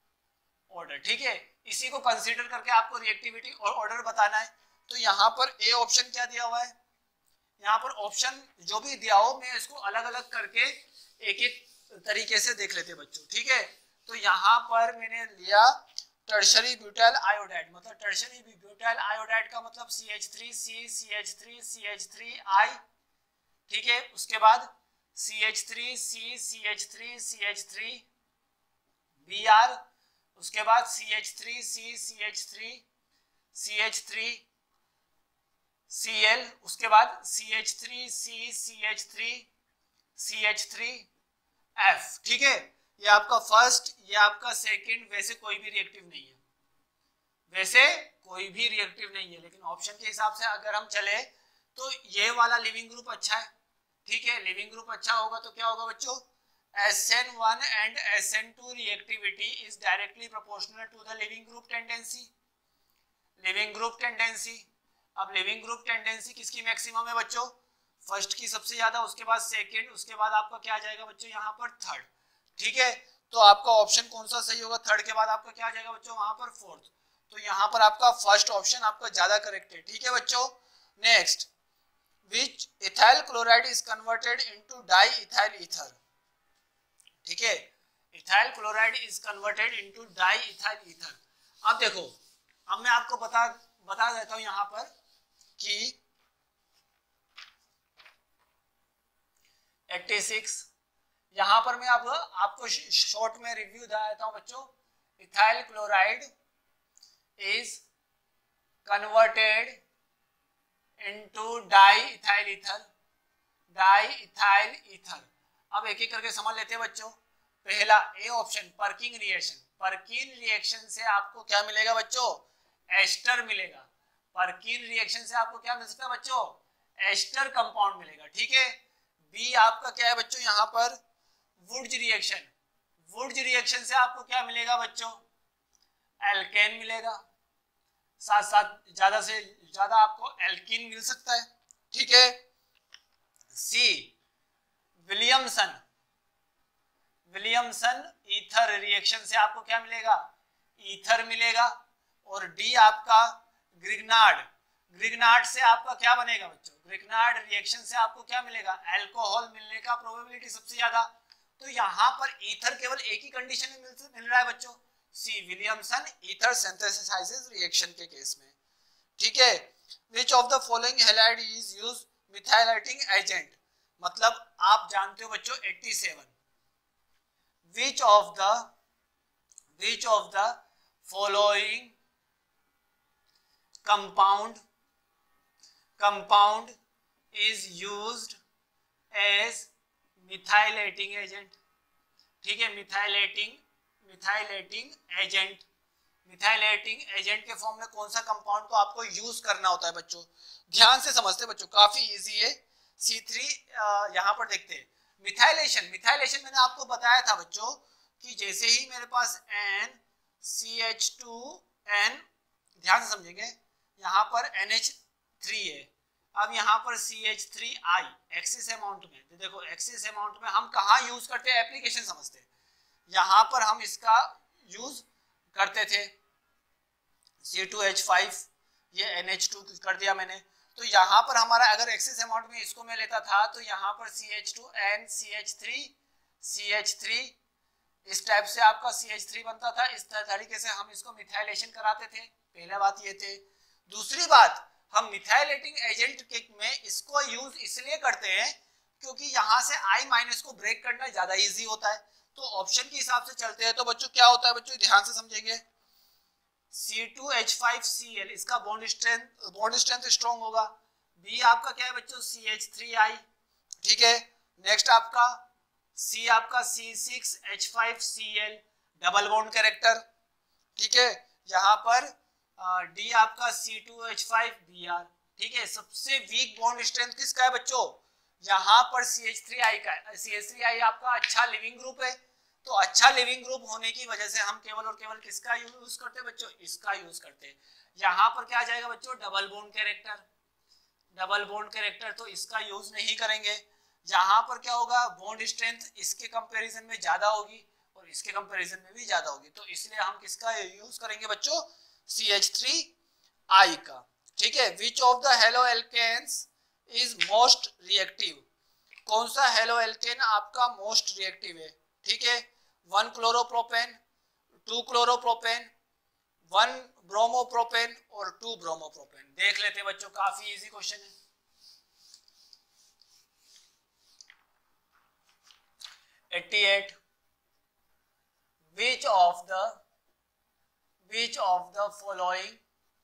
S1: ऑर्डर, ठीक है, इसी को कंसीडर करके आपको रिएक्टिविटी और ऑर्डर बताना है। तो यहाँ पर ए ऑप्शन क्या दिया हुआ है? यहाँ पर ऑप्शन जो भी दिया हो मैं इसको अलग अलग करके एक एक तरीके से देख लेते बच्चों, ठीक है। तो यहाँ पर मैंने लिया टर्शरी ब्यूटाइल आयोडाइड, मतलब टर्शरी ब्यूटाइल आयोडाइड का मतलब C H three C C H three C H three I, ठीक है। उसके बाद C H three C C H three C H three B R, उसके बाद C H three C C H three C H three C L, उसके बाद C H three C C H three C H three F. ठीक है, ये आपका first, ये आपका सेकंड, वैसे कोई भी रिएक्टिव नहीं है, वैसे कोई भी रिएक्टिव नहीं है, लेकिन ऑप्शन के हिसाब से अगर हम चले तो ये वाला लिविंग ग्रुप अच्छा है। ठीक है, लिविंग ग्रुप अच्छा होगा तो क्या होगा बच्चों, S N one and S N two reactivity is directly proportional to the living group tendency। Living group tendency, अब लिविंग ग्रुप टेंडेंसी किसकी मैक्सिमम है बच्चों, फर्स्ट की सबसे ज्यादा, उसके बाद सेकंड, उसके बाद आपका क्या आ जाएगा बच्चों यहाँ पर थर्ड। ठीक है, तो आपका ऑप्शन कौन सा सही होगा, थर्ड के बाद आपका क्या आ जाएगा बच्चों वहां पर फोर्थ, तो यहाँ पर आपका फर्स्ट ऑप्शन आपका ज्यादा करेक्ट है। ठीक है बच्चों, next, which ethyl chloride is converted into diethyl ether। ठीक है, ethyl chloride is converted into diethyl ether। अब देखो, अब मैं आपको बता बता देता हूं यहां पर कि छियासी, यहां पर मैं अब आपको शॉर्ट में रिव्यू दे देता हूं बच्चों। ethyl chloride is converted into diethyl ether, diethyl ether। अब एक एक करके समझ लेते हैं बच्चों। पहला A option, perking reaction, Perkin reaction से आपको क्या मिलेगा बच्चों, एस्टर मिलेगा। पर्किन रिएक्शन से आपको क्या मिल सकता है बच्चों, एस्टर कंपाउंड मिलेगा। ठीक है, बी आपका क्या है बच्चों यहाँ पर, वुड्स रिएक्शन, वुड्स रिएक्शन से आपको क्या मिलेगा बच्चों, एल्केन मिलेगा, साथ साथ ज्यादा से ज्यादा आपको एल्कीन मिल सकता है। ठीक है, C Williamson, Williamson ether reaction से आपको क्या मिलेगा, ईथर मिलेगा। और डी आपका ग्रिग्नार्ड, ग्रिग्नार्ड से आपका क्या बनेगा बच्चों, ग्रिग्नार्ड रिएक्शन से आपको क्या मिलेगा, अल्कोहल मिलने का प्रोबेबिलिटी सबसे ज्यादा। तो यहाँ पर ईथर केवल एक ही कंडीशन में मिल, मिल रहा है बच्चों, C Williamson ether synthesizes reaction के केस में। ठीक है, which of the following halide is used methylating agent, मतलब आप जानते हो बच्चों सत्तासी, which of the which of the following compound compound is used as methylating agent। ठीक है, methylating methylating agent, methylating agent के फॉर्म में कौन सा कंपाउंड को आपको यूज करना होता है बच्चों, ध्यान से समझते बच्चों, काफी इजी है। सी थ्री यहाँ पर देखते हैं, मिथाइलेशन, मिथाइलेशन मैंने आपको बताया था बच्चों कि जैसे ही मेरे पास N C H two N, ध्यान से समझेंगे, यहाँ पर एन एच थ्री है, अब यहाँ पर C H three I excess amount में, तो देखो एक्सिस अमाउंट में हम कहाँ यूज करते हैं, एप्लीकेशन समझते हैं, यहाँ पर हम इसका यूज करते थे सी टू एच फाइव, ये एन एच टू कर दिया मैंने, तो यहाँ पर हमारा अगर एक्सिस अमाउंट में इसको मैं लेता था तो यहाँ पर C H two N C H three C H three इस टाइप से आपका सी एच थ्री बनता था। इस तरीके से हम इसको मिथाइलेशन कराते थे, पहला बात ये थे। दूसरी बात, हम मिथाइलेटिंग एजेंट के में इसको यूज इसलिए करते हैं क्योंकि यहाँ से आई माइनस को ब्रेक करना ज्यादा इजी होता है। तो ऑप्शन के हिसाब से चलते हैं तो बच्चों क्या होता है बच्चों, ध्यान से समझेंगे, C two H five C L इसका bond strength bond strength strong होगा। बी आपका क्या है बच्चों, सी एच थ्री आई। ठीक है, नेक्स्ट आपका सी आपका C six H five C L double bond character. ठीक है, यहाँ पर डी आपका C two H five B R. ठीक है, सबसे वीक बॉन्ड स्ट्रेंथ किसका है बच्चों, यहाँ पर सी एच थ्री आई का। सी एच थ्री आई आपका अच्छा लिविंग ग्रुप है, तो अच्छा लिविंग ग्रुप होने की वजह से हम केवल और केवल किसका यूज करते हैं बच्चों, इसका यूज करते हैं। यहाँ पर क्या आ जाएगा बच्चों, double bond character, double bond character, तो इसका यूज नहीं करेंगे। यहाँ पर क्या होगा, बॉन्ड स्ट्रेंथ इसके कंपैरिजन में ज्यादा होगी और इसके कंपैरिजन में भी ज्यादा होगी, तो इसलिए हम किसका यूज करेंगे बच्चों, सी एच थ्री आई का। ठीक है, which of the halo alkanes is most reactive, कौन सा हेलो एल्केन आपका मोस्ट रिएक्टिव है। ठीक है, one chloropropane, two chloropropane, one bromopropane और टू ब्रोमोप्रोपेन। देख लेते हैं बच्चों, काफी इजी क्वेश्चन है। eighty-eight. Which of the which of the following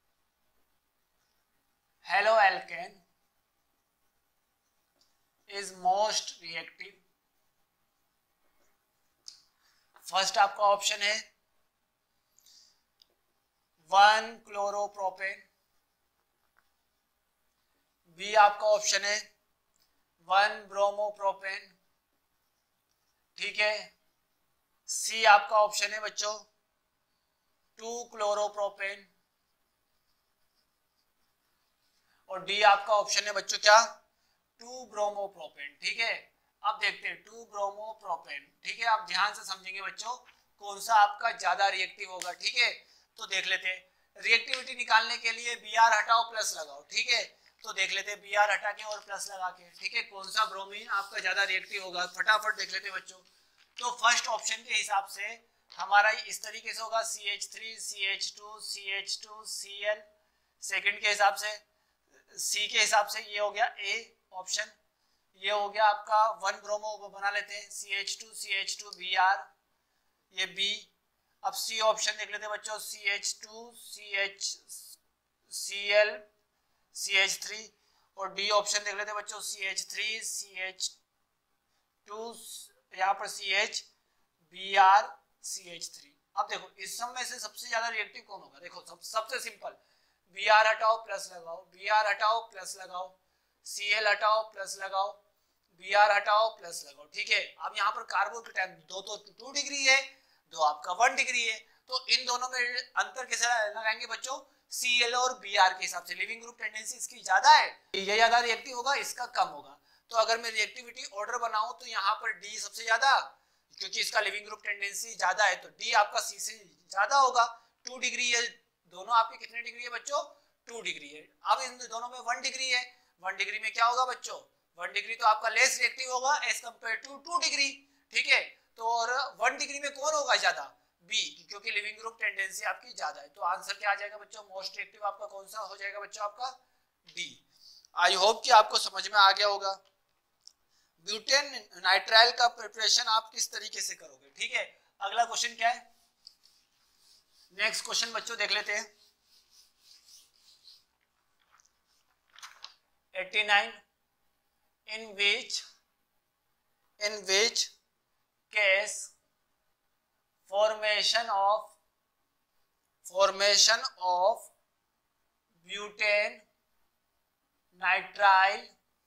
S1: haloalkane is most reactive? First आपका ऑप्शन है वन क्लोरोप्रोपेन, बी आपका ऑप्शन है वन ब्रोमोप्रोपेन, ठीक है, सी आपका ऑप्शन है बच्चों टू क्लोरोप्रोपेन, और डी आपका ऑप्शन है बच्चों क्या टू ब्रोमोप्रोपेन। ठीक है, अब देखते हैं टू ब्रोमोप्रोपेन। ठीक है, आप ध्यान से समझेंगे बच्चों कौन सा आपका ज्यादा रिएक्टिव होगा। ठीक है, तो देख लेते हैं रिएक्टिविटी निकालने के लिए बी आर हटाओ प्लस लगाओ। ठीक है, तो देख लेते हैं बी आर हटा के और प्लस लगा के। ठीक है, कौन सा ब्रोमीन आपका ज्यादा रिएक्टिव होगा फटाफट देख लेते हैं बच्चों। तो फर्स्ट ऑप्शन के हिसाब से हमारा इस तरीके से होगा C H three C H two C H two C L. Second के हिसाब से सी के हिसाब से ये हो गया ए ऑप्शन, ये हो गया आपका वन ब्रोमो बना लेते हैं C H two C H two B R, ये बी। अब सी ऑप्शन देख लेते हैं बच्चों C H two C H C L C H three, और डी ऑप्शन देख लेते हैं बच्चों C H three C H two, यहाँ पर C H B R C H three. अब देखो इस सब में से सबसे ज्यादा रिएक्टिव कौन होगा? देखो सब सबसे सिंपल, बी आर हटाओ प्लस लगाओ, बी आर हटाओ प्लस लगाओ, सी एल हटाओ प्लस लगाओ, बी आर हटाओ प्लस लगाओ। ठीक है, अब यहाँ पर कार्बन के टाइम दो तो टू डिग्री है, दो आपका वन डिग्री है, तो इन दोनों में अंतर कैसे लगाएंगे बच्चों? सी एल और बी आर के हिसाब से। लिविंग ग्रुप टेंडेंसी इसकी ज्यादा है, ये ज्यादा रिएक्टिव होगा, इसका कम होगा। तो अगर मैं रिएक्टिविटी ऑर्डर बनाऊं तो यहाँ पर डी सबसे ज्यादा, क्योंकि इसका लिविंग ग्रुप टेंडेंसी ज्यादा है, तो डी आपका सी से ज्यादा होगा। टू डिग्री है, दोनों आपके कितने डिग्री है बच्चों? टू डिग्री है। अब इन दोनों में वन डिग्री है, वन डिग्री में क्या होगा बच्चों? वन डिग्री तो आपका लेस रिएक्टिव होगा as compare to two degree. ठीक है, तो और वन डिग्री में कौन होगा ज्यादा? बी, क्योंकि लिविंग ग्रुप टेंडेंसी आपकी ज्यादा है। तो आंसर क्या आ जाएगा बच्चों? मोस्ट रिएक्टिव आपका कौन सा हो जाएगा बच्चों? आपका डी। आई होप कि आपको समझ में आ गया होगा। ब्यूटेन नाइट्राइल का प्रिपरेशन आप किस तरीके से करोगे? ठीक है, अगला क्वेश्चन क्या है? नेक्स्ट क्वेश्चन बच्चों देख लेते हैं eighty-nine. In which in which case formation of formation of butane nitrile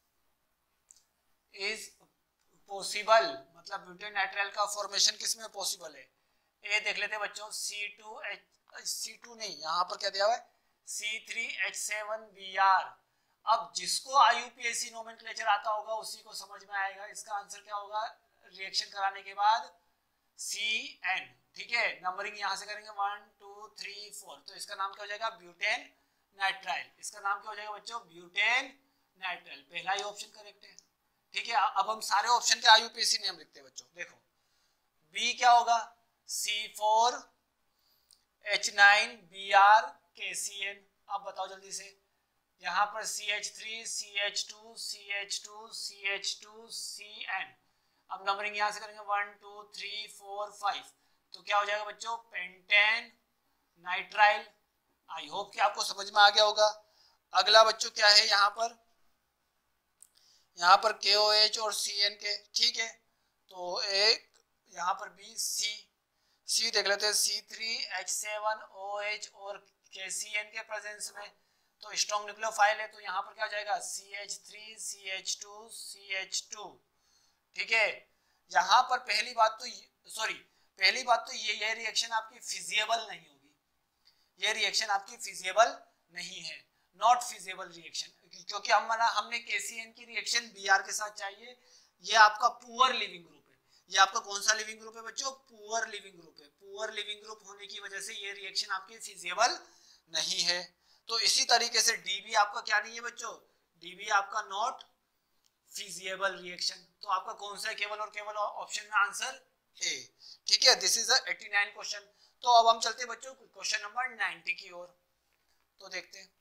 S1: is possible? मतलब ब्यूटेन नाइट्राइल का फॉर्मेशन किसमें पॉसिबल है? ए देख लेते हैं बच्चों C two H C two नहीं, यहाँ पर क्या दिया हुआ है C three H seven B R. अब जिसको आईयूपीएसी नोमेनक्लेचर आता होगा उसी को समझ में आएगा। इसका आंसर क्या होगा? रिएक्शन कराने के बाद सी एन। ठीक है, नंबरिंग यहां से करेंगे वन टू थ्री फोर, तो इसका नाम क्या हो जाएगा? Butane nitrile. इसका नाम क्या हो जाएगा बच्चों? Butane nitrile. पहला ही ऑप्शन करेक्ट है। ठीक है, अब हम सारे ऑप्शन के आईयूपीएसी नेम लिखते हैं बच्चों। देखो बी क्या होगा? C four H nine B R K C N. अब बताओ जल्दी से, यहाँ पर C H three C H two C H two C H two C N. अब नंबरिंग यहाँ से करेंगे one two three four five, तो क्या हो जाएगा बच्चों? Pentane nitrile. आई होप कि आपको समझ में आ गया होगा। अगला बच्चों क्या है यहाँ पर? यहाँ पर के ओ एच और सी एन के। ठीक है, तो एक यहाँ पर भी सी सी देख लेते हैं C three H seven O H और के सी एन के प्रेजेंस में, तो स्ट्रॉन्ग न्यूक्लियोफाइल है, तो यहाँ पर क्या हो जाएगा? C H three C H two C H two. ठीक है, यहाँ पर पहली बात तो सॉरी पहली बात तो ये ये रिएक्शन आपकी फिजिएबल नहीं होगी, ये रिएक्शन आपकी फिजिएबल नहीं है, नॉट फिजिएबल रिएक्शन, क्योंकि हम हमने केसीएन की रिएक्शन बीआर के साथ चाहिए। ये आपका पुअर लिविंग ग्रुप है। ये आपका कौन सा लिविंग ग्रुप है बच्चों? पुअर लिविंग ग्रुप है। पुअर लिविंग ग्रुप होने की वजह से ये रिएक्शन आपकी फिजिएबल नहीं है। तो इसी तरीके से डीबी आपका क्या नहीं है बच्चों? डीबी आपका नॉट फिजिएबल रिएक्शन। तो आपका कौन सा है? केवल और केवल ऑप्शन में आंसर ए। ठीक है, this is the eighty nine question. तो अब हम चलते हैं बच्चों क्वेश्चन नंबर नाइंटी की ओर। तो देखते हैं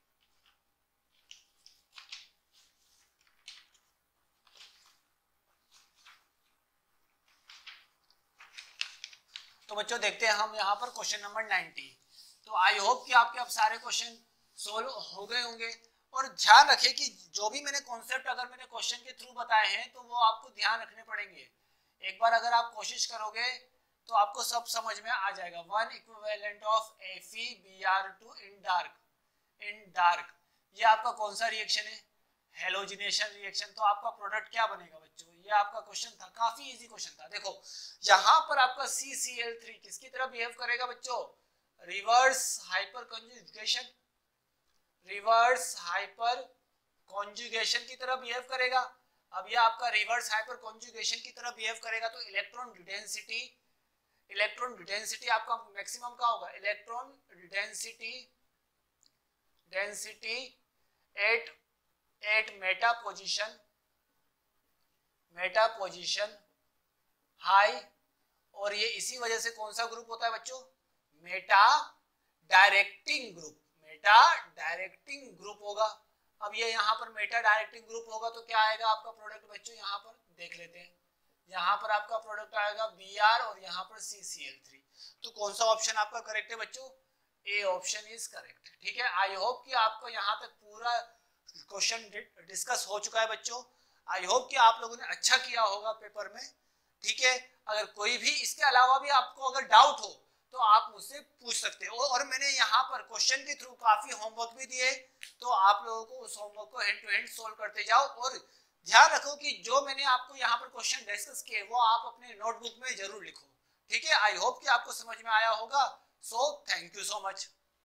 S1: तो बच्चों देखते हैं हम यहाँ पर क्वेश्चन नंबर नाइनटी। तो आई होप कि आपके अब सारे क्वेश्चन सोल्व हो गए होंगे। और ध्यान रखिए कि जो भी मैंने कॉन्सेप्ट अगर मैंने क्वेश्चन के थ्रू बताए हैं तो वो आपको ध्यान रखने पड़ेंगे। एक बार अगर आप कोशिश करोगे तो आपको सब समझ में आ जाएगा। One equivalent of Fe Br two in dark in dark ये आपका कौन सा रिएक्शन है? Halogenation reaction. तो आपका प्रोडक्ट क्या बनेगा बच्चों? ये आपका क्वेश्चन था, काफी इजी क्वेश्चन था। देखो यहाँ पर आपका सी सी एल थ्री किसकी तरह बिहेव करेगा बच्चों? Reverse hyper conjugation reverse hyper conjugation की तरह बिहेव करेगा। अब ये आपका रिवर्स हाइपर कॉन्जुगेशन की तरह बिहेव करेगा तो इलेक्ट्रॉन डेंसिटी इलेक्ट्रॉन डेंसिटी आपका मैक्सिमम का होगा। Electron density density at at meta position meta position high. और ये इसी वजह से कौन सा ग्रुप होता है बच्चों? Meta directing group meta directing group होगा। अब ये यहाँ पर मेटा डायरेक्टिंग ग्रुप होगा तो क्या आएगा आपका प्रोडक्ट बच्चों? यहाँ पर देख लेते हैं। यहाँ पर आपका प्रोडक्ट आएगा Br और यहाँ पर सी सी एल थ्री। तो कौन सा ऑप्शन आपका करेक्ट है बच्चों? A option is correct. ठीक है, आई होप कि आपको यहाँ तक पूरा क्वेश्चन डिस्कस हो चुका है बच्चों। आई होप कि आप लोगों ने अच्छा किया होगा पेपर में। ठीक है, अगर कोई भी इसके अलावा भी आपको अगर डाउट हो तो आप मुझसे पूछ सकते हो। और मैंने यहाँ पर क्वेश्चन के थ्रू काफी होमवर्क भी दिए, तो आप लोगों को उस होमवर्क को हैंड टू हैंड सोल्व करते जाओ। और ध्यान रखो कि जो मैंने आपको यहाँ पर क्वेश्चन डिस्कस किए वो आप अपने नोटबुक में जरूर लिखो। ठीक है, आई होप कि आपको समझ में आया होगा। So thank you so much.